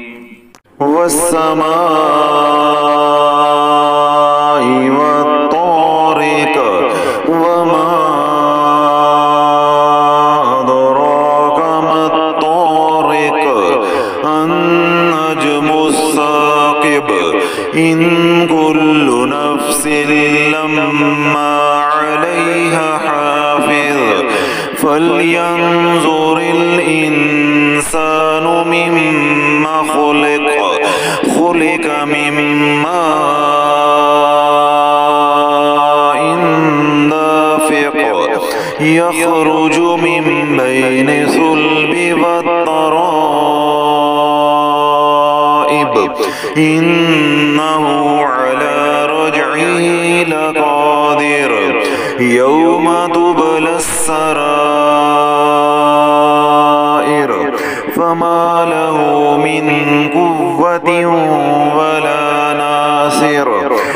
والسماء والطارق وما أدراك ما الطارق النجم الثاقب إن كل نفس لما عليها حافظ فلينظر الإنسان مما خلق خلق من ماء دافق يخرج من بين صلب والترائب إنه على رجعه لقادر يوم تبلى السرائر فما له من قوة ولا ناصر.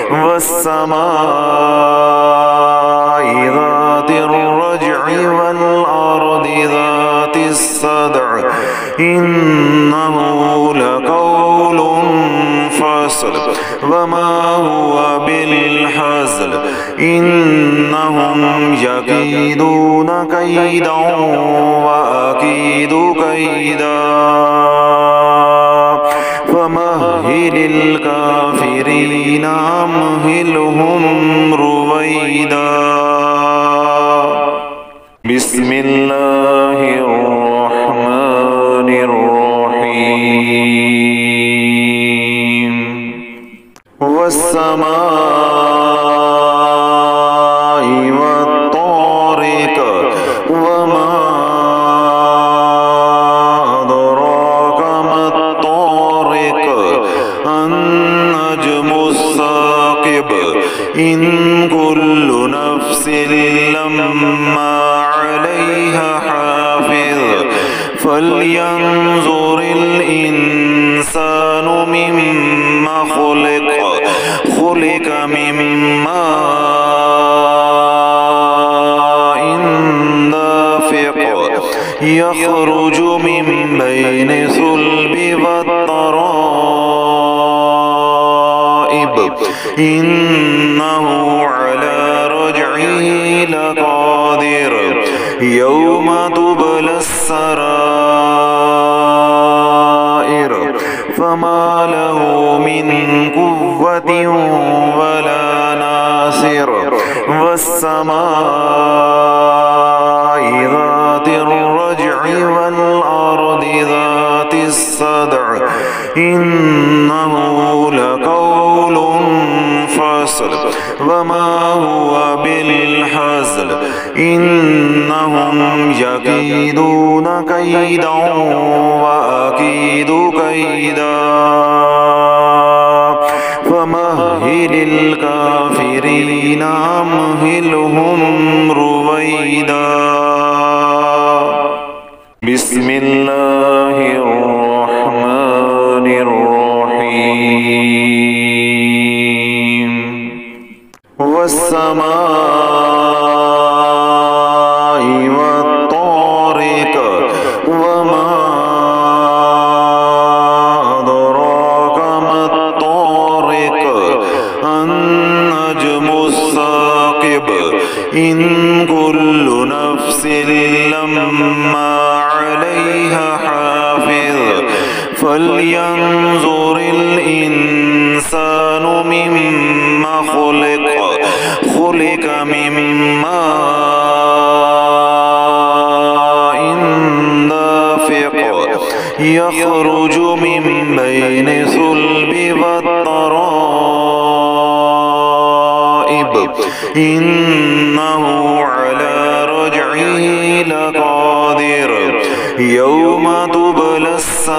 والسماء ذات الرجع والأرض ذات الصدع إنه لقول فصل وما هو بالحزل إنهم يكيدون كيدا وأكيد كيدا فمهل الكافرين أمهلهم رويدا. بسم الله الرحمن الرحيم. والسماء والطارق وما أدراك ما الطارق النجم الثاقب إن كل نفس لما عليها حافظ فلينظر الإنسان مما خلق خلق من ماء دافق يخرج من بين صلب والترائب إنه على رجعه لقادر يوم تبلى السرائر فما له من قوة ولا ناصر والسماء ذات الرجع والأرض ذات الصدع إنه لقول فصل وما هو بالحزل إنهم يكيدون كيدا وأكيد كيدا فمهل الكافرين أمهلهم رويدا. بسم الله الرحمن الرحيم والسماء والطارق وما أدراك ما الطارق النجم الثاقب إن كل نفس لما عليها حافظ فلينظر الإنسان مما خلق خلق من ماء دافق يخرج من بين صلب والترائب إنه على رجعه لقادر يوم تبلى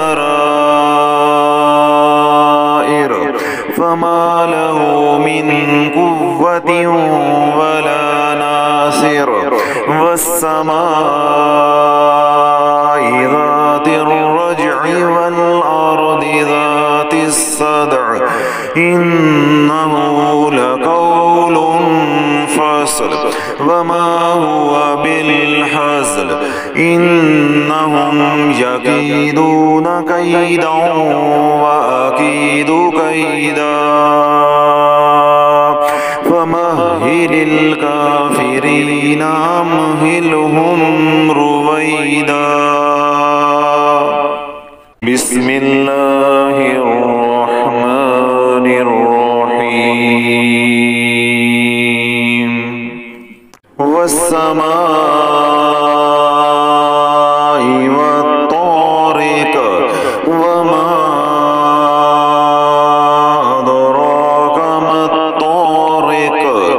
السرائر فما له من قوة ولا ناصر والسماء ذات الرجع والأرض ذات الصدع إنه لقول فصل وما هو بالحزل إنهم يكيدون كيدا وأكيد كيدا فمهل الكافرين أمهلهم رويدا. بسم الله الرحمن الرحيم والسماء والطارق وما أدراك ما الطارق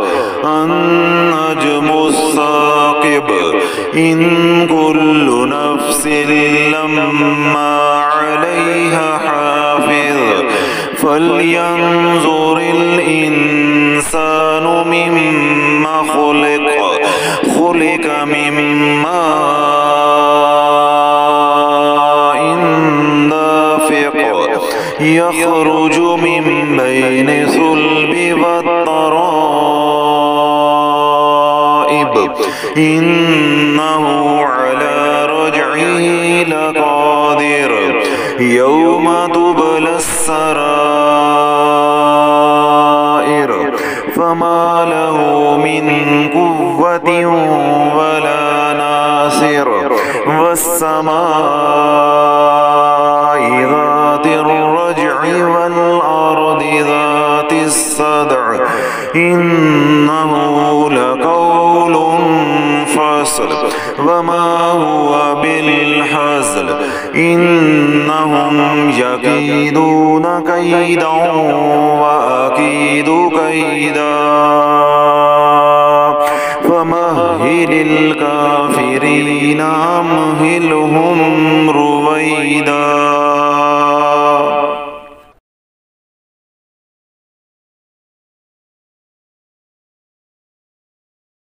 النجم الثاقب إن كل نفس لما عليها حافظ فلينظر الإنسان مما خلق خلق من ماء دافق يخرج من بين صلب والترائب إنه على رجعه لقادر يوم تبلى السرائر فما له من قوة ولا ناصر والسماء ذات الرجع والأرض ذات الصدع إنه لقول فصل وما هو بالحزل إنهم يكيدون كيدا وأكيد كيدا فمهل الكافرين أمهلهم رويدا.